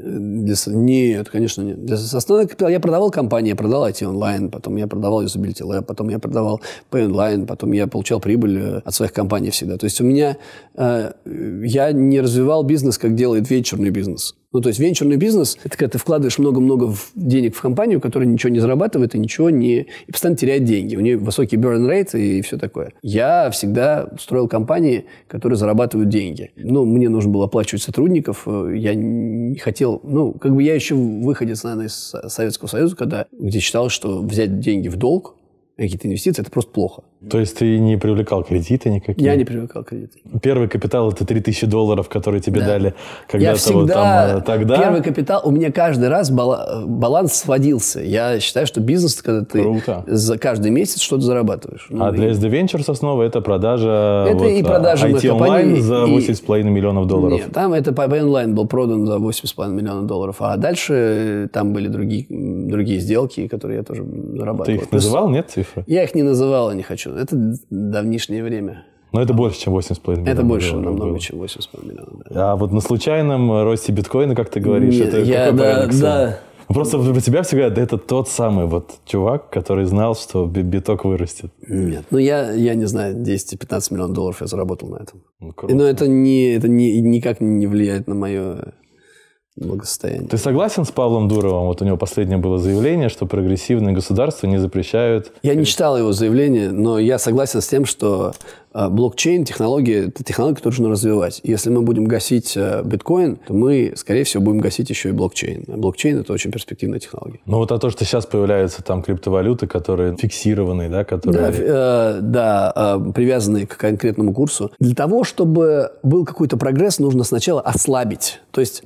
Нет, конечно, нет. Для основной капитал я продавал компании, я продал ай ти онлайн, потом я продавал Usability Lab, потом я продавал Pay Online, потом я получал прибыль от своих компаний всегда. То есть у меня... Э, я не развивал бизнес, как делает венчурный бизнес. Ну, то есть венчурный бизнес – это когда ты вкладываешь много-много денег в компанию, которая ничего не зарабатывает и ничего не... и постоянно теряет деньги. У нее высокий burn rate и все такое. Я всегда строил компании, которые зарабатывают деньги. Ну, мне нужно было оплачивать сотрудников. Я не хотел... Ну, как бы я еще выходец, наверное, из Советского Союза, когда, где считал, что взять деньги в долг, какие-то инвестиции – это просто плохо. То есть ты не привлекал кредиты никакие? Я не привлекал кредиты. Первый капитал – это три тысячи долларов, которые тебе да. дали когда-то я всегда, вот там, тогда? Первый капитал, у меня каждый раз баланс сводился. Я считаю, что бизнес, когда ты Круто. За каждый месяц что-то зарабатываешь. Ну, а и... для эс ди Ventures основа – это продажа это вот, и продажа ай ти онлайн за восемь с половиной и... миллионов долларов? Нет, там это Pay онлайн был продан за восемь с половиной миллионов долларов. А дальше там были другие, другие сделки, которые я тоже зарабатывал. Ты их называл, нет, цифры? Я их не называл, не хочу. Это давнишнее время. Но это больше, чем восемь с половиной миллионов. Это больше, долларов намного, было. чем восемь с половиной миллионов. Да. А вот на случайном росте биткоина, как ты говоришь, Нет, это я, какой да, порядок? да. Просто про тебя всегда да, это тот самый вот чувак, который знал, что биток вырастет. Нет, ну я, я не знаю, десять-пятнадцать миллионов долларов я заработал на этом. Ну, но это, не, это не, никак не влияет на мое благосостояние. Ты согласен с Павлом Дуровым? Вот у него последнее было заявление, что прогрессивные государства не запрещают... Я не читал его заявление, но я согласен с тем, что э, блокчейн, технология, это технология, которую нужно развивать. Если мы будем гасить э, биткоин, то мы, скорее всего, будем гасить еще и блокчейн. А блокчейн – это очень перспективная технология. Ну вот а то, что сейчас появляются там криптовалюты, которые фиксированные, да? Которые... Да, э, да э, привязанные к конкретному курсу. Для того, чтобы был какой-то прогресс, нужно сначала ослабить. То есть...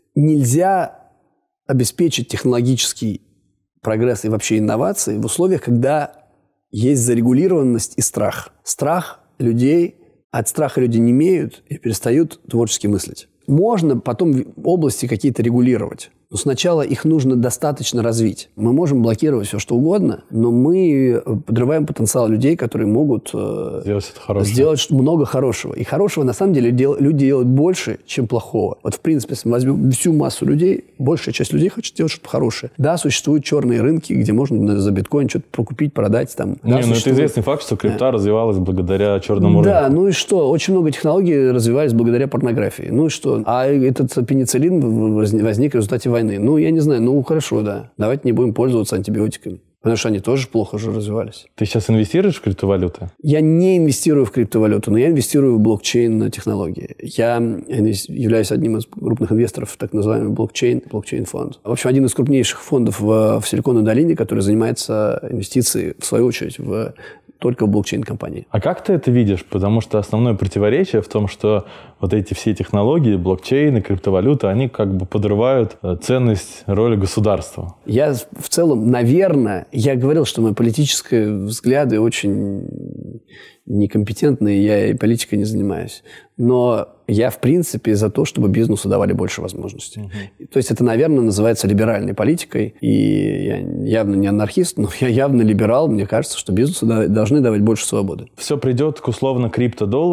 Нельзя обеспечить технологический прогресс и вообще инновации в условиях, когда есть зарегулированность и страх. Страх людей, от страха люди не имеют и перестают творчески мыслить. Можно потом области какие-то регулировать. Но сначала их нужно достаточно развить. Мы можем блокировать все, что угодно, но мы подрываем потенциал людей, которые могут сделать, это сделать много хорошего. И хорошего, на самом деле, дел, люди делают больше, чем плохого. Вот, в принципе, если мы возьмем всю массу людей, большая часть людей хочет делать что-то хорошее. Да, существуют черные рынки, где можно за биткоин что-то покупить, продать. Там. Не, да, ну существует... это известный факт, что крипта да. развивалась благодаря черному да, рынку. Да, ну и что? Очень много технологий развивались благодаря порнографии. Ну и что? А этот пенициллин возник в результате войны. Ну, я не знаю, ну, хорошо, да. Давайте не будем пользоваться антибиотиками. Потому что они тоже плохо же развивались. Ты сейчас инвестируешь в криптовалюты? Я не инвестирую в криптовалюту, но я инвестирую в блокчейн-технологии. Я являюсь одним из крупных инвесторов в так называемый блокчейн, блокчейн-фонд. В общем, один из крупнейших фондов в, в Силиконовой долине, который занимается инвестицией, в свою очередь, в только в блокчейн-компании. А как ты это видишь? Потому что основное противоречие в том, что вот эти все технологии, блокчейны, криптовалюты, они как бы подрывают ценность роли государства. Я в целом, наверное, я говорил, что мои политические взгляды очень некомпетентные, я и политикой не занимаюсь. Но я, в принципе, за то, чтобы бизнесу давали больше возможностей. Uh-huh. То есть это, наверное, называется либеральной политикой. И я явно не анархист, но я явно либерал. Мне кажется, что бизнесу должны давать больше свободы. Все придет к условно криптодоллару,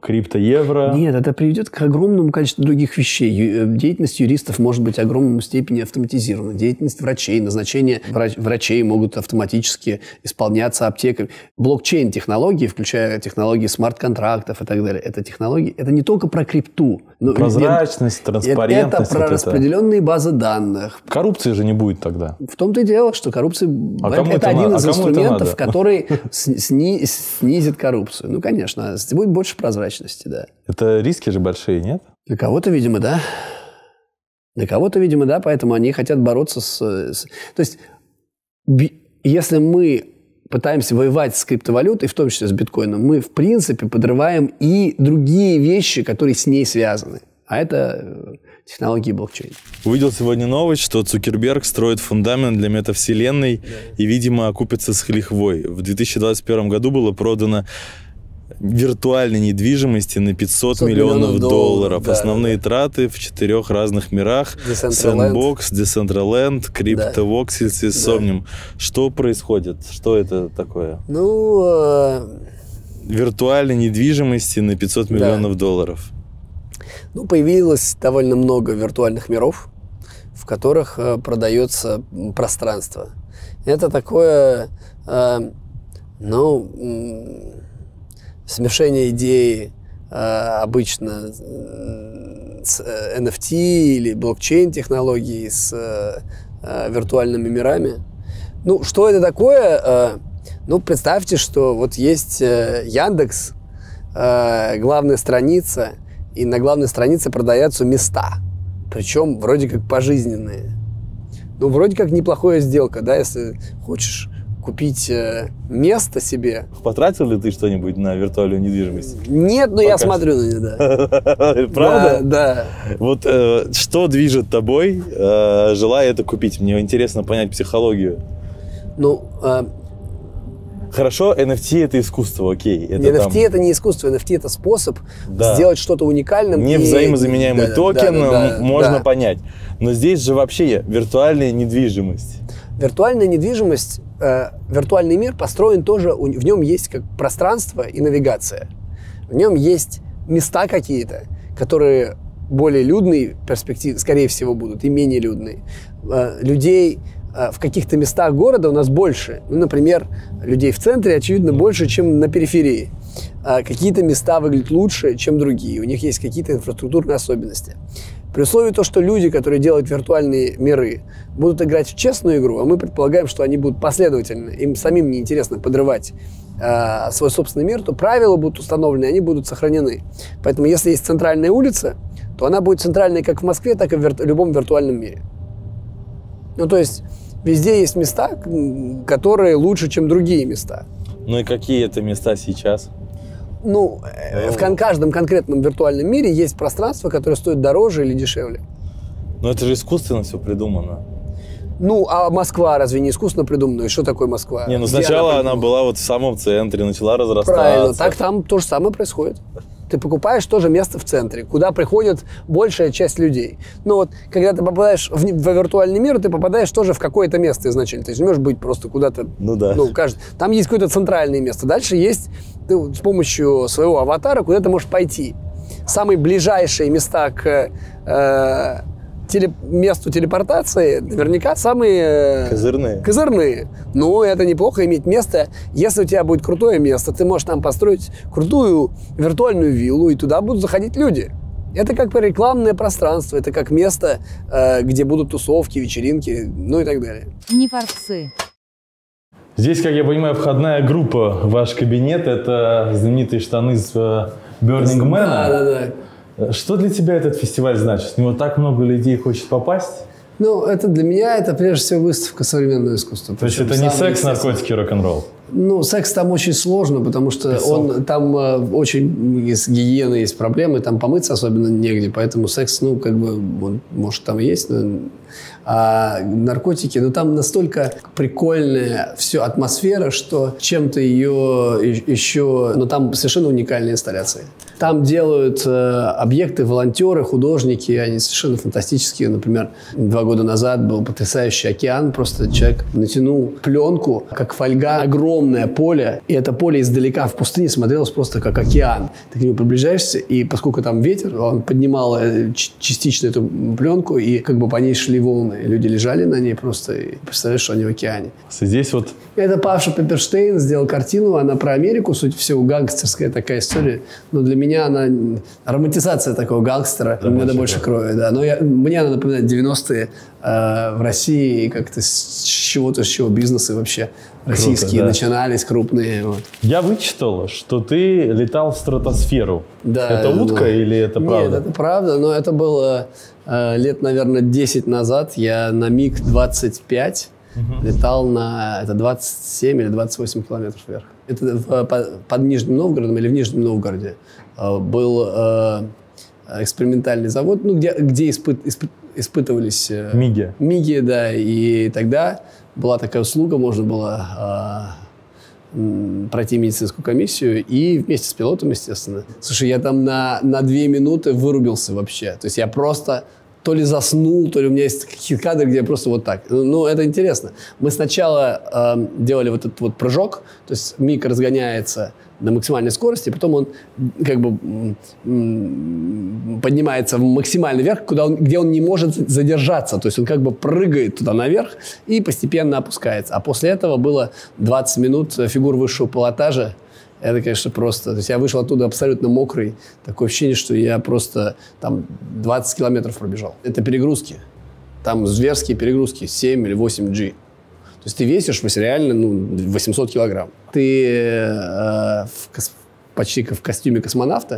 крипто-евро. Нет, это приведет к огромному количеству других вещей. Ю- Деятельность юристов может быть в огромной степени автоматизирована. Деятельность врачей, назначение врач- врачей могут автоматически исполняться аптеками. Блокчейн-технологии, включая технологии смарт-контрактов и так далее, это технологии, это не только про крипту. Но Прозрачность, это, транспарентность. Это про вот распределенные это. базы данных. Коррупции же не будет тогда. В том-то и дело, что коррупция А это, кому это это один надо? из А кому это инструментов, надо? который сни- снизит коррупцию. Ну, конечно, будет больше прозрачности, да. Это риски же большие, нет? Для кого-то, видимо, да. Для кого-то, видимо, да, поэтому они хотят бороться с... с... То есть, би- если мы пытаемся воевать с криптовалютой, в том числе с биткоином, мы, в принципе, подрываем и другие вещи, которые с ней связаны. А это технологии блокчейн. Увидел сегодня новость, что Цукерберг строит фундамент для метавселенной да. и, видимо, окупится с лихвой. В две тысячи двадцать первом году было продано виртуальной недвижимости на пятьсот миллионов долларов. Да, Основные да. траты в четырех разных мирах. Sandbox, Decentraland, CryptoVoxels и Somnium. Да. Что происходит? Что это такое? Ну... Э... Виртуальной недвижимости на пятьсот миллионов да. долларов. Ну, появилось довольно много виртуальных миров, в которых э, продается пространство. Это такое, э, ну, э, смешение идей э, обычно э, с эн эф ти или блокчейн-технологией с э, виртуальными мирами. Ну, что это такое? Э, ну, представьте, что вот есть э, Яндекс, э, главная страница, и на главной странице продаются места, причем вроде как пожизненные. Ну, вроде как неплохая сделка, да, если хочешь купить э, место себе. Потратил ли ты что-нибудь на виртуальную недвижимость? Нет, но Пока я смотрю на нее, да. Правда? Да. Вот э, что движет тобой, э, желая это купить? Мне интересно понять психологию. Ну, э, Хорошо, эн эф ти это искусство, окей. Это эн эф ти там... это не искусство, эн эф ти это способ да. сделать что-то уникальным. Невзаимозаменяемый и... токен, да, да, да, можно да. понять. Но здесь же вообще виртуальная недвижимость. Виртуальная недвижимость, э, виртуальный мир построен тоже, у, в нем есть как пространство и навигация. В нем есть места какие-то, которые более людные перспективы, скорее всего, будут, и менее людные. Э, людей э, в каких-то местах города у нас больше. Ну, например, людей в центре, очевидно, больше, чем на периферии. Э, какие-то места выглядят лучше, чем другие. У них есть какие-то инфраструктурные особенности. При условии того, что люди, которые делают виртуальные миры, будут играть в честную игру, а мы предполагаем, что они будут последовательны, им самим неинтересно подрывать э, свой собственный мир, то правила будут установлены, они будут сохранены. Поэтому если есть центральная улица, то она будет центральной как в Москве, так и в вир- любом виртуальном мире. Ну, то есть везде есть места, которые лучше, чем другие места. Ну и какие это места сейчас? Ну, oh. в кон- каждом конкретном виртуальном мире есть пространство, которое стоит дороже или дешевле. Но это же искусственно все придумано. Ну, а Москва разве не искусственно придумана? И что такое Москва? Не, ну Где сначала она, она была вот в самом центре, начала разрастаться. Правильно, так там то же самое происходит. Ты покупаешь тоже место в центре, куда приходит большая часть людей. Но вот, когда ты попадаешь в, в виртуальный мир, ты попадаешь тоже в какое-то место изначально. Ты не можешь быть просто куда-то... Ну да. Ну, каждый, там есть какое-то центральное место. Дальше есть ты с помощью своего аватара, куда ты можешь пойти. Самые ближайшие места к э, теле, месту телепортации наверняка самые... Козырные. Козырные. Ну, это неплохо иметь место. Если у тебя будет крутое место, ты можешь там построить крутую виртуальную виллу, и туда будут заходить люди. Это как рекламное пространство, это как место, э, где будут тусовки, вечеринки, ну и так далее. Не форцы. Здесь, как я понимаю, входная группа в ваш кабинет – это знаменитые штаны с Burning Man. Да, да, да. Что для тебя этот фестиваль значит? В него так много людей хочет попасть? Ну, это для меня, это прежде всего выставка современного искусства. То есть это не секс, наркотики, рок-н-ролл? Ну, секс там очень сложно, потому что Песок. он там э, очень с гигиеной есть проблемы, там помыться особенно негде, поэтому секс, ну, как бы, он, может, там есть, но... А наркотики, ну, там настолько прикольная все атмосфера, что чем-то ее еще... Ну, там совершенно уникальные инсталляции. Там делают э, объекты волонтеры, художники, они совершенно фантастические. Например, два года назад был потрясающий океан, просто человек натянул пленку, как фольга, огромное поле, и это поле издалека в пустыне смотрелось просто как океан. Ты к нему приближаешься, и поскольку там ветер, он поднимал частично эту пленку, и как бы по ней шли волны. Люди лежали на ней просто, и представляешь, что они в океане. Здесь вот... Это Паша Пепперштейн сделал картину, она про Америку, суть всего, гангстерская такая история. Но для меня она романтизация такого гангстера, да, надо больше крови, да. Но я, мне она напоминает девяностые э, в России, как-то с чего-то, с чего бизнесы вообще российские Круто, да. начинались, крупные. Вот. Я вычитал, что ты летал в стратосферу. Да, это утка ну, или это правда? Нет, это правда, но это было э, лет, наверное, десять назад. Я на миг двадцать пять угу. летал на это двадцать семь или двадцать восемь километров вверх. Это в, под, под Нижним Новгородом или в Нижнем Новгороде э, был э, экспериментальный завод, ну, где, где испыт, испыт, испытывались э, Миги. Миги, да, и тогда была такая услуга, можно было э, пройти медицинскую комиссию и вместе с пилотом, естественно. Слушай, я там на, на две минуты вырубился вообще. То есть я просто то ли заснул, то ли у меня есть какие-то кадры, где я просто вот так. Ну, это интересно. Мы сначала э, делали вот этот вот прыжок, то есть миг разгоняется на максимальной скорости, потом он как бы поднимается максимально вверх, куда он, где он не может задержаться. То есть он как бы прыгает туда наверх и постепенно опускается. А после этого было двадцать минут фигур высшего пилотажа. Это, конечно, просто... То есть я вышел оттуда абсолютно мокрый. Такое ощущение, что я просто там двадцать километров пробежал. Это перегрузки. Там зверские перегрузки семь или восемь джи. То есть ты весишь реально ну, восемьсот килограмм. Ты э, в кос... почти в костюме космонавта.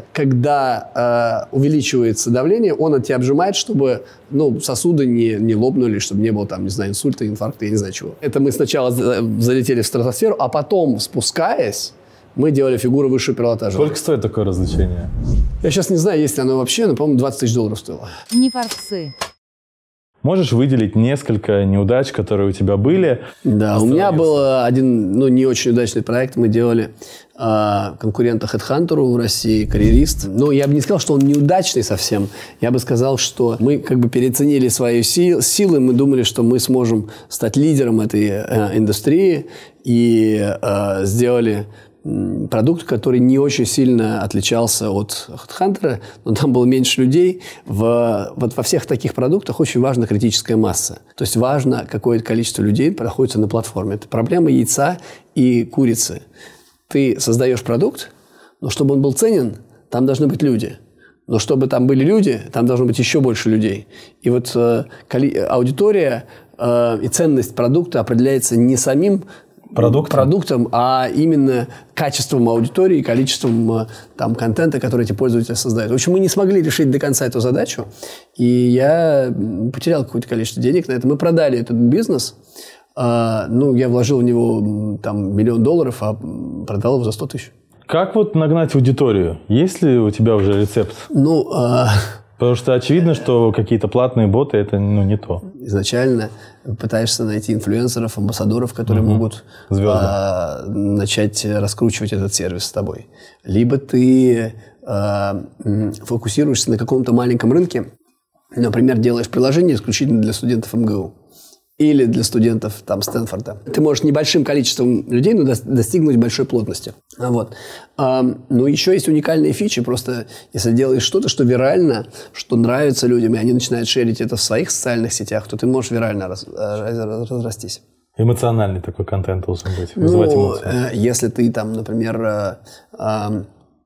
Когда э, увеличивается давление, он от тебя обжимает, чтобы ну, сосуды не, не лопнули, чтобы не было там, не знаю, инсульта, инфаркта, я не знаю чего. Это мы сначала залетели в стратосферу, а потом, спускаясь, мы делали фигуру высшего пилотажа. Сколько стоит такое развлечение? Я сейчас не знаю, есть ли оно вообще, но, по-моему, двадцать тысяч долларов стоило. Не форсы. Можешь выделить несколько неудач, которые у тебя были? Да, у меня был один, ну, не очень удачный проект. Мы делали э, конкурента HeadHunter в России, карьерист. Но я бы не сказал, что он неудачный совсем. Я бы сказал, что мы как бы переоценили свои сил, силы. Мы думали, что мы сможем стать лидером этой э, индустрии. И э, сделали продукт, который не очень сильно отличался от HeadHunter, но там было меньше людей. В, вот во всех таких продуктах очень важна критическая масса. То есть важно, какое количество людей находится на платформе. Это проблема яйца и курицы. Ты создаешь продукт, но чтобы он был ценен, там должны быть люди. Но чтобы там были люди, там должно быть еще больше людей. И вот э, аудитория э, и ценность продукта определяется не самим Продуктом? продуктом, а именно качеством аудитории и количеством там, контента, который эти пользователи создают. В общем, мы не смогли решить до конца эту задачу, и я потерял какое-то количество денег на это. Мы продали этот бизнес, а, ну, я вложил в него там, миллион долларов, а продал его за сто тысяч. Как вот нагнать аудиторию? Есть ли у тебя уже рецепт? Ну, а... Потому что очевидно, что какие-то платные боты – это ну, не то. Изначально пытаешься найти инфлюенсеров, амбассадоров, которые угу. могут а, начать раскручивать этот сервис с тобой. Либо ты а, фокусируешься на каком-то маленьком рынке, например, делаешь приложение исключительно для студентов эм гэ у. Или для студентов там, Стэнфорда. Ты можешь небольшим количеством людей но достигнуть большой плотности. Вот. А, ну, еще есть уникальные фичи. Просто если делаешь что-то, что вирально, что нравится людям, и они начинают шерить это в своих социальных сетях, то ты можешь вирально раз, раз, разрастись. Эмоциональный такой контент должен быть. Вызывать ну, эмоции. Э, если ты там, например... Э, э,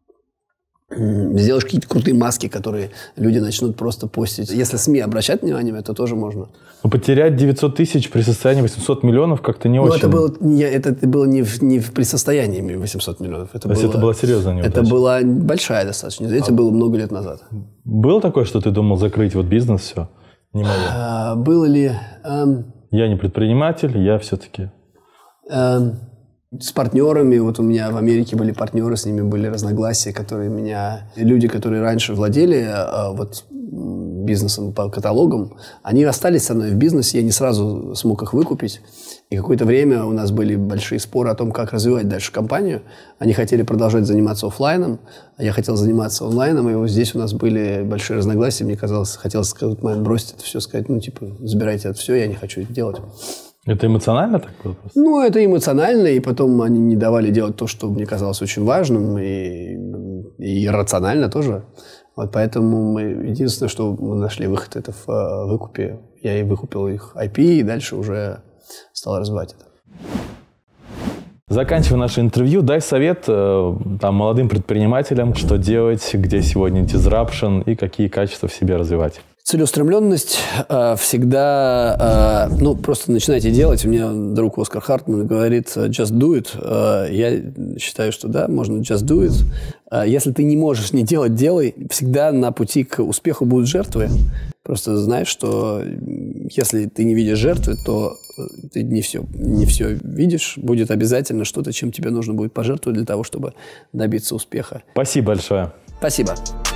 сделаешь какие-то крутые маски, которые люди начнут просто постить. Если СМИ обращать внимание, то тоже можно. Но потерять девятьсот тысяч при состоянии восемьсот миллионов как-то не ну, очень. Это было не, это, это было не, в, не в, при состоянии восемьсот миллионов. Это То есть было, это была серьезная неудача? Это была большая достаточно. Это а было много лет назад. Было такое, что ты думал закрыть вот бизнес, все? Не могу. А, было ли... Эм, я не предприниматель, я все-таки... Эм, с партнерами, вот у меня в Америке были партнеры, с ними были разногласия, которые меня... Люди, которые раньше владели вот бизнесом, по каталогам. Они остались со мной в бизнесе, я не сразу смог их выкупить. И какое-то время у нас были большие споры о том, как развивать дальше компанию. Они хотели продолжать заниматься офлайном, а я хотел заниматься онлайном. И вот здесь у нас были большие разногласия. Мне казалось, хотелось в какой-то момент бросить это все, сказать, ну, типа, забирайте это все, я не хочу это делать. Это эмоционально так было? Просто? Ну, это эмоционально, и потом они не давали делать то, что мне казалось очень важным, и, и рационально тоже. Вот поэтому мы, единственное, что мы нашли выход, это в uh, выкупе. Я и выкупил их ай пи, и дальше уже стал развивать это. Заканчивая наше интервью, дай совет э, там, молодым предпринимателям, что делать, где сегодня disruption и какие качества в себе развивать. Целеустремленность э, всегда, э, ну, просто начинайте делать. У меня друг Оскар Хартман говорит just do it. Э, я считаю, что да, можно just do it. Э, если ты не можешь не делать, делай. Всегда на пути к успеху будут жертвы. Просто знай, что если ты не видишь жертвы, то ты не все, не все видишь. Будет обязательно что-то, чем тебе нужно будет пожертвовать для того, чтобы добиться успеха. Спасибо большое. Спасибо.